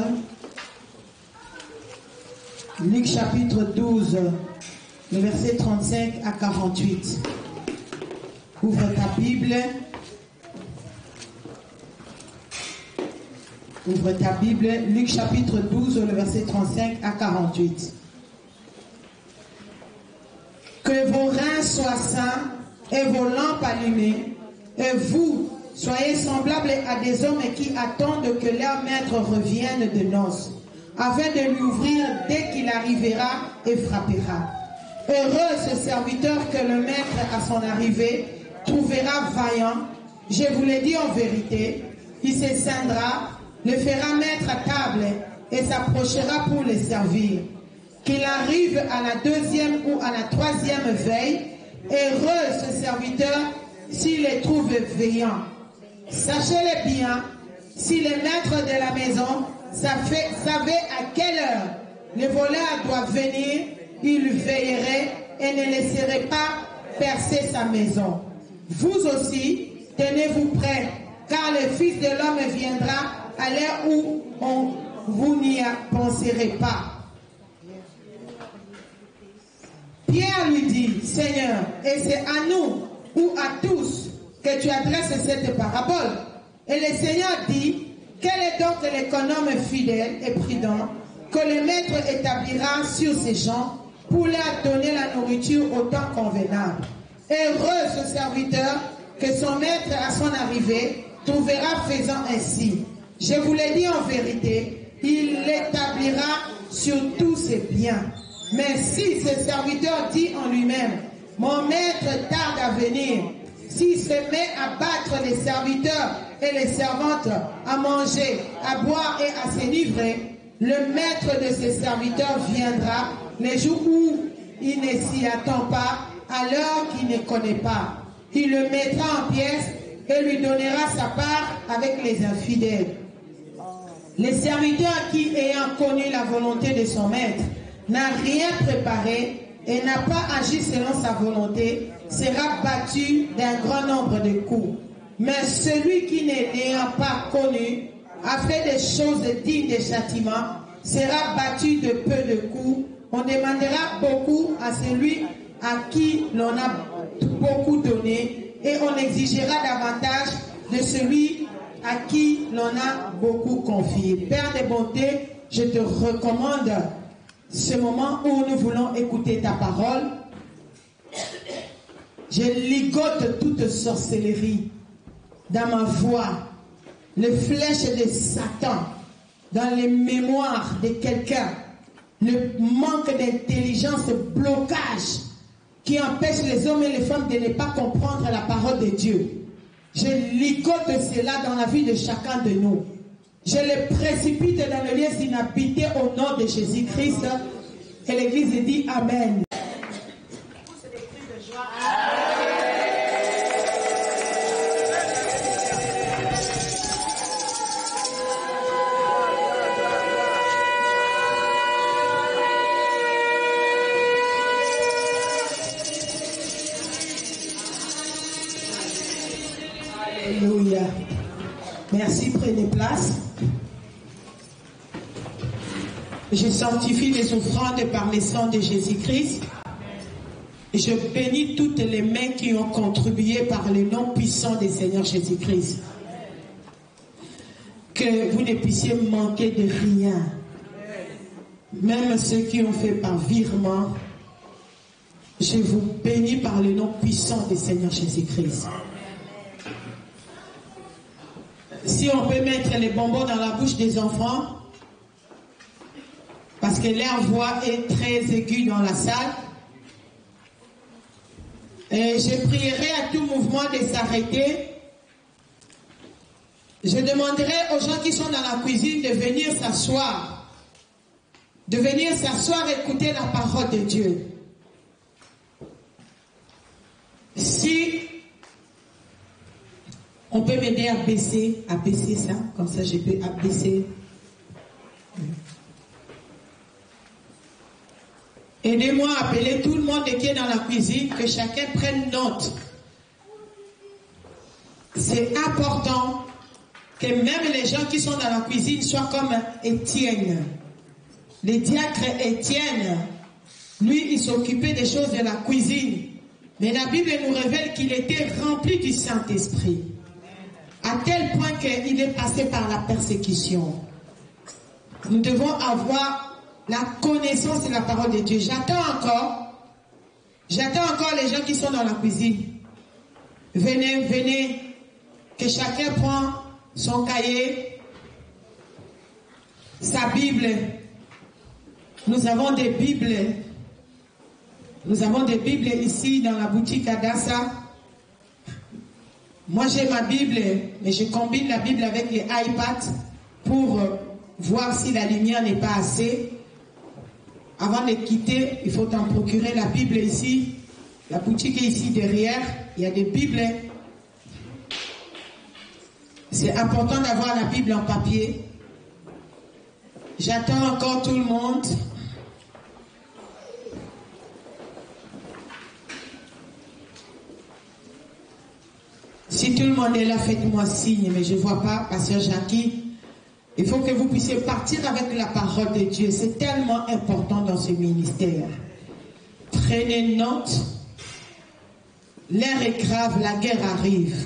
Luc chapitre 12, les versets 35 à 48. Ouvre ta Bible. Ouvre ta Bible. Luc chapitre 12, le verset 35 à 48. Que vos reins soient sains et vos lampes allumées, et vous, soyez semblables à des hommes qui attendent que leur maître revienne de noces, afin de lui ouvrir dès qu'il arrivera et frappera. Heureux ce serviteur que le maître à son arrivée trouvera vaillant. Je vous l'ai dit en vérité, il se scindra, le fera mettre à table et s'approchera pour le servir. Qu'il arrive à la deuxième ou à la troisième veille, heureux ce serviteur s'il les trouve veillants. Sachez-le bien, si le maître de la maison savait à quelle heure le voleur doit venir, il veillerait et ne laisserait pas percer sa maison. Vous aussi, tenez-vous prêts, car le Fils de l'homme viendra à l'heure où vous n'y penserez pas. Pierre lui dit, Seigneur, et c'est à nous ou à tous que tu adresses cette parabole. Et le Seigneur dit, quel est donc l'économe fidèle et prudent que le maître établira sur ses champs pour leur donner la nourriture au temps convenable. Heureux ce serviteur que son maître à son arrivée trouvera faisant ainsi. Je vous l'ai dit en vérité, il l'établira sur tous ses biens. Mais si ce serviteur dit en lui-même, mon maître tarde à venir, s'il se met à battre les serviteurs et les servantes, à manger, à boire et à s'enivrer, le maître de ces serviteurs viendra les jours où il ne s'y attend pas, à l'heure qu'il ne connaît pas. Il le mettra en pièces et lui donnera sa part avec les infidèles. Les serviteurs qui, ayant connu la volonté de son maître, n'a rien préparé et n'a pas agi selon sa volonté, sera battu d'un grand nombre de coups. Mais celui qui n'ayant pas connu, a fait des choses dignes de châtiment, sera battu de peu de coups. On demandera beaucoup à celui à qui l'on a beaucoup donné et on exigera davantage de celui à qui l'on a beaucoup confié. Père de bonté, je te recommande ce moment où nous voulons écouter ta parole. Je ligote toute sorcellerie dans ma voix, les flèches de Satan dans les mémoires de quelqu'un, le manque d'intelligence, le blocage qui empêche les hommes et les femmes de ne pas comprendre la parole de Dieu. Je ligote cela dans la vie de chacun de nous. Je les précipite dans le lieu inhabité au nom de Jésus-Christ. Et l'Église dit Amen. Alléluia. Merci, prenez place. Je sanctifie les offrandes par le sang de Jésus-Christ. Je bénis toutes les mains qui ont contribué par le nom puissant du Seigneur Jésus-Christ. Que vous ne puissiez manquer de rien. Même ceux qui ont fait par virement, je vous bénis par le nom puissant du Seigneur Jésus-Christ. Si on peut mettre les bonbons dans la bouche des enfants, parce que leur voix est très aiguë dans la salle, et je prierai à tout mouvement de s'arrêter. Je demanderai aux gens qui sont dans la cuisine de venir s'asseoir, et écouter la parole de Dieu. Si on peut m'aider à baisser ça, comme ça je peux abaisser. Aidez-moi à appeler tout le monde qui est dans la cuisine, que chacun prenne note. C'est important que même les gens qui sont dans la cuisine soient comme Étienne. Le diacre Étienne, lui, il s'occupait des choses de la cuisine. Mais la Bible nous révèle qu'il était rempli du Saint-Esprit. À tel point qu'il est passé par la persécution. Nous devons avoir la connaissance de la parole de Dieu. J'attends encore les gens qui sont dans la cuisine. Venez, que chacun prend son cahier, sa Bible. Nous avons des Bibles. Nous avons des Bibles ici dans la boutique Adassa. Moi j'ai ma Bible, mais je combine la Bible avec les iPads pour voir si la lumière n'est pas assez. Avant de quitter, il faut t'en procurer la Bible ici. La boutique est ici derrière. Il y a des Bibles. C'est important d'avoir la Bible en papier. J'attends encore tout le monde. Si tout le monde est là, faites-moi signe, mais je ne vois pas, Pasteur Jackie. Il faut que vous puissiez partir avec la parole de Dieu. C'est tellement important dans ce ministère. Prenez note. L'heure est grave, la guerre arrive.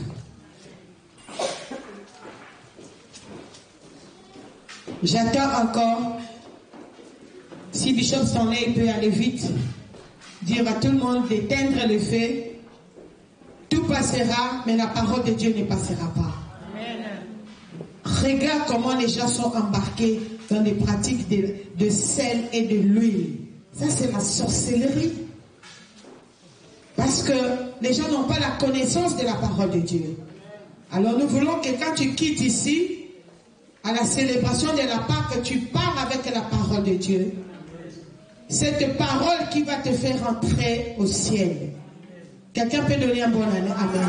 J'attends encore. Si Bishop s'en est, il peut aller vite. Dire à tout le monde d'éteindre le feu. Tout passera, mais la parole de Dieu ne passera pas. Regarde comment les gens sont embarqués dans des pratiques de sel et de l'huile. Ça, c'est la sorcellerie. Parce que les gens n'ont pas la connaissance de la parole de Dieu. Alors nous voulons que quand tu quittes ici, à la célébration de la Pâque, tu pars avec la parole de Dieu. Cette parole qui va te faire entrer au ciel. Quelqu'un peut donner un bon année. Amen.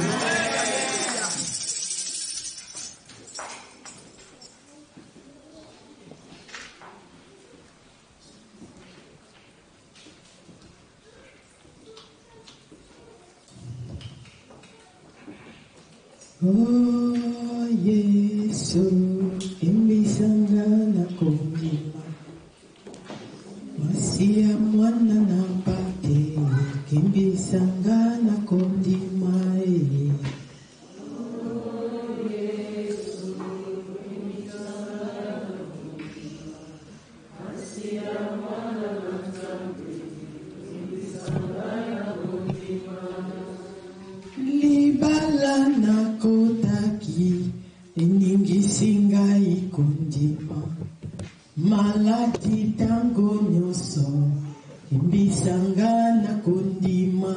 Oh Yesu, imbisanga na kondima, masia mwana na pate, imbisanga na kondima. Oh Yesu, imbisanga na kondima, masia mwana na pate, imbisanga na kondima. Libala na kotaki eningisinga ikundima malati tango nyoso imbisanga na kundima.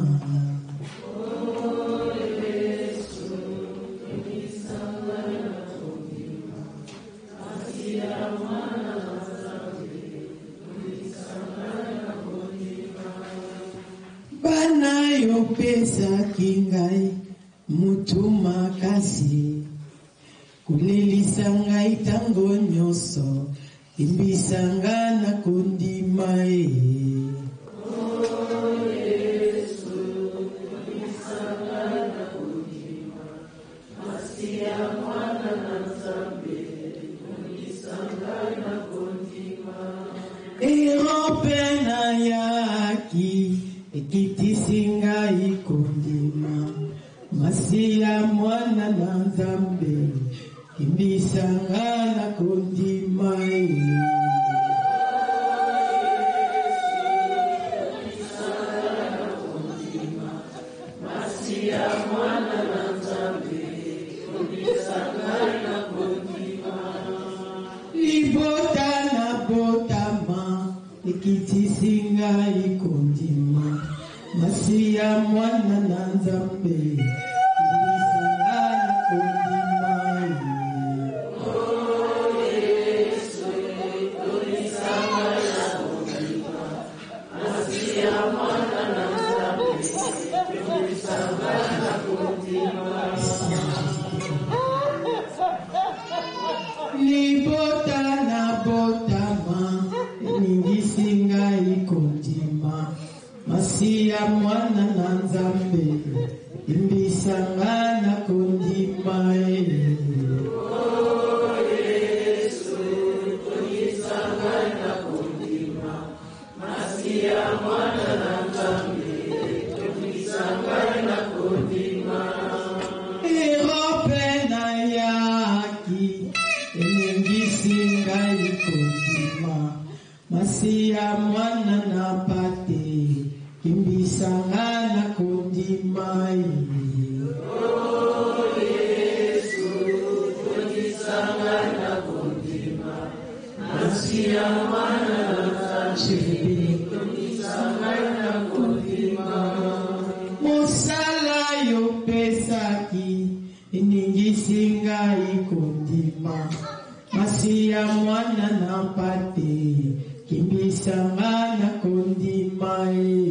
Oh Yesu, imbisanga na kundima asia mwana na zambi imbisanga na kundima. Bana yo pesa kingai mutuma kasi kulelisa ngai tango nyoso imbisanga na kondima. Oh Yesu, imbisanga na kondima masia mwana na zambi imbisanga na kondima. Erope na yaki ekitisinga ikondima masia mwana na nzambe imbisanga na kondima. Masia mwana na nzambe imbisanga na kondima. Libota na botama ekitisinga ikondima masia mwana na nzambe imbisanga na kondima. Oh Yesu, imbisanga na kondima masia mwana na nzambe imbisanga na kondima. Libota na botama eningisinga ikondima masia mwana na nzambe imbisanga na kondima. Oh Yesu, imbisanga na kondima masia mwana na nzambe imbisanga na kondima. Erope na yaki eningisinga ikondima masia mwana na pate imbisanga ngai kondima Masia mwana na pate kimbisa ngana kondima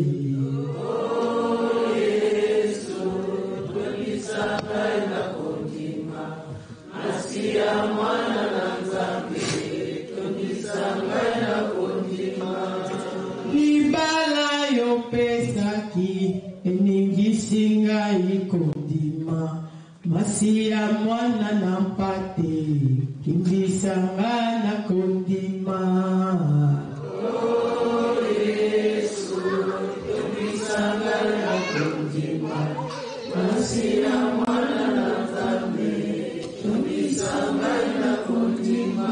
Yesu kimbisa ngana kondima Masia mwana na nzambe kimbisa ngana kondima Ibala yo pesaki eningisi ngai kondima Masia mwana na mpate kimbisa ngana kondima Oh Yesu kimbisa ngana kondima Masia mwana na nzambe kimbisa ngana kondima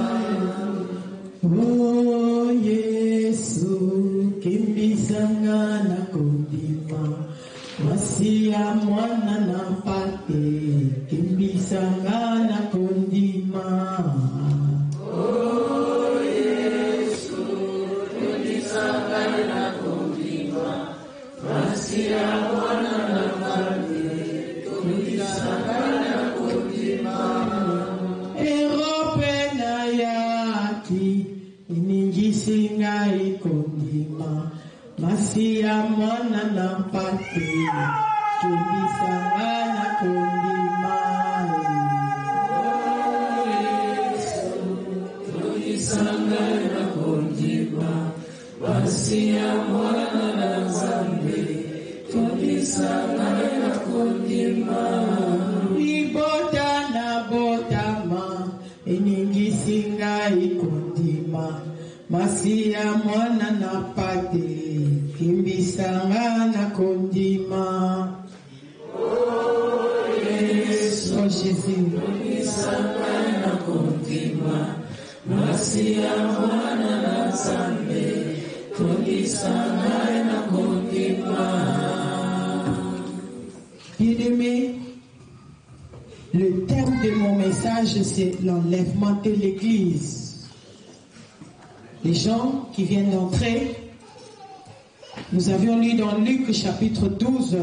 Oh Yesu kimbisa ngana kondima Masia mwana na mpate kimbisa ngana kondima Oh Yesu kimbisa ngana kondima Masia mwana na mpate kimbisa ngana kondima Erope na yaki iningisi ngai kondima Masia mwana na mpate kimbisa ngana kondima Oh Yesu kimbisa ngana kondima Masia mwana na nzambe kimbisa ngana kondima Ibota na botama eningisi ngai kondima Masia mwana na pate kimbisa ngana kondima Oh Yesu Jésus kimbisa ngana kondima Masia mwana na nzambe kimbisa ngana kondima Bien-aimés, le thème de mon message c'est l'enlèvement de l'église. Les gens qui viennent d'entrer, nous avions lu dans Luc chapitre 12,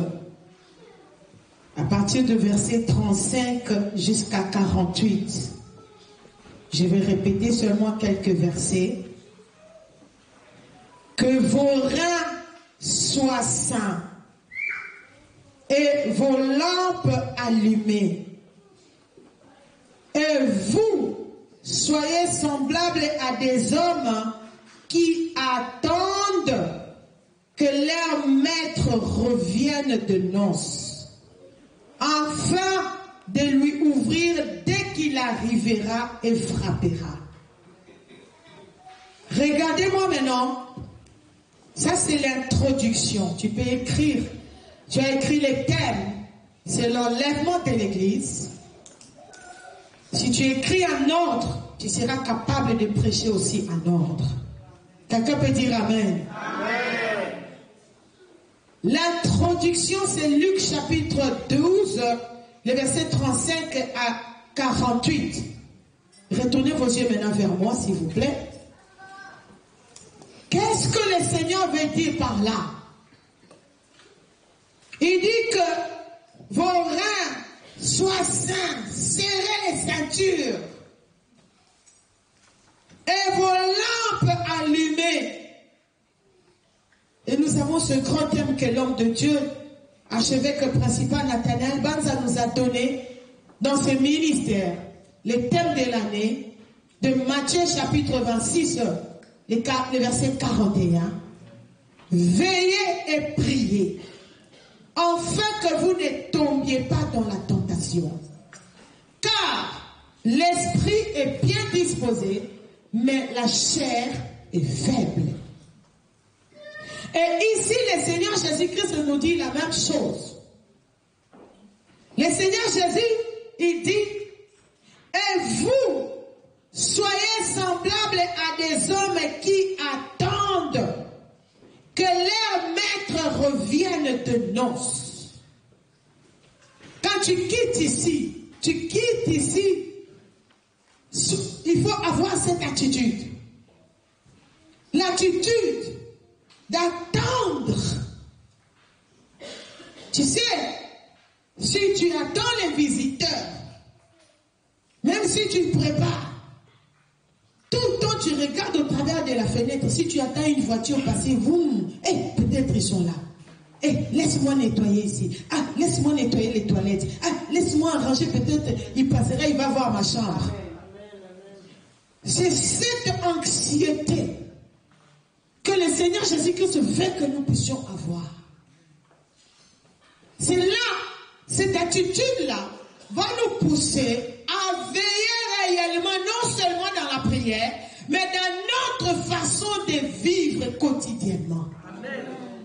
à partir de verset 35 jusqu'à 48. Je vais répéter seulement quelques versets. Que vos reins soient sains et vos lampes allumées. Et vous, soyez semblables à des hommes qui attendent que leur maître revienne de noces, afin de lui ouvrir dès qu'il arrivera et frappera. Regardez-moi maintenant, ça c'est l'introduction. Tu peux écrire, tu as écrit les thèmes, c'est l'enlèvement de l'église. Si tu écris en ordre, tu seras capable de prêcher aussi en ordre. Quelqu'un peut dire Amen. Amen. L'introduction, c'est Luc chapitre 12, le verset 35 à 48. Retournez vos yeux maintenant vers moi, s'il vous plaît. Qu'est-ce que le Seigneur veut dire par là? Il dit que vos reins soient sains, serrez les ceintures et vos lampes allumées. Et nous avons ce grand thème que l'homme de Dieu, archevêque principal Nathanaël Banza nous a donné dans ce ministère. Le thème de l'année de Matthieu chapitre 26, le verset 41. Veillez et priez, afin que vous ne tombiez pas dans la tentation. Car l'esprit est bien disposé, mais la chair est faible. Et ici, le Seigneur Jésus-Christ nous dit la même chose. Le Seigneur Jésus, il dit, et vous, soyez semblables à des hommes qui attendent que leur maître revienne de noces. Quand tu quittes ici, il faut avoir cette attitude. L'attitude d'attendre. Tu sais, si tu attends les visiteurs, si tu prépares, tout le temps tu regardes au travers de la fenêtre, si tu attends une voiture passer, peut-être ils sont là. Laisse-moi nettoyer ici. Laisse-moi nettoyer les toilettes. Laisse-moi arranger, peut-être il passera, il va voir ma chambre. C'est cette anxiété que le Seigneur Jésus-Christ veut que nous puissions avoir. C'est là, cette attitude-là va nous pousser à veiller réellement, non seulement dans la prière, mais dans notre façon de vivre quotidiennement. Amen.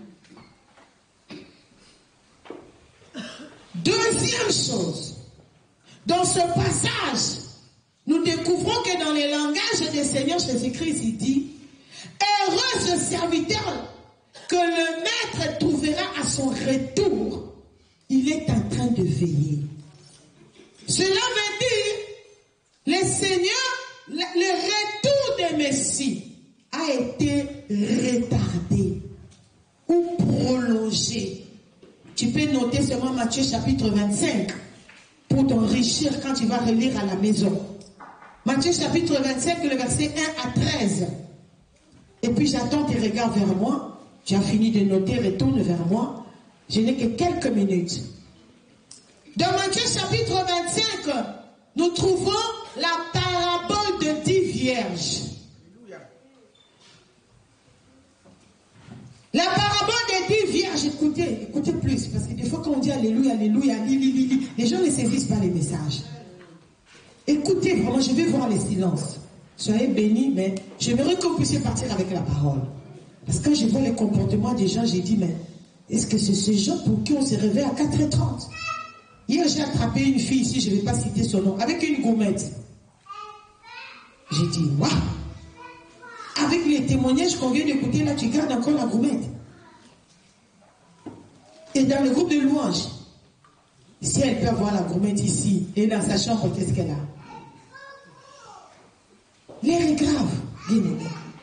Deuxième chose, dans ce passage, nous découvrons que dans les langages du Seigneur Jésus-Christ, il dit « Heureux ce serviteur que le maître trouvera à son retour, il est en train de veiller. » Cela veut dire, le Seigneur, le retour de Messie a été retardé ou prolongé. Tu peux noter seulement Matthieu chapitre 25 pour t'enrichir quand tu vas relire à la maison. Matthieu chapitre 25, le verset 1 à 13. Et puis j'attends tes regards vers moi. Tu as fini de noter, retourne vers moi. Je n'ai que quelques minutes. Dans Matthieu chapitre 25, nous trouvons la parabole de 10 vierges. La parabole des 10 vierges, écoutez plus, parce que des fois quand on dit alléluia, alléluia, les gens ne saisissent pas les messages. Écoutez vraiment, je vais voir les silences. Soyez bénis, mais j'aimerais que vous puissiez partir avec la parole. Parce que quand je vois le comportement des gens, j'ai dit, mais est-ce que c'est ces gens pour qui on se réveille à 4h30? Hier, j'ai attrapé une fille ici, je ne vais pas citer son nom, avec une gourmette. J'ai dit, waouh! Avec les témoignages qu'on vient d'écouter, là, tu gardes encore la gourmette. Et dans le groupe de louanges, si elle peut avoir la gourmette ici, et dans sa chambre, qu'est-ce qu'elle a? L'air est grave, bien aimé.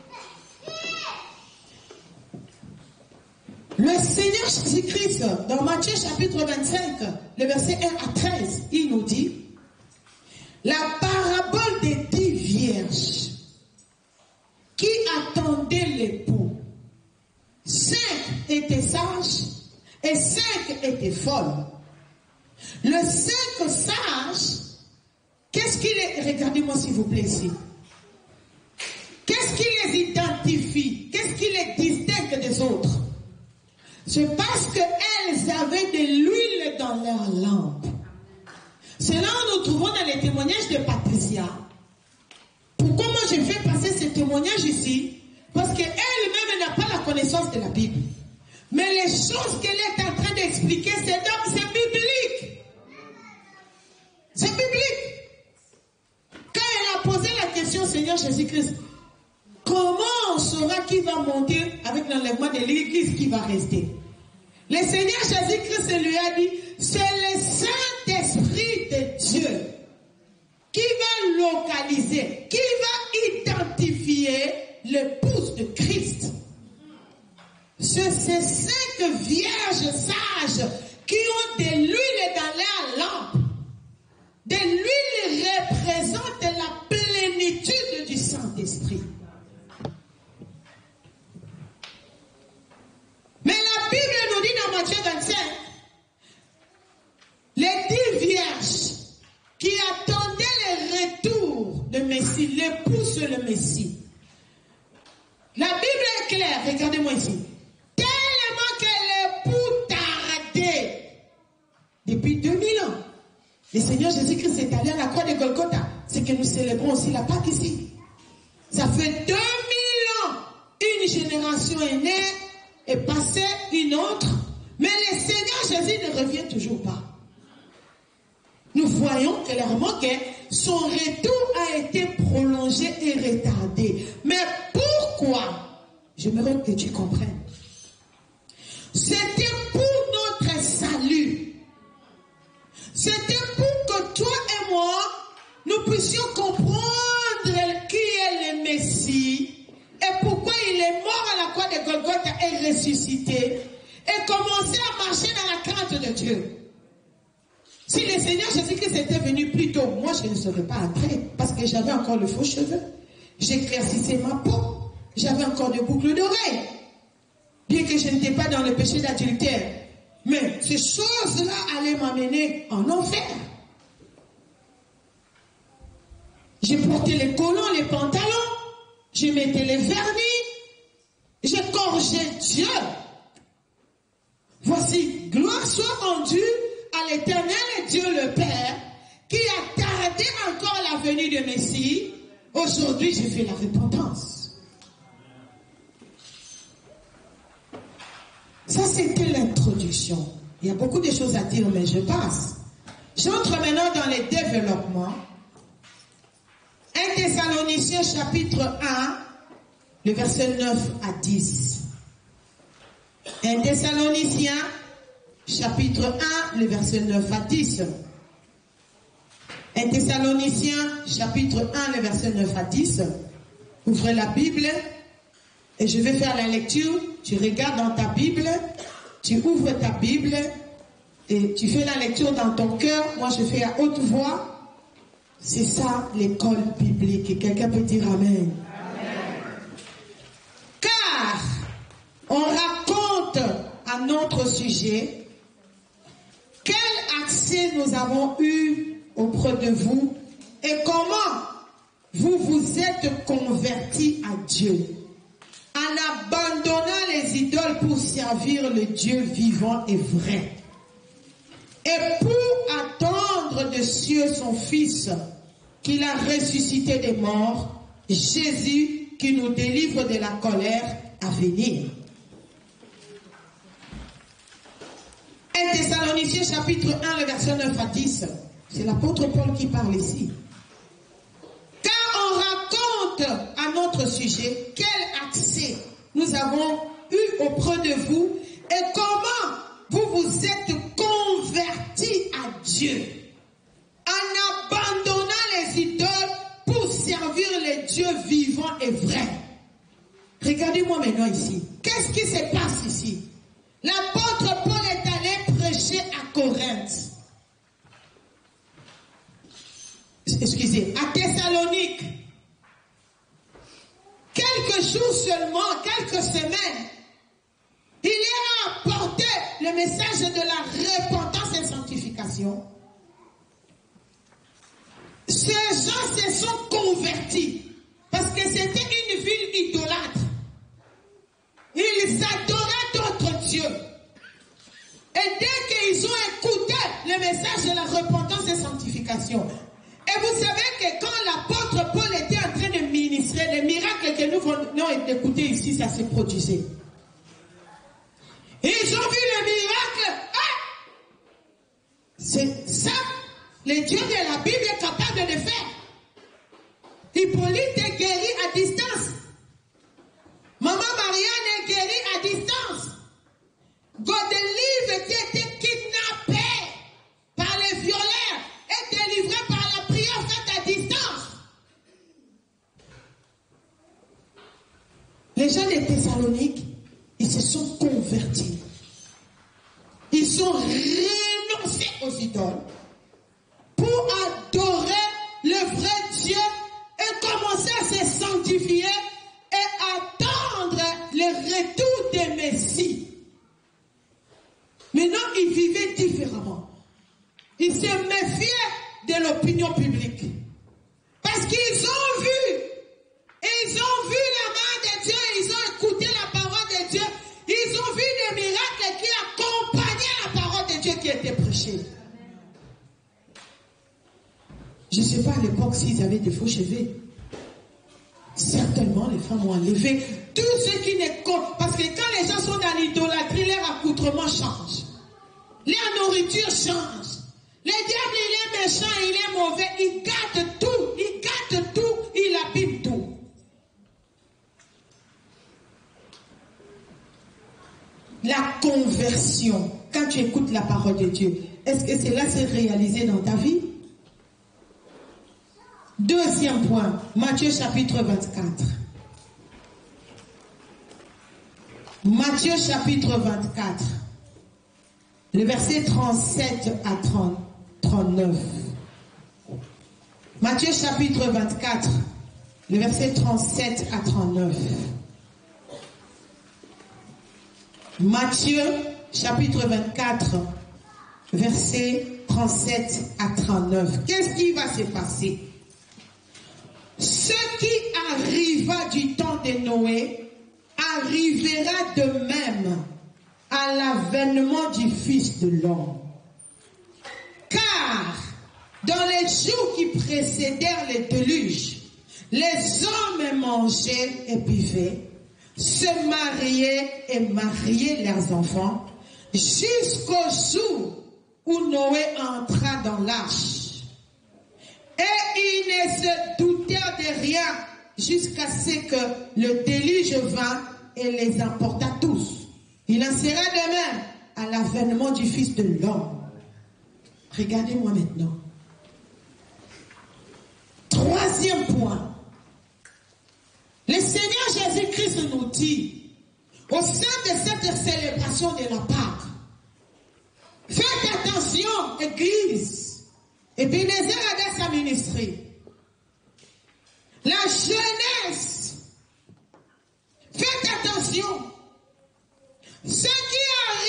Le Seigneur Jésus-Christ, dans Matthieu chapitre 25, le verset 1 à 13, il nous dit, la parabole des 10 vierges qui attendaient l'époux. 5 étaient sages et 5 étaient folles. Le 5 sage, qu'est-ce qu'il est? Regardez-moi s'il vous plaît ici. Qu'est-ce qui les identifie? Qu'est-ce qui les distingue des autres? C'est parce qu'elles avaient de l'huile dans leur lampe. C'est là où nous trouvons dans les témoignages de Patricia. Pourquoi moi je fais passer ce témoignage ici? Parce qu'elle-même n'a pas la connaissance de la Bible. Mais les choses qu'elle est en train d'expliquer, c'est biblique. C'est biblique. Quand elle a posé la question, Seigneur Jésus-Christ, comment on saura qui va monter avec l'enlèvement de l'église qui va rester? Le Seigneur Jésus-Christ lui a dit, c'est le Saint-Esprit de Dieu qui va localiser, qui va identifier l'épouse de Christ. C'est ces 5 vierges sages qui ont de l'huile dans leur lampe. De l'huile représente la plénitude du Saint-Esprit. Mais la Bible nous dit dans Matthieu 25, les 10 vierges qui attendaient le retour de Messie, l'époux sur le Messie. La Bible est claire, regardez-moi ici. Tellement que l'époux tardait depuis 2000 ans. Le Seigneur Jésus-Christ est allé à la croix de Golgotha. C'est que nous célébrons aussi la Pâque ici. Ça fait 2000 ans. Une génération est née, est passée une autre. Mais le Seigneur Jésus ne revient toujours pas. Nous voyons clairement que son retour a été prolongé et retardé. Mais pourquoi? J'aimerais que tu comprennes. C'était pour notre salut. C'était pour que toi et moi, nous puissions comprendre qui est le Messie et pourquoi il est mort à la croix de Golgotha et ressuscité et commencer à marcher dans la crainte de Dieu. Si le Seigneur Jésus-Christ était venu plus tôt, moi je ne serais pas entrée parce que j'avais encore le faux cheveu. J'éclaircissais ma peau. J'avais encore des boucles d'oreilles. Bien que je n'étais pas dans le péché d'adultère. Mais ces choses-là allaient m'amener en enfer. J'ai porté les collants, les pantalons. Je mettais les vernis. J'ai corrigé Dieu. Voici, gloire soit rendue à l'Éternel et Dieu le Père, qui a tardé encore la venue de Messie. Aujourd'hui, j'ai fait la repentance. Ça, c'était l'introduction. Il y a beaucoup de choses à dire, mais je passe. J'entre maintenant dans les développements. 1 Thessaloniciens chapitre 1, le verset 9 à 10. 1 Thessaloniciens chapitre 1, le verset 9 à 10. 1 Thessaloniciens chapitre 1, le verset 9 à 10. Ouvrez la Bible et je vais faire la lecture. Tu regardes dans ta Bible, tu ouvres ta Bible et tu fais la lecture dans ton cœur. Moi, je fais à haute voix. C'est ça l'école biblique. Et quelqu'un peut dire Amen. Amen. Car on raconte à notre sujet quel accès nous avons eu auprès de vous et comment vous vous êtes convertis à Dieu en abandonnant les idoles pour servir le Dieu vivant et vrai et pour attendre de cieux son Fils qu'il a ressuscité des morts, Jésus qui nous délivre de la colère à venir. 1 Thessaloniciens chapitre 1, le verset 9 à 10. C'est l'apôtre Paul qui parle ici. Car on raconte à notre sujet quel accès nous avons eu auprès de vous et comment vous vous êtes convertis à Dieu en abandonnant les idoles pour servir les dieux vivants et vrais. Regardez-moi maintenant ici. Qu'est-ce qui se passe ici? L'apôtre Paul est allé prêcher à Corinthe. Excusez, à Thessalonique. Quelques jours seulement, quelques semaines, il a apporté le message de la repentance et sanctification. Ces gens se sont convertis parce que c'était une ville idolâtre. Ils adoraient d'autres dieux. Et dès qu'ils ont écouté le message de la repentance et sanctification, et vous savez que quand l'apôtre Paul était en train de ministrer, les miracles que nous venons d'écouter ici, ça s'est produisé. Ils ont vu le miracle. Ah! C'est ça, le Dieu de la Bible est capable de le faire. Hippolyte est guéri à distance. Maman Marianne est guérie à distance. Godelive qui était kidnappé par les violeurs est délivré par la prière faite à distance. Les gens de Thessalonique, ils se sont convertis. Ils ont renoncé aux idoles pour adorer le vrai Dieu et commencer à se sanctifier et attendre le retour des Messies. Maintenant, ils vivaient différemment. Ils se méfiaient de l'opinion publique. Parce qu'ils ont vu la main de Dieu, ils ont écouté la parole de Dieu, ils ont vu des miracles qui accompagnaient la parole de Dieu qui était prêchée. Je ne sais pas à l'époque s'ils avaient des faux cheveux. Certainement, les femmes ont enlevé tout ce qui n'est compte. Parce que quand les gens sont dans l'idolâtrie, leur accoutrement change. Leur nourriture change. Le diable, il est méchant, il est mauvais, il gâte tout, il abîme tout. La conversion, quand tu écoutes la parole de Dieu, est-ce que cela s'est réalisé dans ta vie? Deuxième point, Matthieu chapitre 24. Matthieu chapitre 24. Le verset 37 à 39. Matthieu chapitre 24, le verset 37 à 39. Matthieu chapitre 24, verset 37 à 39. Qu'est-ce qui va se passer? Ce qui arriva du temps de Noé arrivera de même à l'avènement du Fils de l'homme. Car dans les jours qui précédèrent le déluge, les hommes mangeaient et buvaient, se mariaient et mariaient leurs enfants, jusqu'au jour où Noé entra dans l'arche. Et ils ne se doutèrent de rien jusqu'à ce que le déluge vint et les emporta tous. Il en sera de même à l'avènement du Fils de l'homme. Regardez-moi maintenant. Troisième point. Le Seigneur Jésus-Christ nous dit, au sein de cette célébration de la Pâque, faites attention, Église. Ebenezer a sa ministrie. La jeunesse, faites attention. Ce qui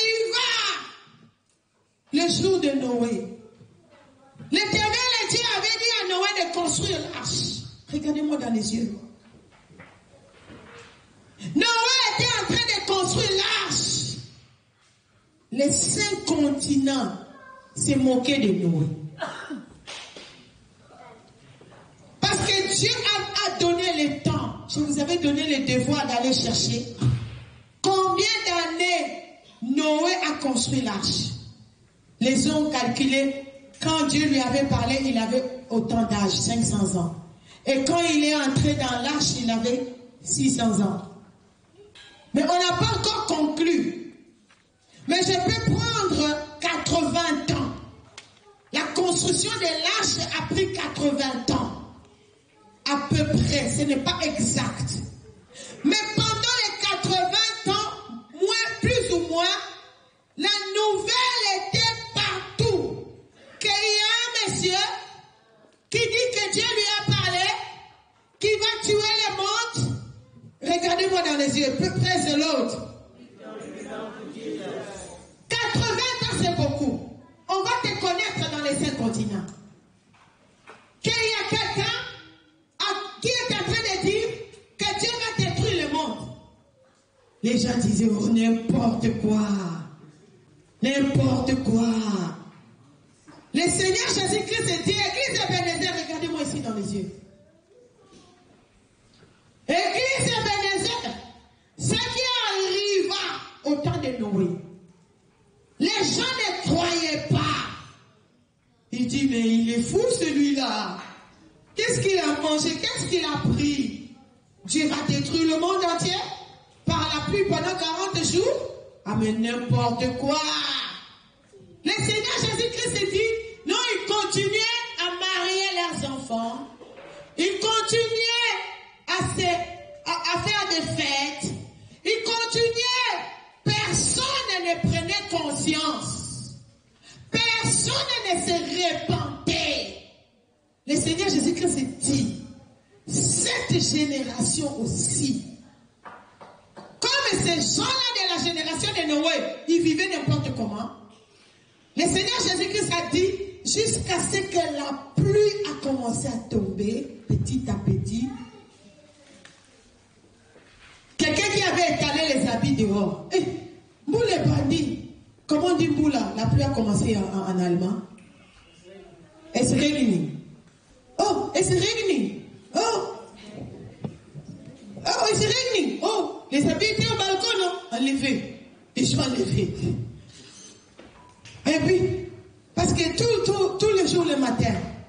arriva le jour de Noé. L'Éternel Dieu avait dit à Noé de construire l'arche. Regardez-moi dans les yeux. Noé était en train de construire l'arche. Les 5 continents se moquaient de Noé. Parce que Dieu a donné le temps. Je vous avais donné le devoir d'aller chercher. Combien d'années Noé a construit l'arche? Les hommes calculaient. Quand Dieu lui avait parlé, il avait autant d'âge, 500 ans. Et quand il est entré dans l'arche, il avait 600 ans. Mais on n'a pas encore conclu. Mais je peux prendre 80 ans. La construction de l'arche a pris 80 ans. À peu près, ce n'est pas exact. Mais pendant les 80 ans, plus ou moins, la nouvelle était partout. Qu'il y a un monsieur qui dit que Dieu lui a parlé, qui va tuer le monde. Regardez-moi dans les yeux, plus près de l'autre. 80 ans, c'est beaucoup. On va te connaître dans les 5 continents. Qu'il y a quelqu'un qui est en train de dire que Dieu va détruire le monde. Les gens disaient, oh, n'importe quoi. N'importe quoi. Le Seigneur Jésus-Christ dit, Église Ebenezer, regardez-moi ici dans les yeux. Église Ebenezer, ce qui arriva au temps de Noé, les gens ne croyaient pas. Il dit, mais il est fou celui-là. Qu'est-ce qu'il a mangé? Qu'est-ce qu'il a pris? Dieu va détruire le monde entier par la pluie pendant 40 jours? Ah, mais n'importe quoi. Le Seigneur Jésus-Christ dit, non, ils continuaient à marier leurs enfants. Ils continuaient à faire des fêtes. Ils continuaient. Personne ne prenait conscience. Personne ne se repentait. Le Seigneur Jésus-Christ dit, cette génération aussi, comme ces gens-là de la génération de Noé, ils vivaient n'importe comment. Le Seigneur Jésus-Christ a dit, jusqu'à ce que la pluie a commencé à tomber, petit à petit. Quelqu'un qui avait étalé les habits dehors. Eh, boule les bandits. Comment on dit boule là? La pluie a commencé en allemand. Es regnet. Oh, es regnet. Oh, es regnet. Oh, les habits étaient au balcon, non? Enlevés. Ils sont enlevés. Et puis, parce que tous les jours, le matin,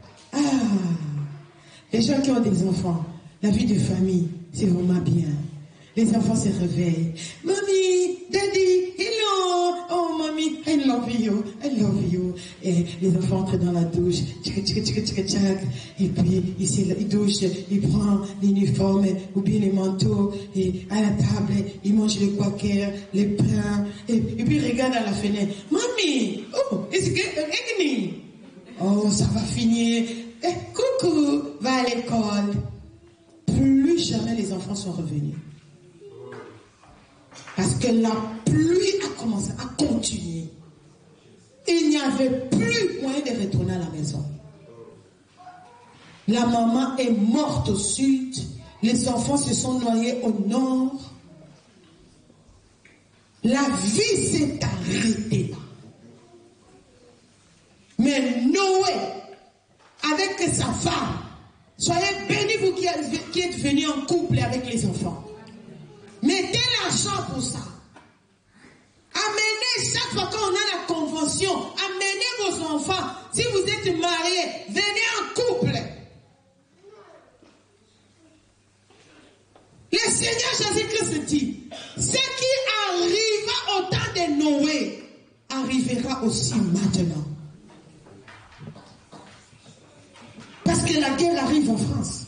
les gens qui ont des enfants, la vie de famille, c'est vraiment bien. Les enfants se réveillent. Mommy, daddy, hello. Oh, mommy, I love you. I love you. Et les enfants entrent dans la douche. Tchac, tchac, tchac, tchac, tchac. Et puis, il douche, il prend l'uniforme ou bien les manteaux. Et à la table, il mange les quakers, les pains. Et puis, il regarde à la fenêtre. Mommy, oh, it's raining. oh, ça va finir. Eh, coucou, va à l'école. Plus jamais les enfants sont revenus. Parce que la pluie a commencé à continuer. Il n'y avait plus moyen de retourner à la maison. La maman est morte au sud. Les enfants se sont noyés au nord. La vie s'est arrêtée là. Mais Noé, avec sa femme, soyez bénis vous qui êtes venus en couple avec les enfants. Mettez l'argent pour ça. Amenez, chaque fois qu'on a la convention, amenez vos enfants. Si vous êtes mariés, venez en couple. Le Seigneur Jésus-Christ dit, ce qui arriva au temps de Noé, arrivera aussi maintenant. Parce que la guerre arrive en France.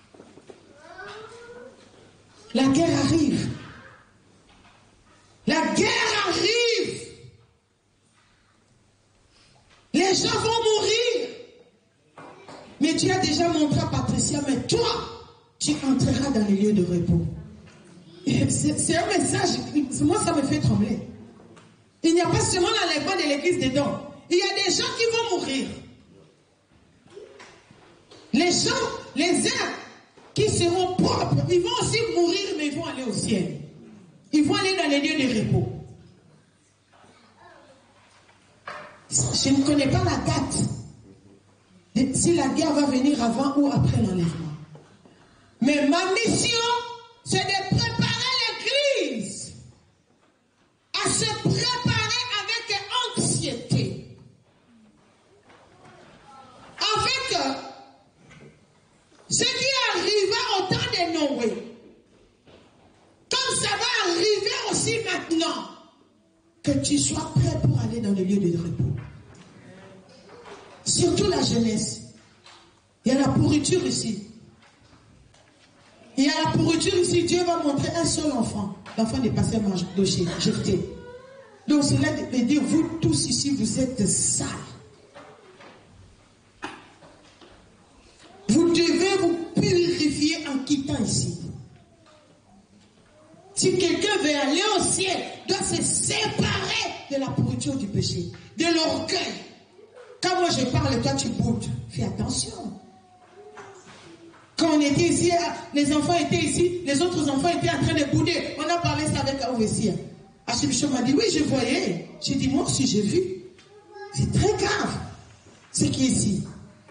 La guerre arrive. La guerre arrive. Les gens vont mourir. Mais Dieu a déjà montré à Patricia, mais toi, tu entreras dans les lieux de repos. C'est un message, moi ça me fait trembler. Il n'y a pas seulement l'enlèvement de l'église dedans. Il y a des gens qui vont mourir. Les gens, les uns qui seront propres, ils vont aussi mourir, mais ils vont aller au ciel. Ils vont aller dans les lieux de repos. Je ne connais pas la date, si la guerre va venir avant ou après l'enlèvement. Mais ma mission, c'est de préparer l'église à se préparer avec anxiété. Avec ce qui arriva au temps de Noé. Comme ça va arriver aussi maintenant. Que tu sois prêt pour aller dans le lieu de repos. Surtout la jeunesse. Il y a la pourriture ici. Il y a la pourriture ici. Dieu va montrer un seul enfant. L'enfant n'est pas seulement jeté. Donc cela veut dire, vous tous ici, vous êtes sales. Vous devez vous purifier en quittant ici. Si quelqu'un veut aller au ciel, doit se séparer de la pourriture du péché, de l'orgueil. Quand moi je parle, toi tu boudes. Fais attention. Quand on était ici, les enfants étaient ici, les autres enfants étaient en train de bouder. On a parlé ça avec Ovessia. Archibishop m'a dit, oui, je voyais. J'ai dit, moi aussi j'ai vu. C'est très grave, ce qui est ici.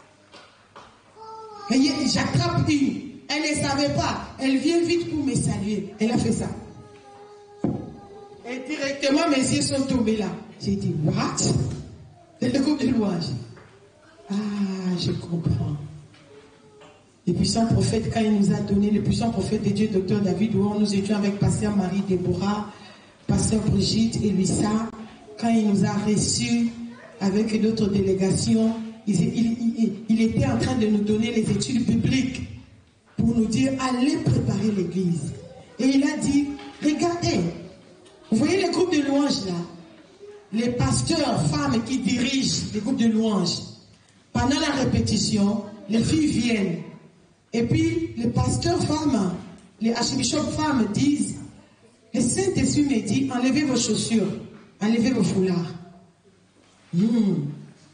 J'attrape une. Elle ne savait pas. Elle vient vite pour me saluer. Elle a fait ça. Et directement, mes yeux sont tombés là. J'ai dit, what? C'est le groupe de louange. Ah, je comprends. Le puissant prophète, quand il nous a donné, le puissant prophète de Dieu, Dr David Ouan, nous étions avec Pasteur Marie Déborah, Pasteur Brigitte et Luisa, quand il nous a reçus avec d'autres délégations, il était en train de nous donner les études bibliques pour nous dire, allez préparer l'église. Et il a dit, regardez, vous voyez le groupe de louanges là, les pasteurs, femmes qui dirigent les groupes de louanges, pendant la répétition, les filles viennent. Et puis, les pasteurs femmes, les archbishops femmes disent, le Saint-Esprit me dit, enlevez vos chaussures, enlevez vos foulards. Il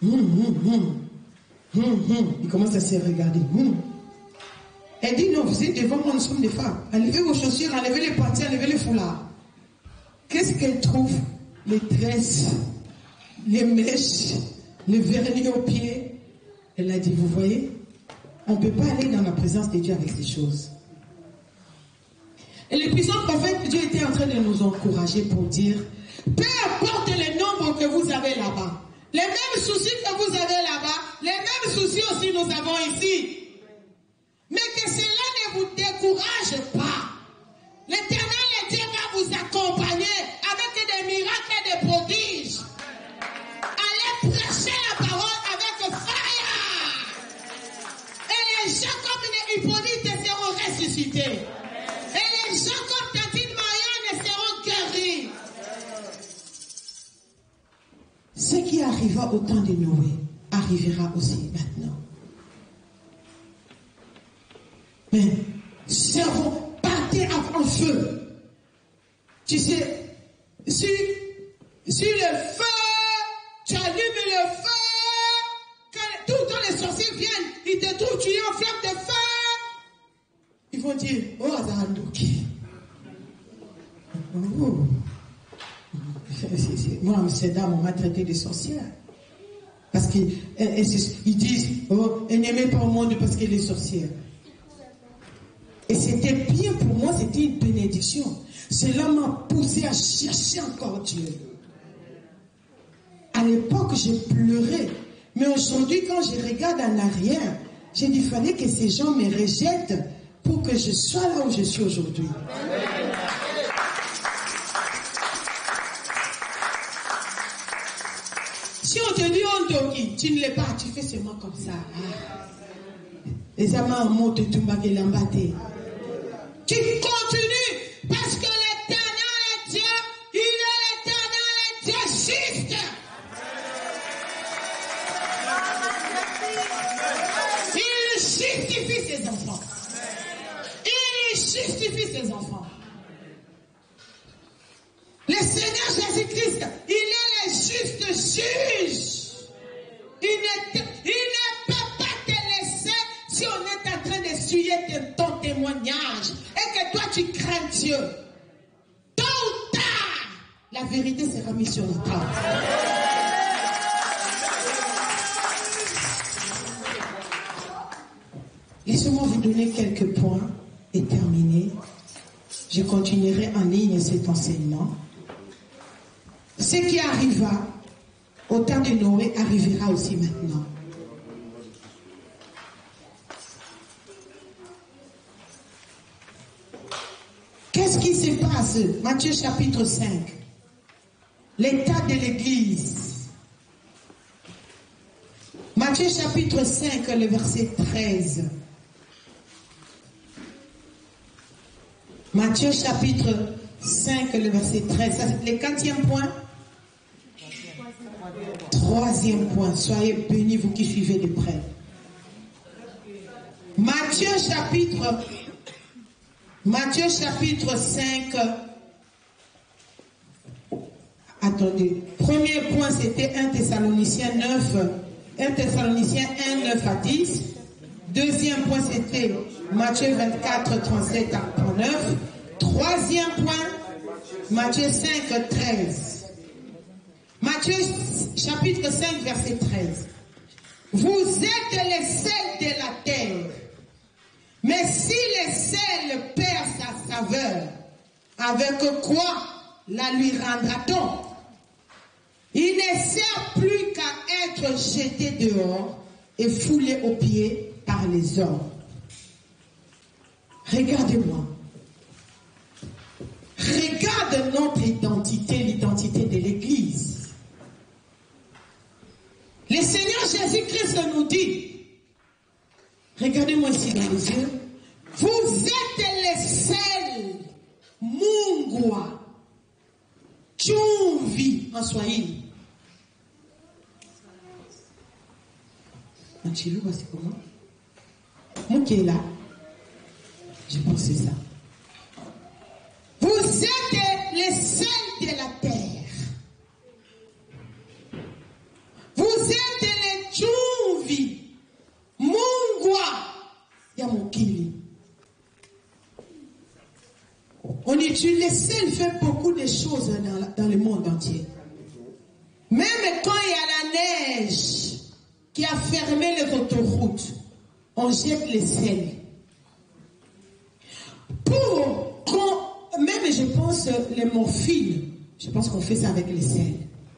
commence à se regarder. Elle dit, non, vous êtes devant moi, nous sommes des femmes. Enlevez vos chaussures, enlevez les pantalons, enlevez les foulards. Qu'est-ce qu'elle trouve? Les tresses, les mèches, le vernis aux pieds. Elle a dit, vous voyez, on ne peut pas aller dans la présence de Dieu avec ces choses. Et le puissant prophète de Dieu était en train de nous encourager pour dire, peu importe le nombre que vous avez là-bas, les mêmes soucis que vous avez là-bas, les mêmes soucis aussi nous avons ici. Mais que cela ne vous décourage pas. L'Éternel Dieu va vous accompagner avec des miracles et des prodiges. Allez prêcher la parole avec fire. Et les gens comme les Hippolytes seront ressuscités. Et les gens comme Tantine Marianne seront guéris. Ce qui arriva au temps de Noé arrivera aussi maintenant. Mais, servons, partez en feu. Tu sais, sur le feu, tu allumes le feu. Quand tout le temps les sorciers viennent, ils te trouvent, tu es en flamme de feu. Ils vont dire, oh, Azandouki. Oh. Moi, ces dames, on m'a traité de sorcière. Parce qu'ils disent, oh, elle n'aimait pas au monde parce qu'elle est sorcière. Et c'était bien pour moi, c'était une bénédiction. Cela m'a poussé à chercher encore Dieu. À l'époque, j'ai pleuré. Mais aujourd'hui, quand je regarde en arrière, j'ai dit, il fallait que ces gens me rejettent pour que je sois là où je suis aujourd'hui. Si on te dit Ondoki, tu ne l'es pas, tu fais seulement comme ça. Les amants montent tout baguer l'embatté. Tu continues parce que l'Éternel est Dieu, il est l'Éternel est Dieu juste. Il justifie ses enfants. Il justifie ses enfants. Le Seigneur Jésus-Christ, il est le juste juge. Il ne peut pas te laisser si on est en train d'essuyer ton témoignage et que toi tu crains Dieu. Tôt ou tard, la vérité sera mise sur la table. Laissez-moi vous donner quelques points et terminer. Je continuerai en ligne cet enseignement. Ce qui arriva au temps de Noé arrivera aussi maintenant. Qu'est-ce qui se passe? Matthieu chapitre 5. L'état de l'Église. Matthieu chapitre 5, le verset 13. Matthieu chapitre 5, le verset 13. Ça, c'est le 4e point. 3e point. Soyez bénis, vous qui suivez de près. Matthieu chapitre 5. Attendez. Premier point, c'était 1 Thessaloniciens 9. 1 Thessaloniciens 1, 9 à 10. Deuxième point, c'était Matthieu 24, 37 à 39. Troisième point, Matthieu 5, 13. Matthieu chapitre 5, verset 13. Vous êtes les sels de la terre. Mais si le sel perd sa saveur, avec quoi la lui rendra-t-on? Il ne sert plus qu'à être jeté dehors et foulé aux pieds par les hommes. Regardez-moi. Regarde notre identité, l'identité de l'Église. Le Seigneur Jésus-Christ nous dit, regardez-moi ici dans les yeux, vous êtes les sel, mungwa, chumvi en Swahili. En Chiluba, c'est comment? Moi qui est là, j'ai pensé ça. Vous êtes les sels de la terre. Vous êtes les chumvi, mungwa, yamokili. On utilise le sel, fait beaucoup de choses dans le monde entier. Même quand il y a la neige qui a fermé les autoroutes, on jette les sels. Même je pense les morphines, je pense qu'on fait ça avec les sels.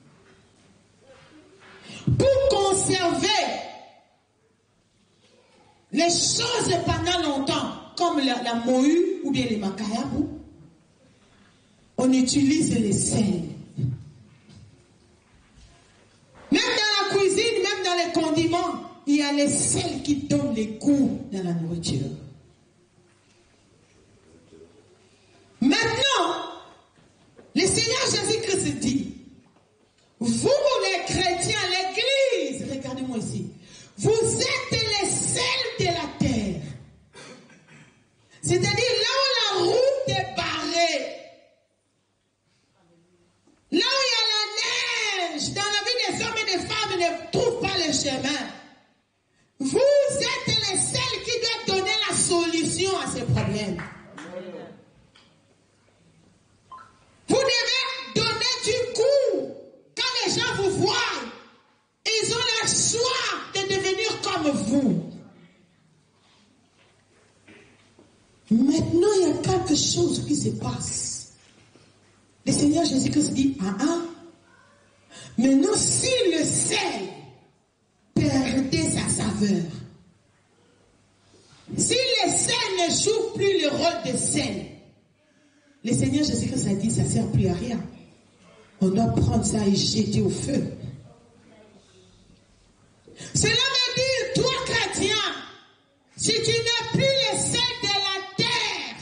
Pour conserver les choses pendant longtemps, comme la mohu ou bien les makayabou, on utilise les sels. Même dans la cuisine, même dans les condiments, il y a les sels qui donnent les goûts dans la nourriture. Maintenant, le Seigneur Jésus-Christ dit, vous les chrétiens, l'Église, regardez-moi ici, C'est-à-dire là où la route est barrée, là où il y a la neige, dans la vie des hommes et des femmes, ils ne trouvent pas le chemin. Vous êtes les seuls qui doivent donner la solution à ces problèmes. Vous devez donner du coup. Quand les gens vous voient, ils ont le choix de devenir comme vous. Maintenant, il y a quelque chose qui se passe. Le Seigneur Jésus-Christ dit, maintenant, si le sel perdait sa saveur, si le sel ne joue plus le rôle de sel, le Seigneur Jésus-Christ a dit, ça ne sert plus à rien. On doit prendre ça et jeter au feu. Cela veut dire, toi chrétien, si tu n'as plus le sel de la terre,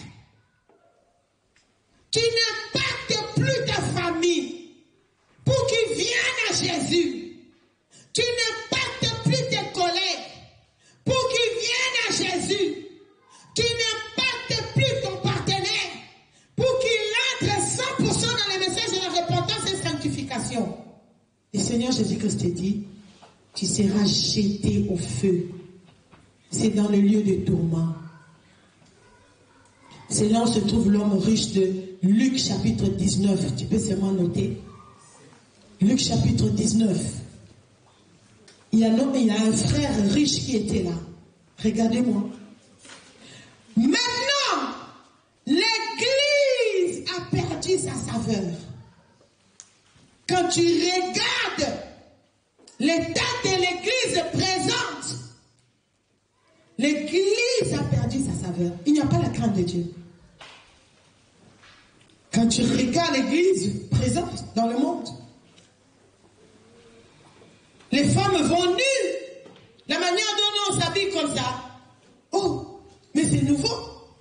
tu n'impactes plus ta famille pour qu'ils viennent à Jésus. Tu n'impactes plus tes collègues pour qu'ils viennent à Jésus. Tu n'impactes plus ton partenaire pour qu'il entre 100% dans le message de la repentance et sanctification. Le Seigneur Jésus-Christ te dit, tu seras jeté au feu. C'est dans le lieu de tourment. C'est là où se trouve l'homme riche de Luc chapitre 19. Tu peux seulement noter. Luc chapitre 19. Il y a un frère riche qui était là. Regardez-moi. Maintenant, l'église a perdu sa saveur. Quand tu regardes l'état de l'église présente, l'église a perdu sa saveur. Il n'y a pas la crainte de Dieu. Quand tu regardes l'église présente dans le monde, les femmes vont nues. La manière dont on s'habille comme ça. Oh, mais c'est nouveau.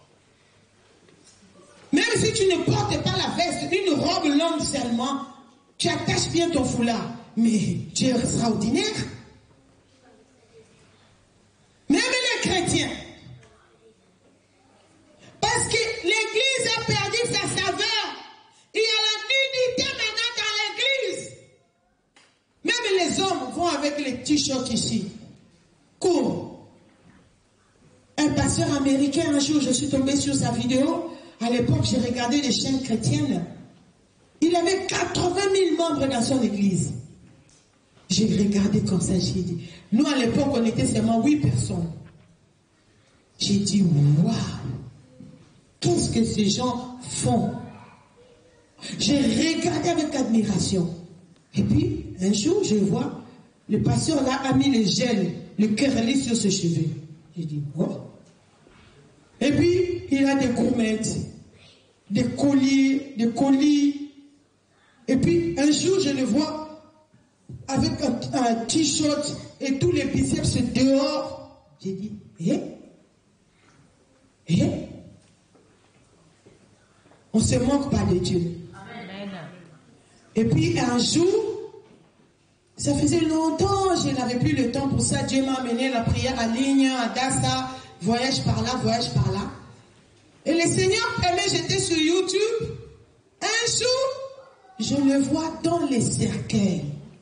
Même si tu ne portes pas la veste, une robe longue seulement, tu attaches bien ton foulard. Mais tu es extraordinaire. Même les chrétiens. Parce que l'église a perdu sa saveur. Il y a la nudité maintenant dans l'église. Même les hommes vont avec les t-shirts ici. Court. Un pasteur américain, un jour, je suis tombée sur sa vidéo. À l'époque, j'ai regardé les chaînes chrétiennes. Il avait 80 000 membres dans son église. J'ai regardé comme ça, j'ai dit. Nous, à l'époque, on était seulement 8 personnes. J'ai dit, waouh, qu'est-ce que ces gens font? J'ai regardé avec admiration. Et puis, un jour, je vois, le pasteur là a mis le gel, le curly sur ses cheveux. J'ai dit, oh. Et puis, il a des gourmettes, des colliers, des colis. Et puis, un jour, je le vois avec un t-shirt et tous les biceps dehors. J'ai dit, on ne se moque pas de Dieu. Amen. Et puis, un jour, ça faisait longtemps, je n'avais plus le temps pour ça. Dieu m'a amené la prière en ligne, à Dassa, voyage par là, voyage par là. Et le Seigneur permet, j'étais sur YouTube. Un jour, je le vois dans les cercueils.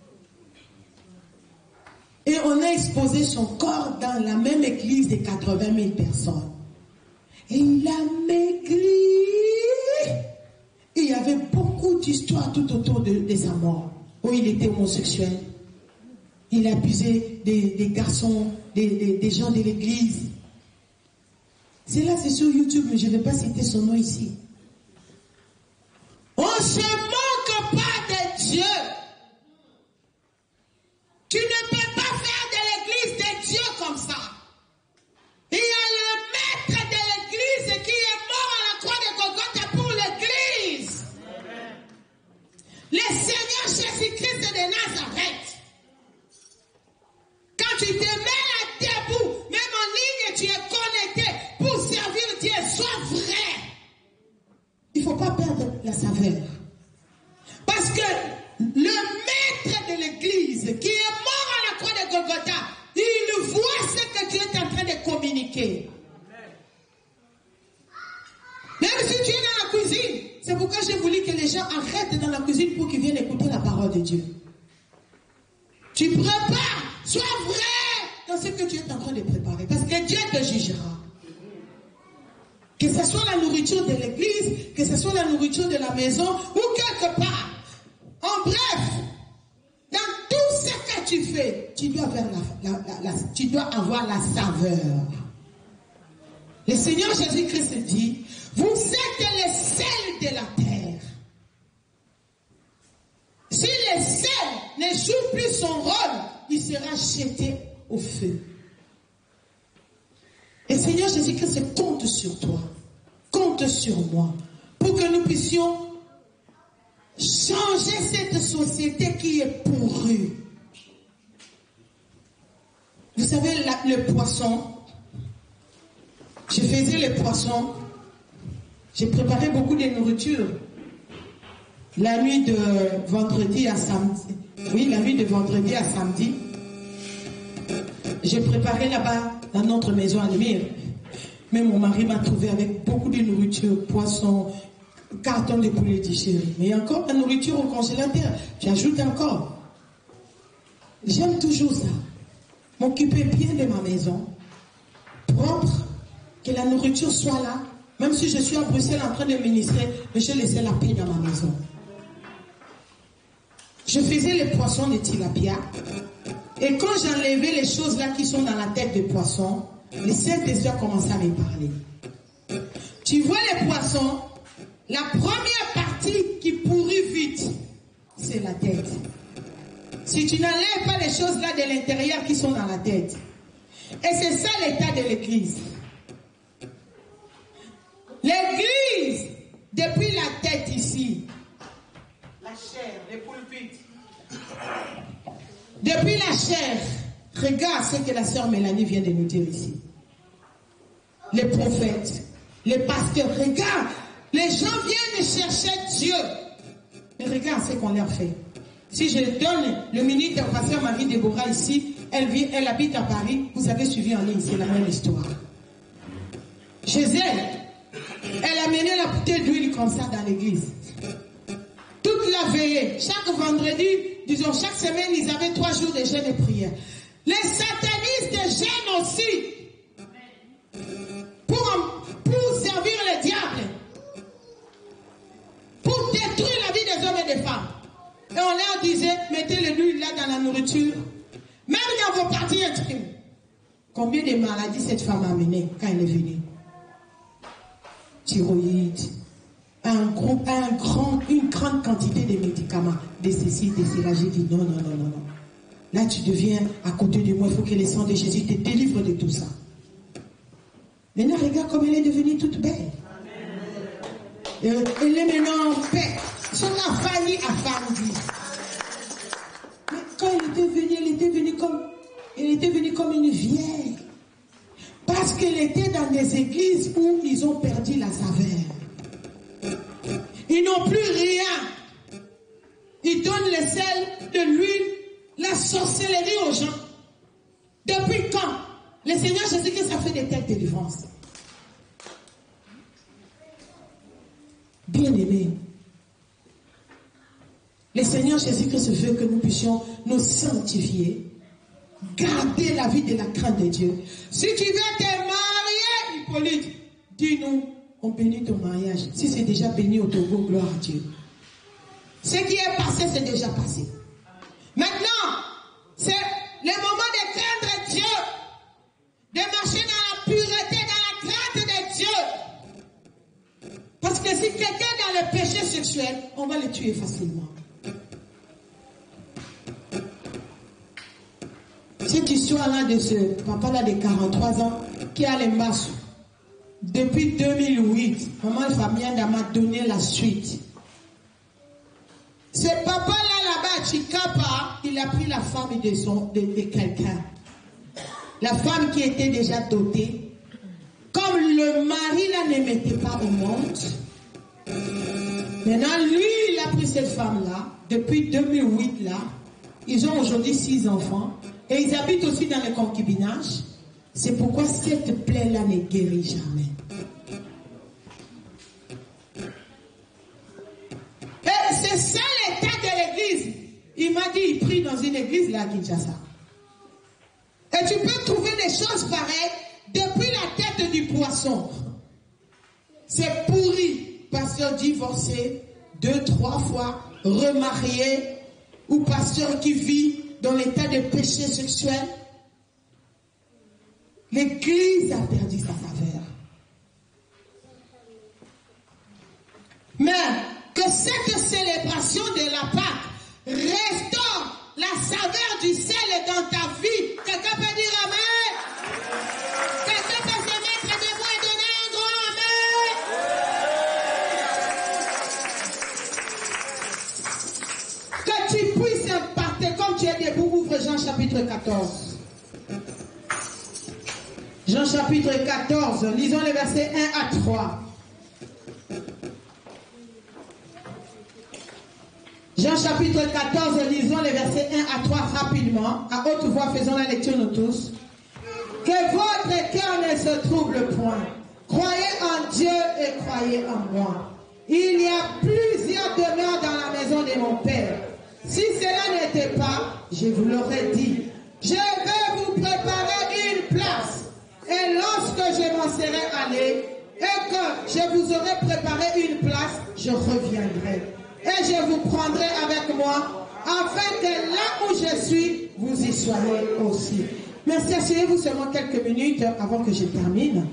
Et on a exposé son corps dans la même église de 80 000 personnes. Et il a maigri. Et il y avait beaucoup d'histoires tout autour de sa mort. Où il était homosexuel. Il abusait des garçons, des gens de l'église. C'est là, c'est sur YouTube, mais je ne vais pas citer son nom ici. On ne se moque pas de Dieu. Tu ne peux pas faire de l'église de Dieu comme ça. Il y a le maître de l'église qui est mort à la croix de Golgotha pour l'église. Le Seigneur Jésus-Christ de Nazareth. Quand tu te mets là debout, même en ligne, tu es connecté pour servir Dieu. Sois vrai. si tu es dans la cuisine, c'est pourquoi j'ai voulu que les gens arrêtent dans la cuisine pour qu'ils viennent écouter la parole de Dieu. Tu prépares, sois vrai dans ce que tu es en train de préparer, parce que Dieu te jugera. Que ce soit la nourriture de l'église, que ce soit la nourriture de la maison, ou quelque part. En bref, dans tout ce que tu fais, tu dois avoir la saveur. Le Seigneur Jésus-Christ dit, vous êtes le sel de la terre. Si le sel ne joue plus son rôle, il sera jeté au feu. Le Seigneur Jésus-Christ compte sur toi, compte sur moi, pour que nous puissions changer cette société qui est pourrie. Vous savez, le poisson, je faisais le poisson, j'ai préparé beaucoup de nourriture. La nuit de vendredi à samedi, oui, la nuit de vendredi à samedi, j'ai préparé là-bas dans notre maison à Lemire. Mais mon mari m'a trouvé avec beaucoup de nourriture, poisson, carton de poulet déchiré. Mais il y a encore la nourriture au congélateur. J'ajoute encore. J'aime toujours ça. M'occuper bien de ma maison, propre, que la nourriture soit là. Même si je suis à Bruxelles en train de ministrer, mais je laissais la paix dans ma maison. Je faisais les poissons de tilapia. Et quand j'enlevais les choses là qui sont dans la tête des poissons, le Saint-Esprit a commencé à me parler. Tu vois les poissons, la première partie qui pourrit vite, c'est la tête. Si tu n'enlèves pas les choses là de l'intérieur qui sont dans la tête. Et c'est ça l'état de l'église. L'église, depuis la tête ici, la chair, les pulpites, depuis la chair, regarde ce que la sœur Mélanie vient de nous dire ici. Les prophètes, les pasteurs, regarde, les gens viennent chercher Dieu. Mais regarde ce qu'on leur fait. Si je donne le ministre de pasteur Marie-Déborah ici, elle habite à Paris, vous avez suivi en ligne, c'est la même histoire. Chez elle a mené la bouteille d'huile comme ça dans l'église. Toute la veillée, chaque vendredi, disons chaque semaine, ils avaient 3 jours de jeûne et prière. Les satanistes jeûnent aussi. Pour servir le diable. Pour détruire la vie des hommes et des femmes. Et on leur disait, mettez l'huile là dans la nourriture. Même dans vos parties intimes. Combien de maladies cette femme a amené quand elle est venue? Thyroïde, une grande quantité de médicaments, de ceci, de cela. J'ai dit non. Là, tu deviens à côté de moi. Il faut que le sang de Jésus te délivre de tout ça. Maintenant, regarde comme elle est devenue toute belle. Elle est maintenant en paix. Son famille a fandi. Mais quand elle était venue comme une vieille. Parce qu'elle était dans des églises où ils ont perdu la saveur. Ils n'ont plus rien. Ils donnent le sel, de l'huile, la sorcellerie aux gens. Depuis quand le Seigneur Jésus-Christ a fait des telles délivrances? Bien-aimés, le Seigneur Jésus-Christ veut que nous puissions nous sanctifier, garder la vie de la crainte de Dieu. Si tu veux te marier, Hippolyte, dis-nous, on bénit ton mariage. Si c'est déjà béni au Togo, gloire à Dieu. Ce qui est passé, c'est déjà passé. Maintenant, c'est le moment de craindre Dieu, de marcher dans la pureté, dans la crainte de Dieu. Parce que si quelqu'un est dans le péché sexuel, on va le tuer facilement. Cette histoire-là de ce papa-là de 43 ans qui a les masses depuis 2008, maman Fabienne m'a donné la suite. Ce papa-là là-bas à Chikapa, il a pris la femme de quelqu'un. La femme qui était déjà dotée. Comme le mari là ne mettait pas au monde, maintenant lui il a pris cette femme-là, depuis 2008 là, ils ont aujourd'hui 6 enfants. Et ils habitent aussi dans le concubinage. C'est pourquoi cette plaie-là ne guérit jamais. il prie dans une église là à Kinshasa. Et tu peux trouver des choses pareilles depuis la tête du poisson. C'est pourri. Pasteur divorcé 2-3 fois, remarié, ou pasteur qui vit dans l'état de péché sexuel. L'église a perdu sa faveur. Mais que cette célébration de la Pâque restaure la saveur du sel dans ta vie. Quelqu'un peut dire amen? Quelqu'un peut se mettre debout et donner un grand amen? Que tu puisses impacter comme tu es debout. Ouvre Jean chapitre 14. Jean chapitre 14, lisons les versets 1 à 3. Jean chapitre 14, lisons les versets 1 à 3 rapidement. À haute voix, faisons la lecture nous tous. Que votre cœur ne se trouble point. Croyez en Dieu et croyez en moi. Il y a plusieurs demeures dans la maison de mon Père. Si cela n'était pas, je vous l'aurais dit. Je vais vous préparer une place. Et lorsque je m'en serai allé et que je vous aurai préparé une place, je reviendrai. Et je vous prendrai avec moi, afin que là où je suis, vous y soyez aussi. Merci, asseyez-vous seulement quelques minutes avant que je termine.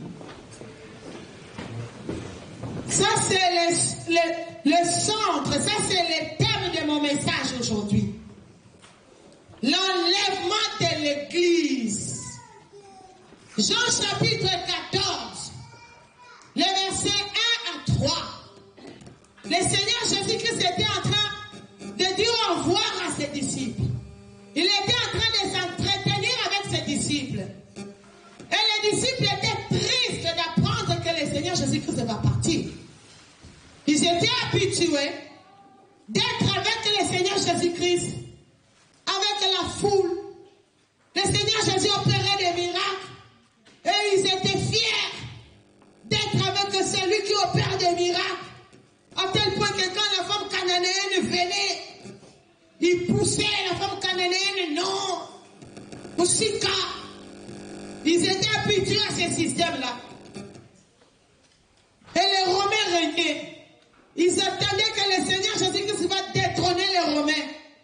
Ça, c'est le centre, ça, c'est le thème de mon message aujourd'hui. L'enlèvement de l'Église. Jean chapitre 14, les versets 1 à 3. Le Seigneur Jésus-Christ était en train de dire au revoir à ses disciples. Il était en train de s'entretenir avec ses disciples. Et les disciples étaient tristes d'apprendre que le Seigneur Jésus-Christ va partir. Ils étaient habitués d'être avec le Seigneur Jésus-Christ, avec la foule. Le Seigneur Jésus opérait des miracles. Et ils étaient fiers d'être avec celui qui opère des miracles. À tel point que quand la femme cananéenne venait, il poussait la femme cananéenne, non, aussi car ils étaient habitués à ce système-là. Et les Romains régnaient. Ils attendaient que le Seigneur Jésus-Christ va détrôner les Romains.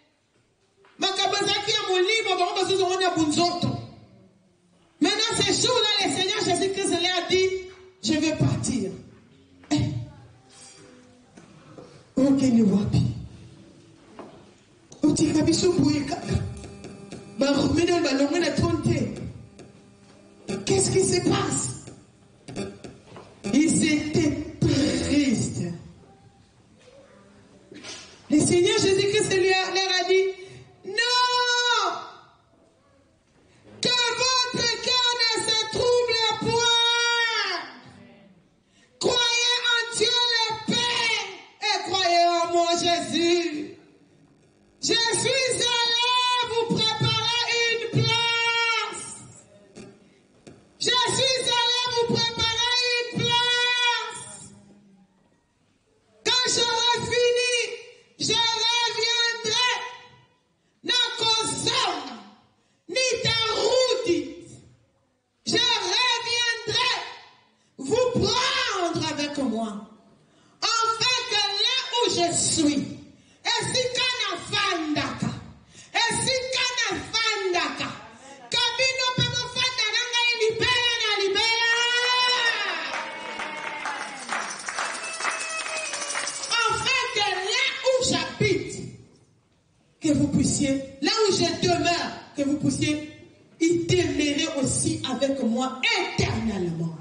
Maintenant, ces jours-là, le Seigneur Jésus-Christ leur a dit, je vais partir. Qu'est-ce qui se passe? Ils étaient tristes. Le Seigneur Jésus-Christ leur a dit, non, que votre cœur ne se trouble point. Croyez en Dieu le Père et croyez en moi Jésus. Je suis allé vous préparer une place. Je suis allé vous préparer une place. Quand j'aurai fini, je reviendrai. Nakozam, ni Taroudi. Je reviendrai vous prendre avec moi. Afin que là où je suis, et si kana fandaka, et si kana fandaka, kabino pemo fanda nanga ilibela na libela. Afin que là où j'habite, que vous puissiez, là où je demeure, que vous puissiez y demeurer aussi avec moi éternellement.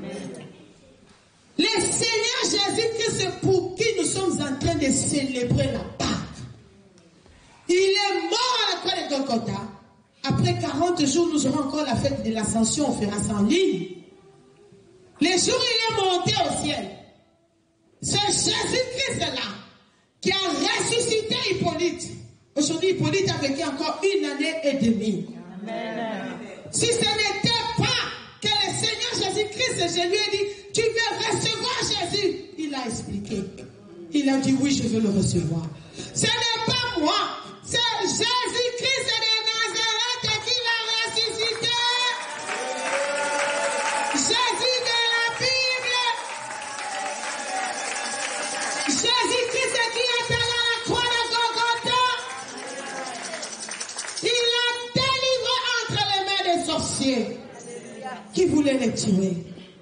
Le Seigneur Jésus-Christ, pour qui nous sommes en train de célébrer la Pâque. Il est mort à la croix de Golgotha. Après 40 jours, nous aurons encore la fête de l'Ascension, on fera ça en ligne. Le jour où il est monté au ciel, c'est Jésus-Christ là qui a ressuscité Hippolyte. Aujourd'hui, Hippolyte a vécu encore 1 année et demie. Amen. Si ce n'était pas que le Seigneur Jésus-Christ, je lui ai dit, tu veux recevoir Jésus. Il a expliqué. Il a dit, oui, je veux le recevoir. Ce n'est pas moi, c'est Jésus voulait les tuer.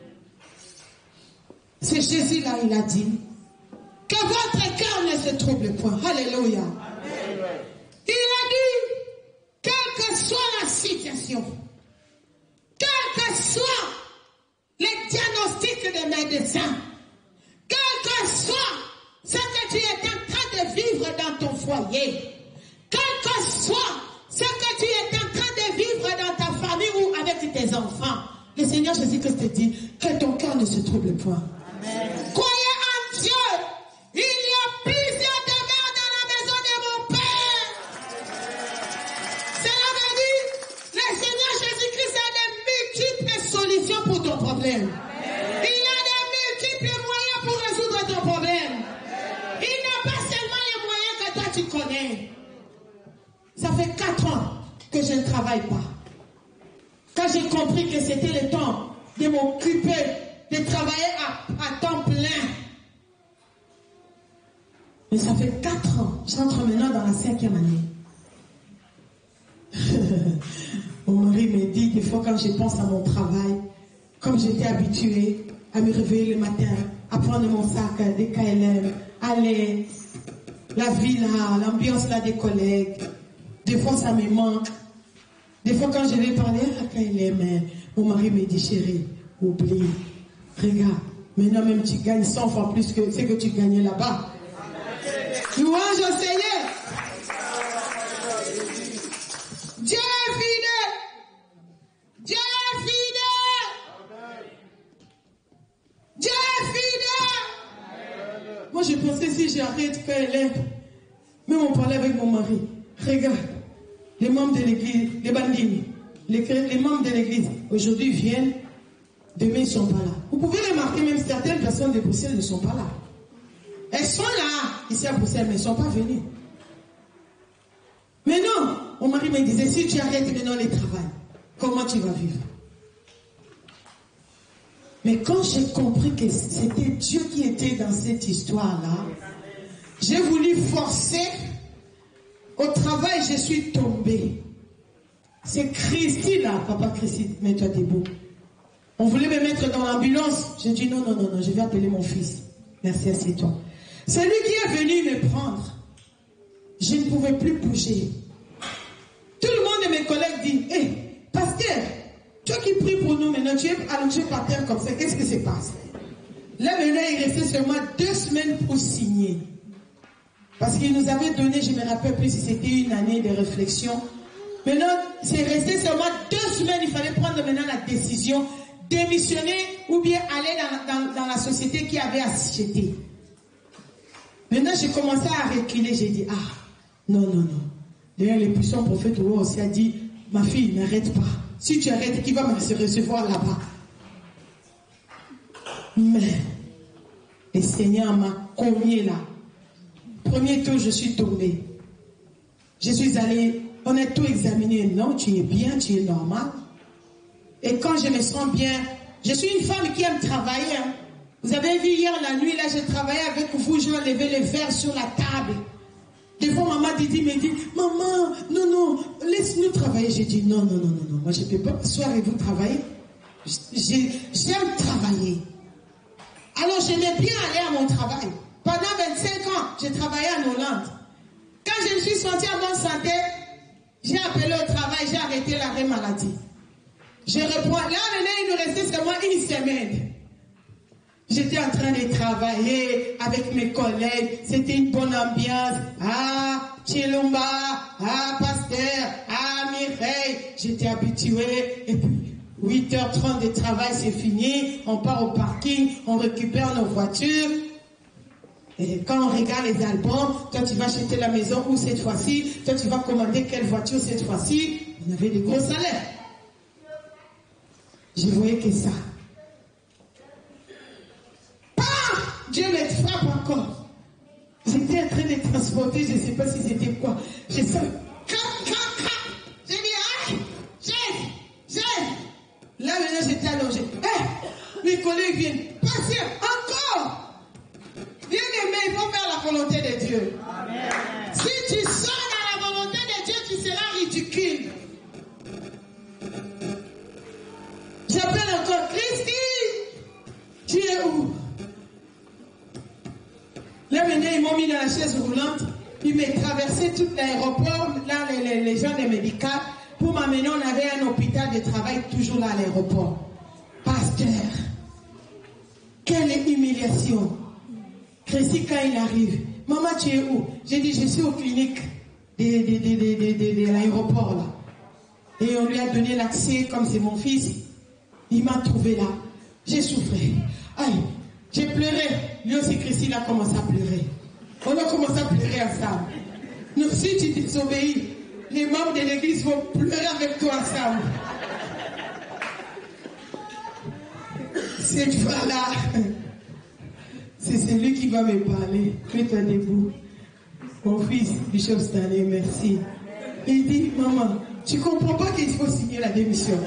C'est Jésus là, il a dit que votre cœur ne se trouble point. Alléluia. Il a dit, quelle que soit la situation, quel que soit les diagnostics des médecins, quel que soit ce que tu es en train de vivre dans ton foyer, quel que soit ce que tu es en train de vivre dans ta famille ou avec tes enfants, le Seigneur Jésus-Christ te dit que ton cœur ne se trouble point. Amen. Croyez en Dieu. Il y a plusieurs demeures dans la maison de mon Père. Cela veut dire, le Seigneur Jésus-Christ a de multiples solutions pour ton problème. Il a de multiples moyens pour résoudre ton problème. Il n'a pas seulement les moyens que toi tu connais. Ça fait 4 ans que je ne travaille pas. Quand j'ai compris que c'était le temps de m'occuper, de travailler à temps plein. Mais ça fait 4 ans. J'entre maintenant dans la 5e année. Mon mari me dit, des fois quand je pense à mon travail, comme j'étais habituée à me réveiller le matin, à prendre mon sac, des KLM, aller, la vie là, l'ambiance là des collègues, des fois ça me manque. Des fois quand je vais parler à KLM, mon mari me dit, chérie, oublie, regarde, maintenant même tu gagnes 100 fois plus que ce que tu gagnais là-bas. Louange au Seigneur. Dieu est fidèle. Dieu est fidèle. Dieu est fidèle. Moi je pensais si j'arrête KLM, même on parlait avec mon mari. Regarde, les membres de l'église, les bandits, les membres de l'église, aujourd'hui viennent, demain ils ne sont pas là. Vous pouvez remarquer, même certaines personnes de Bruxelles ne sont pas là. Elles sont là, ici à Bruxelles, mais elles ne sont pas venues. Mais non, mon mari me disait, si tu arrêtes maintenant le travail, comment tu vas vivre? Mais quand j'ai compris que c'était Dieu qui était dans cette histoire-là, j'ai voulu forcer. Au travail, je suis tombée. C'est Christy là, papa Christy, mets-toi debout. On voulait me mettre dans l'ambulance. J'ai dit non, je vais appeler mon fils. Merci, assieds-toi. C'est lui qui est venu me prendre. Je ne pouvais plus bouger. Tout le monde de mes collègues dit, hé, pasteur, toi qui pries pour nous maintenant, tu es allongé par terre comme ça, qu'est-ce qui se passe? Là maintenant, il restait seulement 2 semaines pour signer. Parce qu'il nous avait donné, je ne me rappelle plus si c'était une année de réflexion. Maintenant, c'est resté seulement 2 semaines, il fallait prendre maintenant la décision, démissionner ou bien aller dans la société qui avait acheté. Maintenant, j'ai commencé à reculer, j'ai dit, non. D'ailleurs, le puissant prophète aussi a dit, ma fille, n'arrête pas. Si tu arrêtes, qui va me recevoir là-bas? Mais, le Seigneur m'a cogné là. Premier tour, je suis tombée. Je suis allée, on a tout examiné. Non, tu es bien, tu es normal. Et quand je me sens bien, je suis une femme qui aime travailler. Hein. Vous avez vu hier la nuit, là, j'ai travaillé avec vous, je levais les verres sur la table. Des fois, maman Didi me dit, maman, non, laisse-nous travailler. J'ai dit, non, moi je ne peux pas m'asseoir et vous travailler. J'aime travailler. Alors, j'aimais bien aller à mon travail. Pendant 25 ans, j'ai travaillé en Hollande. Quand je me suis sentie en bonne santé, j'ai appelé au travail, j'ai arrêté l'arrêt maladie. Je reprends. Là, maintenant, il nous restait seulement 1 semaine. J'étais en train de travailler avec mes collègues. C'était une bonne ambiance. Chilumba, pasteur, Mireille. J'étais habituée. Et puis, 8h30 de travail, c'est fini. On part au parking, on récupère nos voitures. Et quand on regarde les albums, toi tu vas acheter la maison où cette fois-ci, toi tu vas commander quelle voiture cette fois-ci. On avait des gros salaires. Je voyais que ça. Dieu les frappe encore. J'étais en train de transporter, je ne sais pas si c'était quoi. J'ai ça. J'ai dit, j'ai. Là maintenant j'étais allongé. Mes collègues viennent. Patient, encore. Bien aimé, il faut faire la volonté de Dieu. Amen. Si tu sors dans la volonté de Dieu, tu seras ridicule. J'appelle encore. Tu es où? Là maintenant, ils m'ont mis dans la chaise roulante. Ils m'ont traversé tout l'aéroport, là les gens des médicaux. Pour m'amener, on avait un hôpital de travail toujours là à l'aéroport. Pasteur, quelle humiliation. Chrissy, quand il arrive, maman, tu es où? J'ai dit, je suis aux cliniques de l'aéroport là. Et on lui a donné l'accès, comme c'est mon fils. Il m'a trouvé là. J'ai souffert. Aïe, j'ai pleuré. Lui aussi, Christine a commencé à pleurer. On a commencé à pleurer ensemble. Nous, si tu désobéis, les membres de l'église vont pleurer avec toi ensemble. Cette fois-là, c'est celui qui va me parler. Mets-toi debout. Mon fils, Bishop Stanley, merci. Il dit, maman, tu comprends pas qu'il faut signer la démission.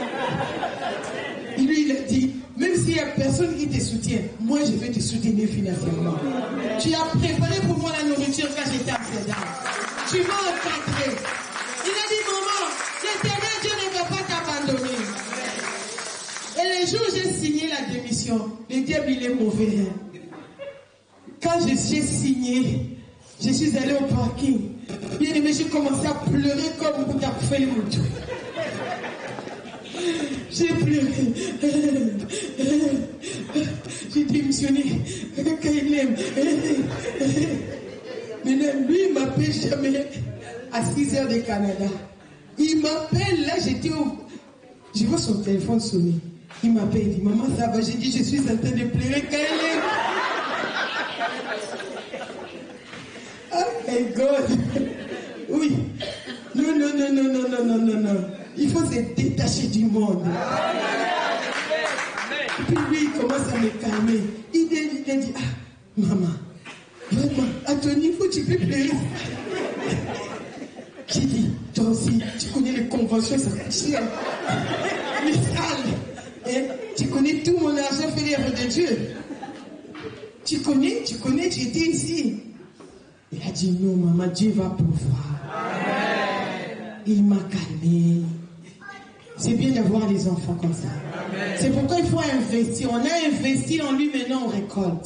Lui, il a dit, même s'il n'y a personne qui te soutient, moi je vais te soutenir financièrement. Tu as préparé pour moi la nourriture quand j'étais à Amsterdam. Tu m'as encadré. Il a dit, maman, l'Éternel Dieu ne va pas t'abandonner. Et le jour où j'ai signé la démission, le diable il est mauvais. Quand j'ai signé, je suis allé au parking. Bien aimé, j'ai commencé à pleurer comme vous avez fait le moto. J'ai pleuré. J'ai démissionné. Quand il aime. Maintenant, lui, il m'appelle jamais à 6h de Canada. Il m'appelle, là, je vois son téléphone sonner. Il m'appelle, il dit, maman, ça va? J'ai dit, je suis en train de pleurer quand il aime. Oh my God. Oui. Non. Il faut se détacher du monde. Et puis lui, il commence à me calmer. Il dit, ah, maman, vraiment, à ton niveau, tu peux pleurer. J'ai dit, toi aussi, tu connais les conventions, ça coûte cher. Les salles. Tu connais tout mon argent fait l'œuvre de Dieu. Tu connais, tu étais ici. Il a dit, non, maman, Dieu va pouvoir. Il m'a calmé. C'est bien d'avoir des enfants comme ça. C'est pourquoi il faut investir. On a investi en lui, maintenant on récolte.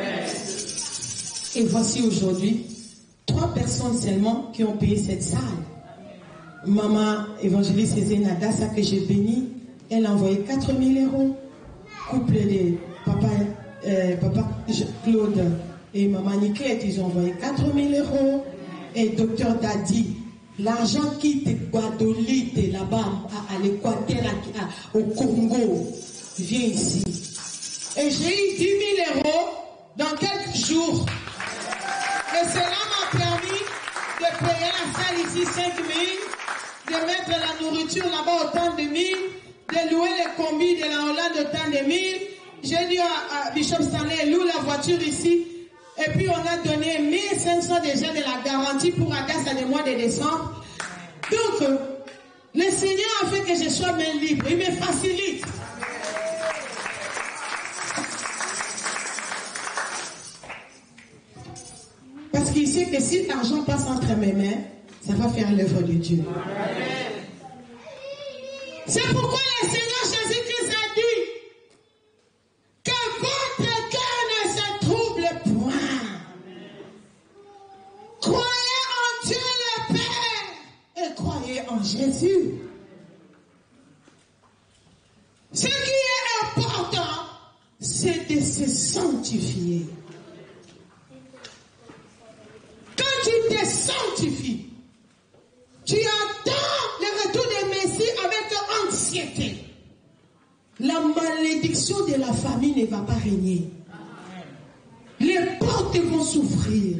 Et voici aujourd'hui 3 personnes seulement qui ont payé cette salle. Maman évangéliste Nadassa que j'ai bénie, elle a envoyé 4 000 €. Couple de papa Claude et maman Nicolette, ils ont envoyé 4 000 €. Et docteur Dadi, l'argent quitte Guadolite là-bas à l'Équateur, au Congo, vient ici. Et j'ai eu 10 000 € dans quelques jours. Et cela m'a permis de payer la salle ici 5 000, de mettre la nourriture là-bas autant de 1 000, de louer les combis de la Hollande autant de 1 000. J'ai dit à Bishop Stanley, loue la voiture ici. Et puis on a donné 1 500 déjà de la garantie pour Agassa le mois de décembre. Donc, le Seigneur a fait que je sois main libre. Il me facilite. Parce qu'il sait que si l'argent passe entre mes mains, ça va faire l'œuvre de Dieu. C'est pourquoi le Seigneur Jésus-Christ a dit que votre cœur ne se trouble point. Croyez en Dieu le Père et croyez en Jésus. Ce qui est important, c'est de se sanctifier. Quand tu te sanctifies, tu attends le retour de Messie avec anxiété. La malédiction de la famille ne va pas régner. Les portes vont s'ouvrir.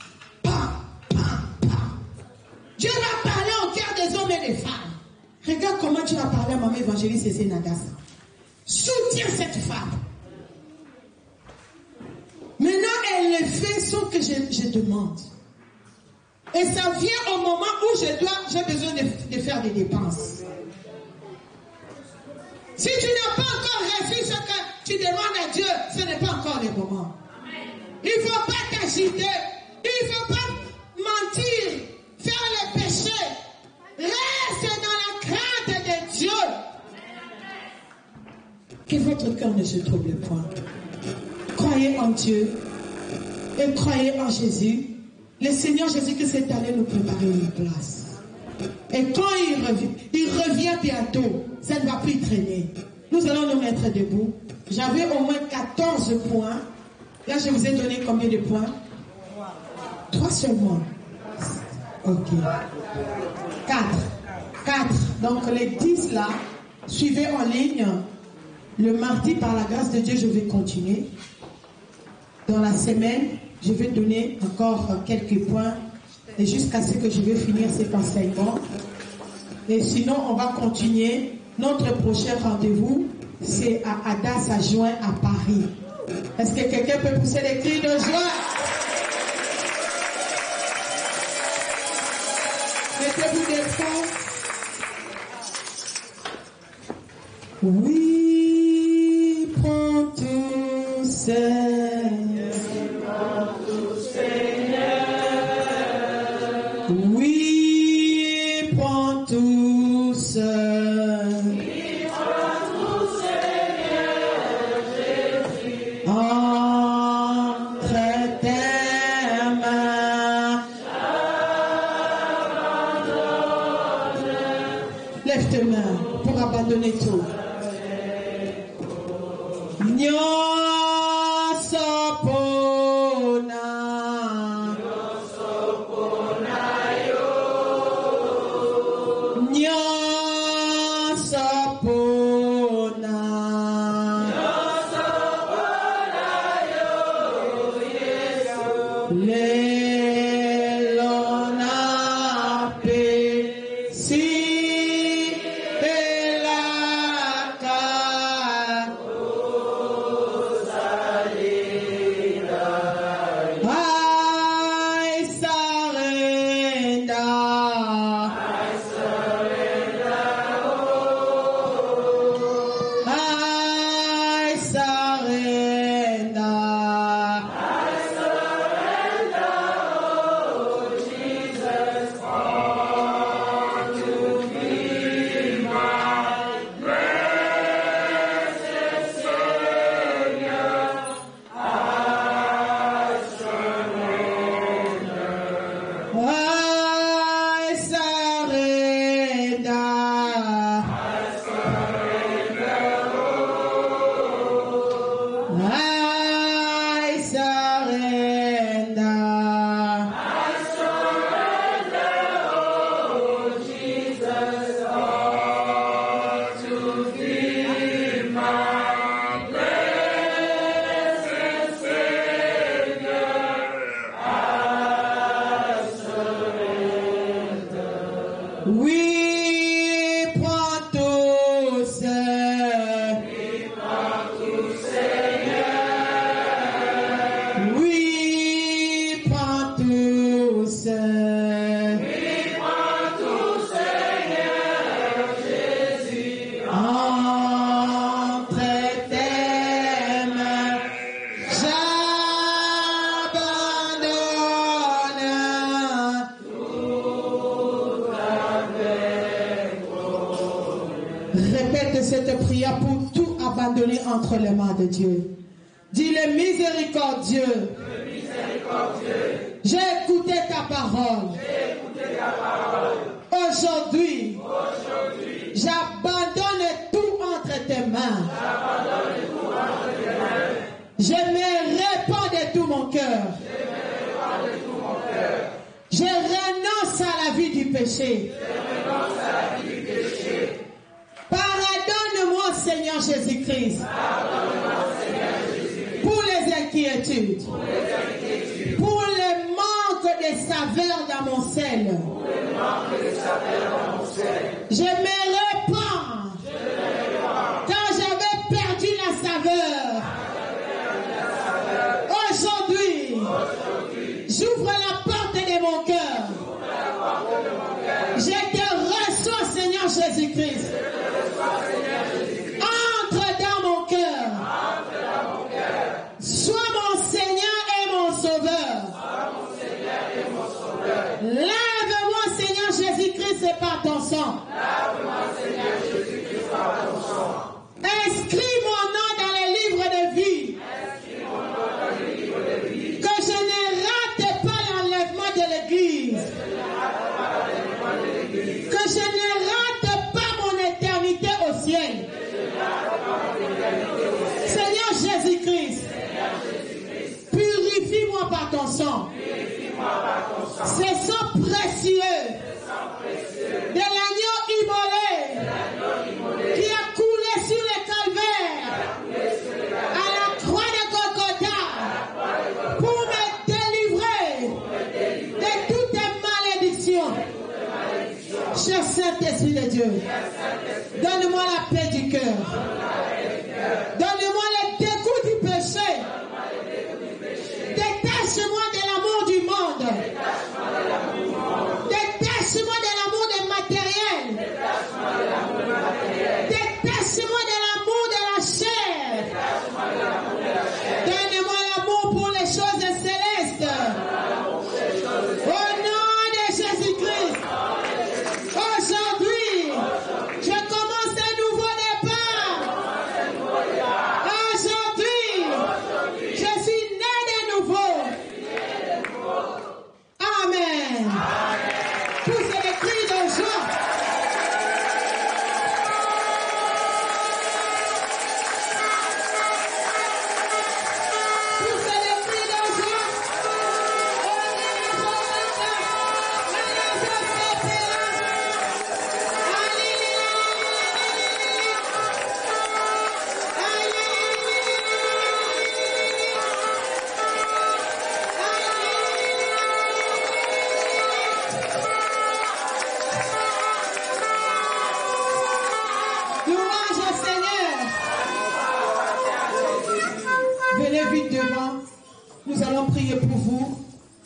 Dieu va parler au cœur des hommes et des femmes. Regarde comment tu as parlé à maman évangéliste Nadassa. Soutiens cette femme. Maintenant, elle le fait sans que je demande. Et ça vient au moment où j'ai besoin de faire des dépenses. Si tu n'as pas encore reçu ce que tu demandes à Dieu, ce n'est pas encore le moment. Il ne faut pas t'agiter. Il ne faut pas mentir, faire le péché. Reste dans la crainte de Dieu. Que votre cœur ne se trouble point. croyez en Dieu et croyez en Jésus, le Seigneur Jésus-Christ est allé nous préparer une place. Et quand il revient bientôt, ça ne va plus traîner. Nous allons nous mettre debout. J'avais au moins 14 points. Là, je vous ai donné combien de points? 3 seulement. Ok. 4. Donc les 10 là, suivez en ligne. Le mardi, par la grâce de Dieu, je vais continuer. Dans la semaine, je vais donner encore quelques points et jusqu'à ce que je vais finir cet enseignement. Et sinon, on va continuer. Notre prochain rendez-vous, c'est à Adas à Juin à Paris. Est-ce que quelqu'un peut pousser les cris de joie? Mettez-vous des fois. Oui, prends tout, Seigneur. Oui, prends tout, Seigneur. Entre tes mains. Lève tes mains pour abandonner tout. Entre les mains de Dieu. Dis le miséricordieux. J'ai écouté ta parole. Aujourd'hui, j'abandonne tout entre tes mains. Je me répands de tout mon cœur. Je renonce à la vie du péché. Pardonne-moi, Seigneur Jésus-Christ, pour les inquiétudes, pour le manque de saveur dans mon sel. Je me répands quand j'avais perdu la saveur. Aujourd'hui, j'ouvre la porte de mon cœur. Je te reçois, Seigneur Jésus-Christ. Entre dans mon cœur. Sois mon Seigneur et mon Sauveur. Lave-moi, Seigneur Jésus-Christ, et par ton sang. Inscris mon nom dans les livres de vie. sang. C'est sang précieux de l'agneau immolé qui a coulé sur le calvaire à la croix de Golgotha pour me délivrer de toutes malédictions. Cher Saint-Esprit de Dieu, donne-moi la paix du cœur. Donne-moi le dégoût du péché. Détache-moi de l'amour du monde. Détache-moi de l'amour des matériels. Détache-moi de l'amour de la chair. Donne-moi l'amour pour les choses célestes. Au nom de Jésus-Christ. Aujourd'hui, je commence un nouveau départ. Aujourd'hui, je suis né de nouveau. Amen. Poussez les cris de joie. Poussez les cris de joie. Louange au Seigneur. Venez vite devant. Nous allons prier pour vous.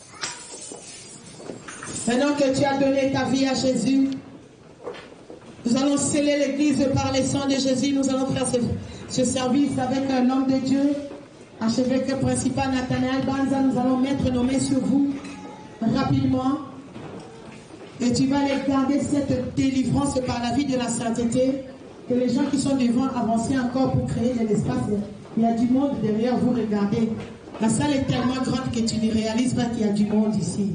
Maintenant que tu as donné ta vie à Jésus, nous allons sceller l'église par le sang de Jésus. Nous allons faire ce service avec l'homme de Dieu, archevêque principal Nathanaël Banza. Nous allons mettre nos mains sur vous rapidement. Et tu vas aller garder cette délivrance par la vie de la sainteté. Que les gens qui sont devant avancent encore pour créer de l'espace. Il y a du monde derrière vous, regardez. La salle est tellement grande que tu ne réalises pas qu'il y a du monde ici.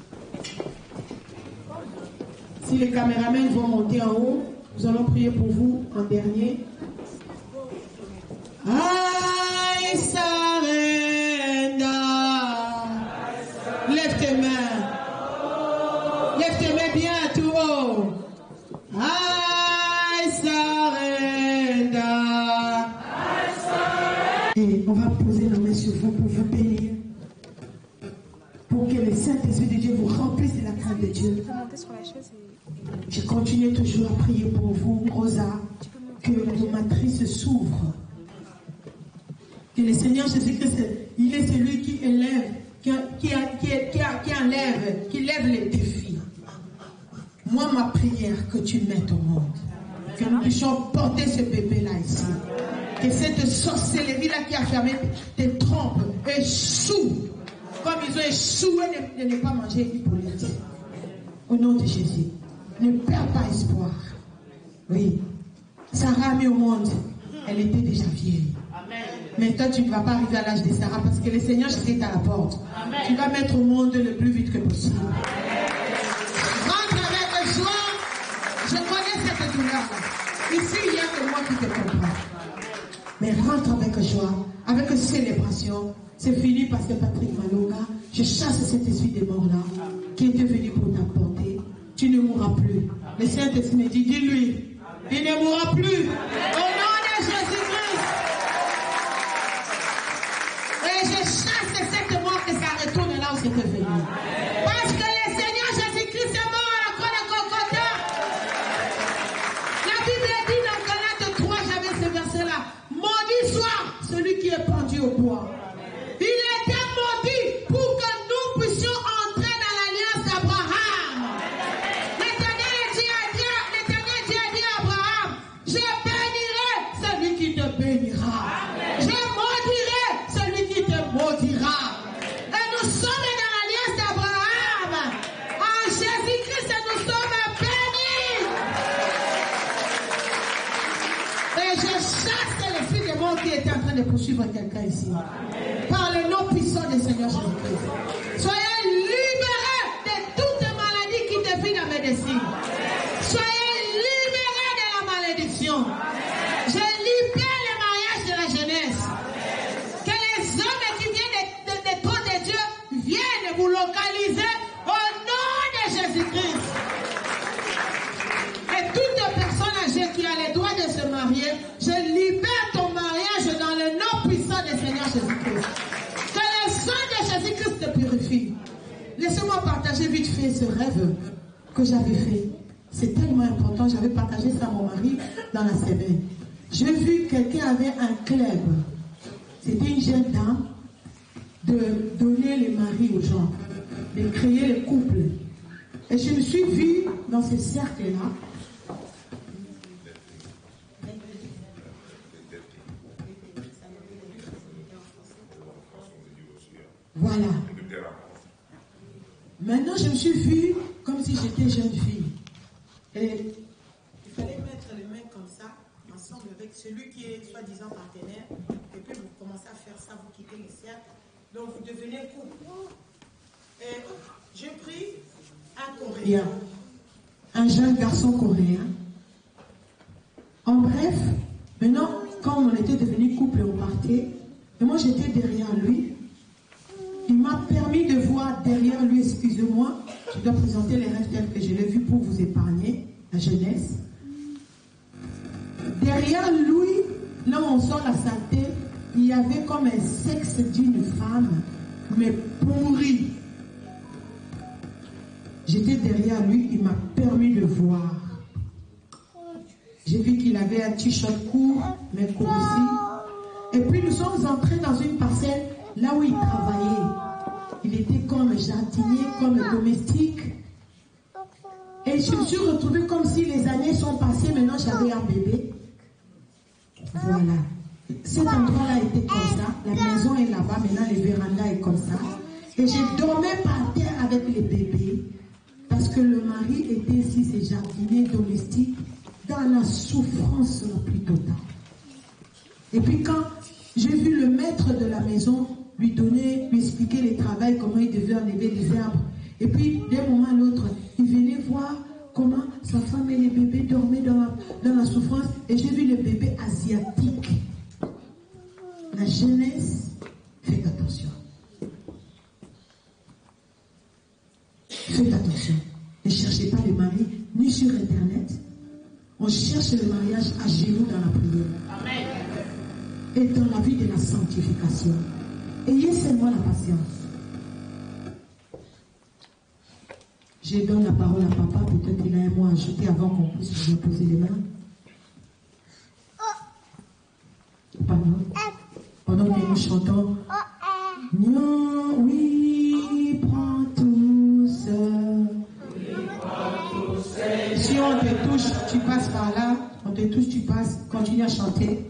Si les caméramans vont monter en haut, nous allons prier pour vous en dernier. I surrender. Lève tes mains. Lève tes mains bien tout haut. I surrender. Et on va poser nos mains sur vous pour vous bénir. Pour que le Saint-Esprit de Dieu vous remplisse de la crainte de Dieu. Je continue toujours à prier pour vous, Rosa, que vos matrices s'ouvrent. Que le Seigneur Jésus-Christ, il est celui qui élève, qui lève les défis. Moi, ma prière, que tu mettes au monde. Que nous puissions porter ce bébé-là ici. Que cette sorcellerie-là qui a fermé tes trompes échoue. Comme ils ont échoué de ne pas manger Hippolyte. Au nom de Jésus. Ne perds pas espoir. Oui. Sarah a mis au monde. Elle était déjà vieille. Mais toi, tu ne vas pas arriver à l'âge de Sarah parce que le Seigneur Jésus est à la porte. Amen. Tu vas mettre au monde le plus vite que possible. Rentre avec joie. Je connais cette douleur. Ici, il n'y a que moi qui te comprends. Mais rentre avec joie, avec célébration. C'est fini, Pasteur Patrick Malonga. Je chasse cet esprit de mort-là qui était venu pour t'apporter. Tu ne mourras plus. Le Saint-Esprit me dit, dis-lui, il ne mourra plus. Au nom de Jésus-Christ. Et je chasse cette mort que ça retourne là où c'était venu. Parce que le Seigneur Jésus-Christ est mort à la croix de Golgotha. La Bible dit dans Galates 3, j'avais ce verset-là. Maudit soit celui qui est pendu au bois. Il était maudit pour que nous puissions entrer dans l'alliance d'Abraham. L'Éternel Dieu a dit à Abraham, je bénirai celui qui te bénira. Je maudirai celui qui te maudira. Et nous sommes dans l'alliance d'Abraham. En Jésus-Christ, nous sommes bénis. Et je chasse l'esprit de mort qui était en train de poursuivre quelqu'un ici. Par le nom puissant du Seigneur Jésus-Christ. Soyez libérés de toute maladie qui défie la médecine. Soyez libérés de la malédiction. Je libère le mariage de la jeunesse. Que les hommes qui viennent de trône de Dieu viennent Jésus-Christ. Que le sang de Jésus-Christ te purifie. Laissez-moi partager vite fait ce rêve que j'avais fait. C'est tellement important. J'avais partagé ça à mon mari dans la semaine. J'ai vu quelqu'un avait un club. C'était une jeune dame de donner les maris aux gens, de créer les couples. Et je me suis vue dans ce cercle-là. Voilà. Maintenant, je me suis vue comme si j'étais jeune fille. Et il fallait mettre les mains comme ça, ensemble avec celui qui est soi-disant partenaire. Et puis vous commencez à faire ça, vous quittez le cercle. Donc vous devenez couple. Et j'ai pris un Coréen, un jeune garçon coréen. En bref, maintenant, quand on était devenu couple, on partait. Et moi, j'étais derrière lui. Il m'a permis de voir derrière lui, excusez-moi, je dois présenter les rêves tels que je l'ai vu pour vous épargner la jeunesse. Derrière lui, là où on sort la saleté, il y avait comme un sexe d'une femme, mais pourri. J'étais derrière lui, il m'a permis de voir. J'ai vu qu'il avait un t-shirt court, mais court aussi. Et puis nous sommes entrés dans une parcelle là où il travaillait. Il était comme jardinier, comme domestique. Et je me suis retrouvée comme si les années sont passées, maintenant j'avais un bébé. Voilà. Cet endroit-là était comme ça. La maison est là-bas, maintenant le véranda est comme ça. Et je dormais par terre avec les bébés. Parce que le mari était ici, ces jardiniers domestiques, dans la souffrance la plus totale. Et puis quand j'ai vu le maître de la maison lui expliquer le travail, comment il devait enlever les arbres. Et puis, d'un moment à l'autre, il venait voir comment sa femme et les bébés dormaient dans la souffrance. Et j'ai vu les bébés asiatiques. La jeunesse, faites attention. Faites attention. Ne cherchez pas le mari, ni sur Internet. On cherche le mariage à genoux dans la prière. Amen. Et dans la vie de la sanctification. Ayez seulement la patience. Je donne la parole à papa, peut-être qu'il a un mot à ajouter avant qu'on puisse vous poser les mains. Pendant que nous chantons, non, oui, prends tous. Si on te touche, tu passes par là. On te touche, tu passes. Continue à chanter.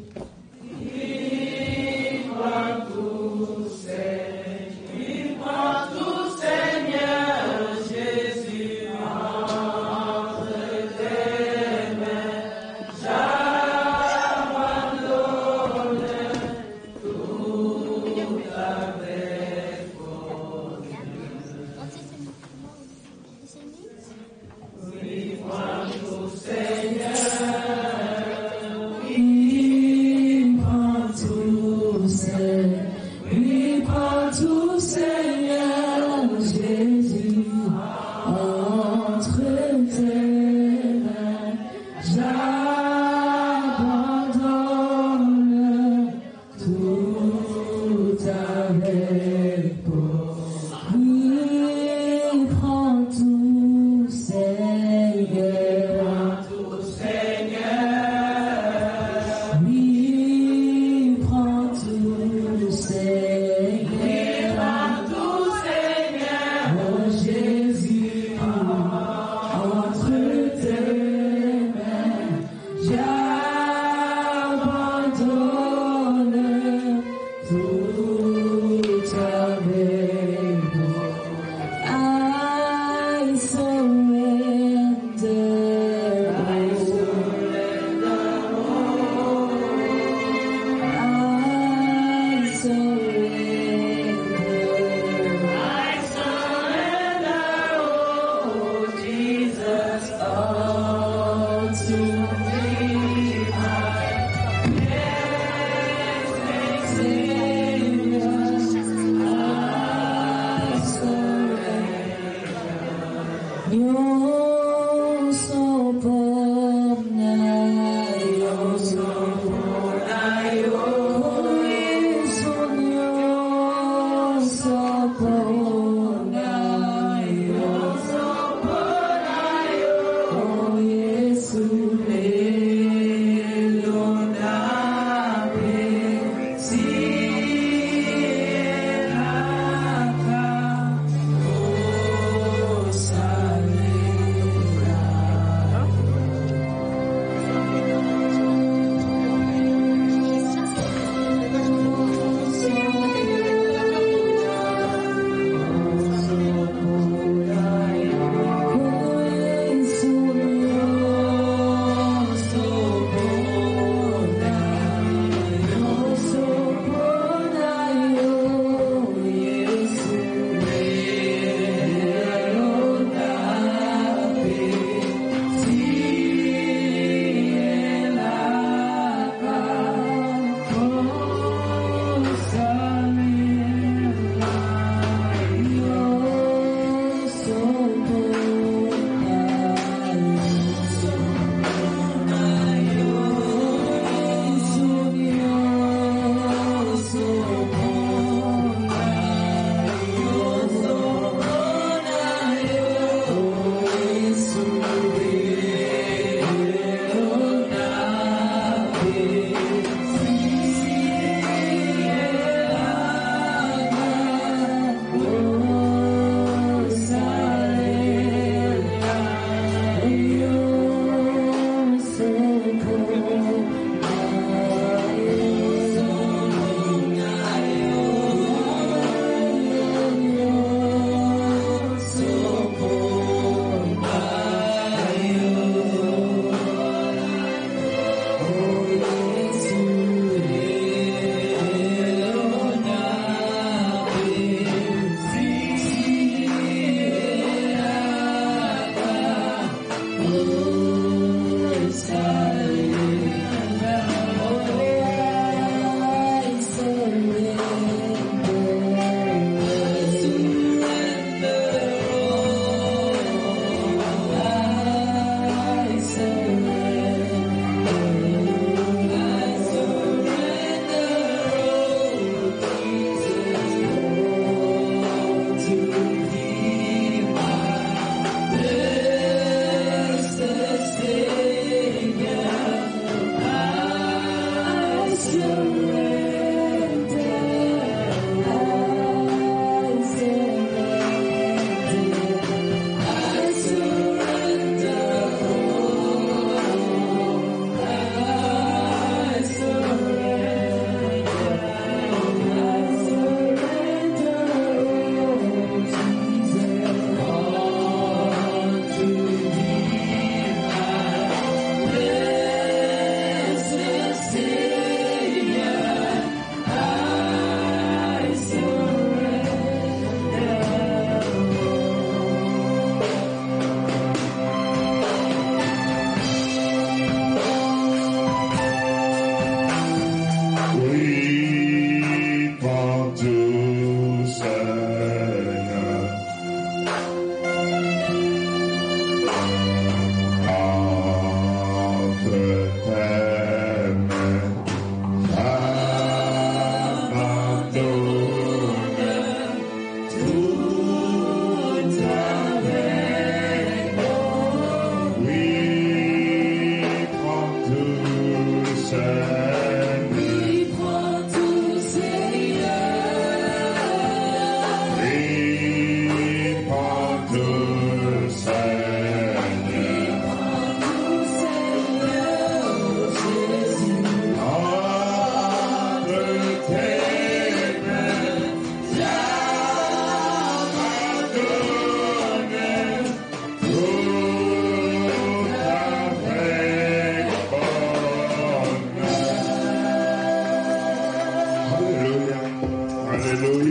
Seigneur,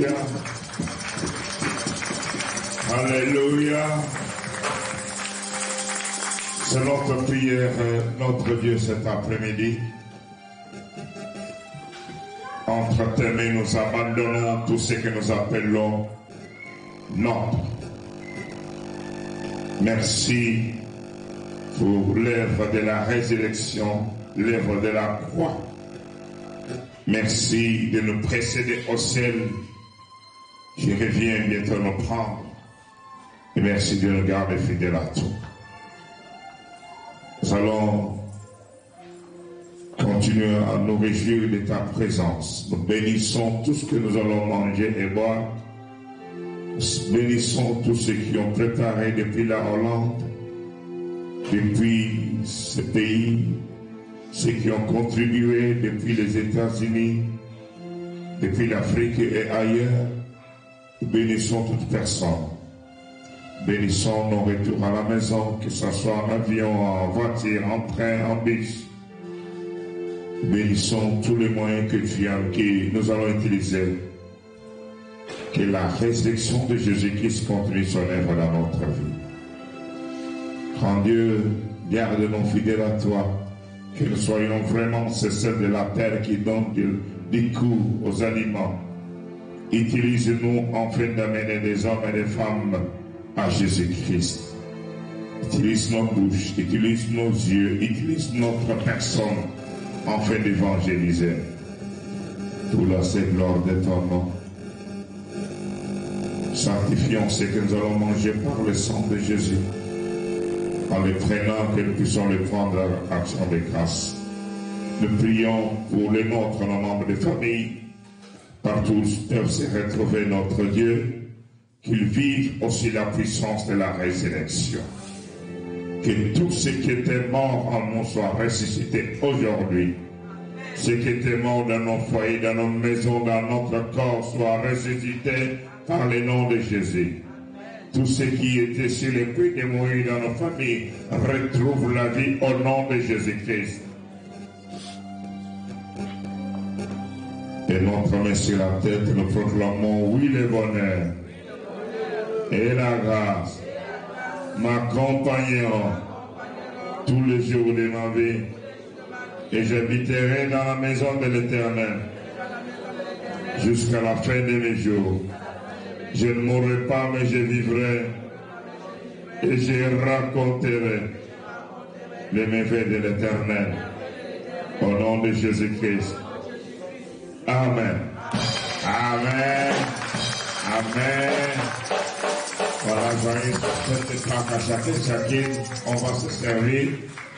Alléluia. Alléluia. C'est notre prière, notre Dieu, cet après-midi. Entre tes mains, nous abandonnons tout ce que nous appelons notre. Merci pour l'œuvre de la résurrection, l'œuvre de la croix. Merci de nous précéder au ciel. Je reviens bientôt nous prendre. Et merci de nous garder fidèles à tout. Nous allons continuer à nous réjouir de ta présence. Nous bénissons tout ce que nous allons manger et boire. Nous bénissons tous ceux qui ont préparé depuis la Hollande, depuis ce pays, ceux qui ont contribué depuis les États-Unis, depuis l'Afrique et ailleurs. Nous bénissons toute personne. Bénissons nos retours à la maison, que ce soit en avion, en voiture, en train, en bus. Bénissons tous les moyens que nous allons utiliser. Que la résurrection de Jésus-Christ continue son œuvre dans notre vie. Grand Dieu, garde-nous fidèles à toi. Que nous soyons vraiment ces sels de la terre qui donnent du goût aux aliments. Utilise-nous afin d'amener des hommes et des femmes à Jésus-Christ. Utilise nos bouches, utilise nos yeux, utilise notre personne afin d'évangéliser. Pour la seule gloire de ton nom. Sanctifions ce que nous allons manger par le sang de Jésus. En les prenant, que nous puissions les prendre à action de grâce. Nous prions pour les nôtres, nos membres de famille, partout peuvent se retrouver notre Dieu, qu'ils vivent aussi la puissance de la résurrection. Que tout ce qui était mort en nous soit ressuscité aujourd'hui. Ce qui était mort dans nos foyers, dans nos maisons, dans notre corps soit ressuscité par le nom de Jésus. Tous ceux qui étaient sur le puits de mourir dans nos familles retrouvent la vie au nom de Jésus-Christ. Et notre main sur la tête, nous proclamons oui le bonheur et la grâce m'accompagneront tous les jours de ma vie et j'habiterai dans la maison de l'Éternel jusqu'à la fin de mes jours. Je ne mourrai pas, mais je vivrai et je raconterai les méfaits de l'Éternel. Au nom de Jésus-Christ. Amen. Amen. Amen. Voilà, joyeux fête de Pâques à chacune. On va se servir.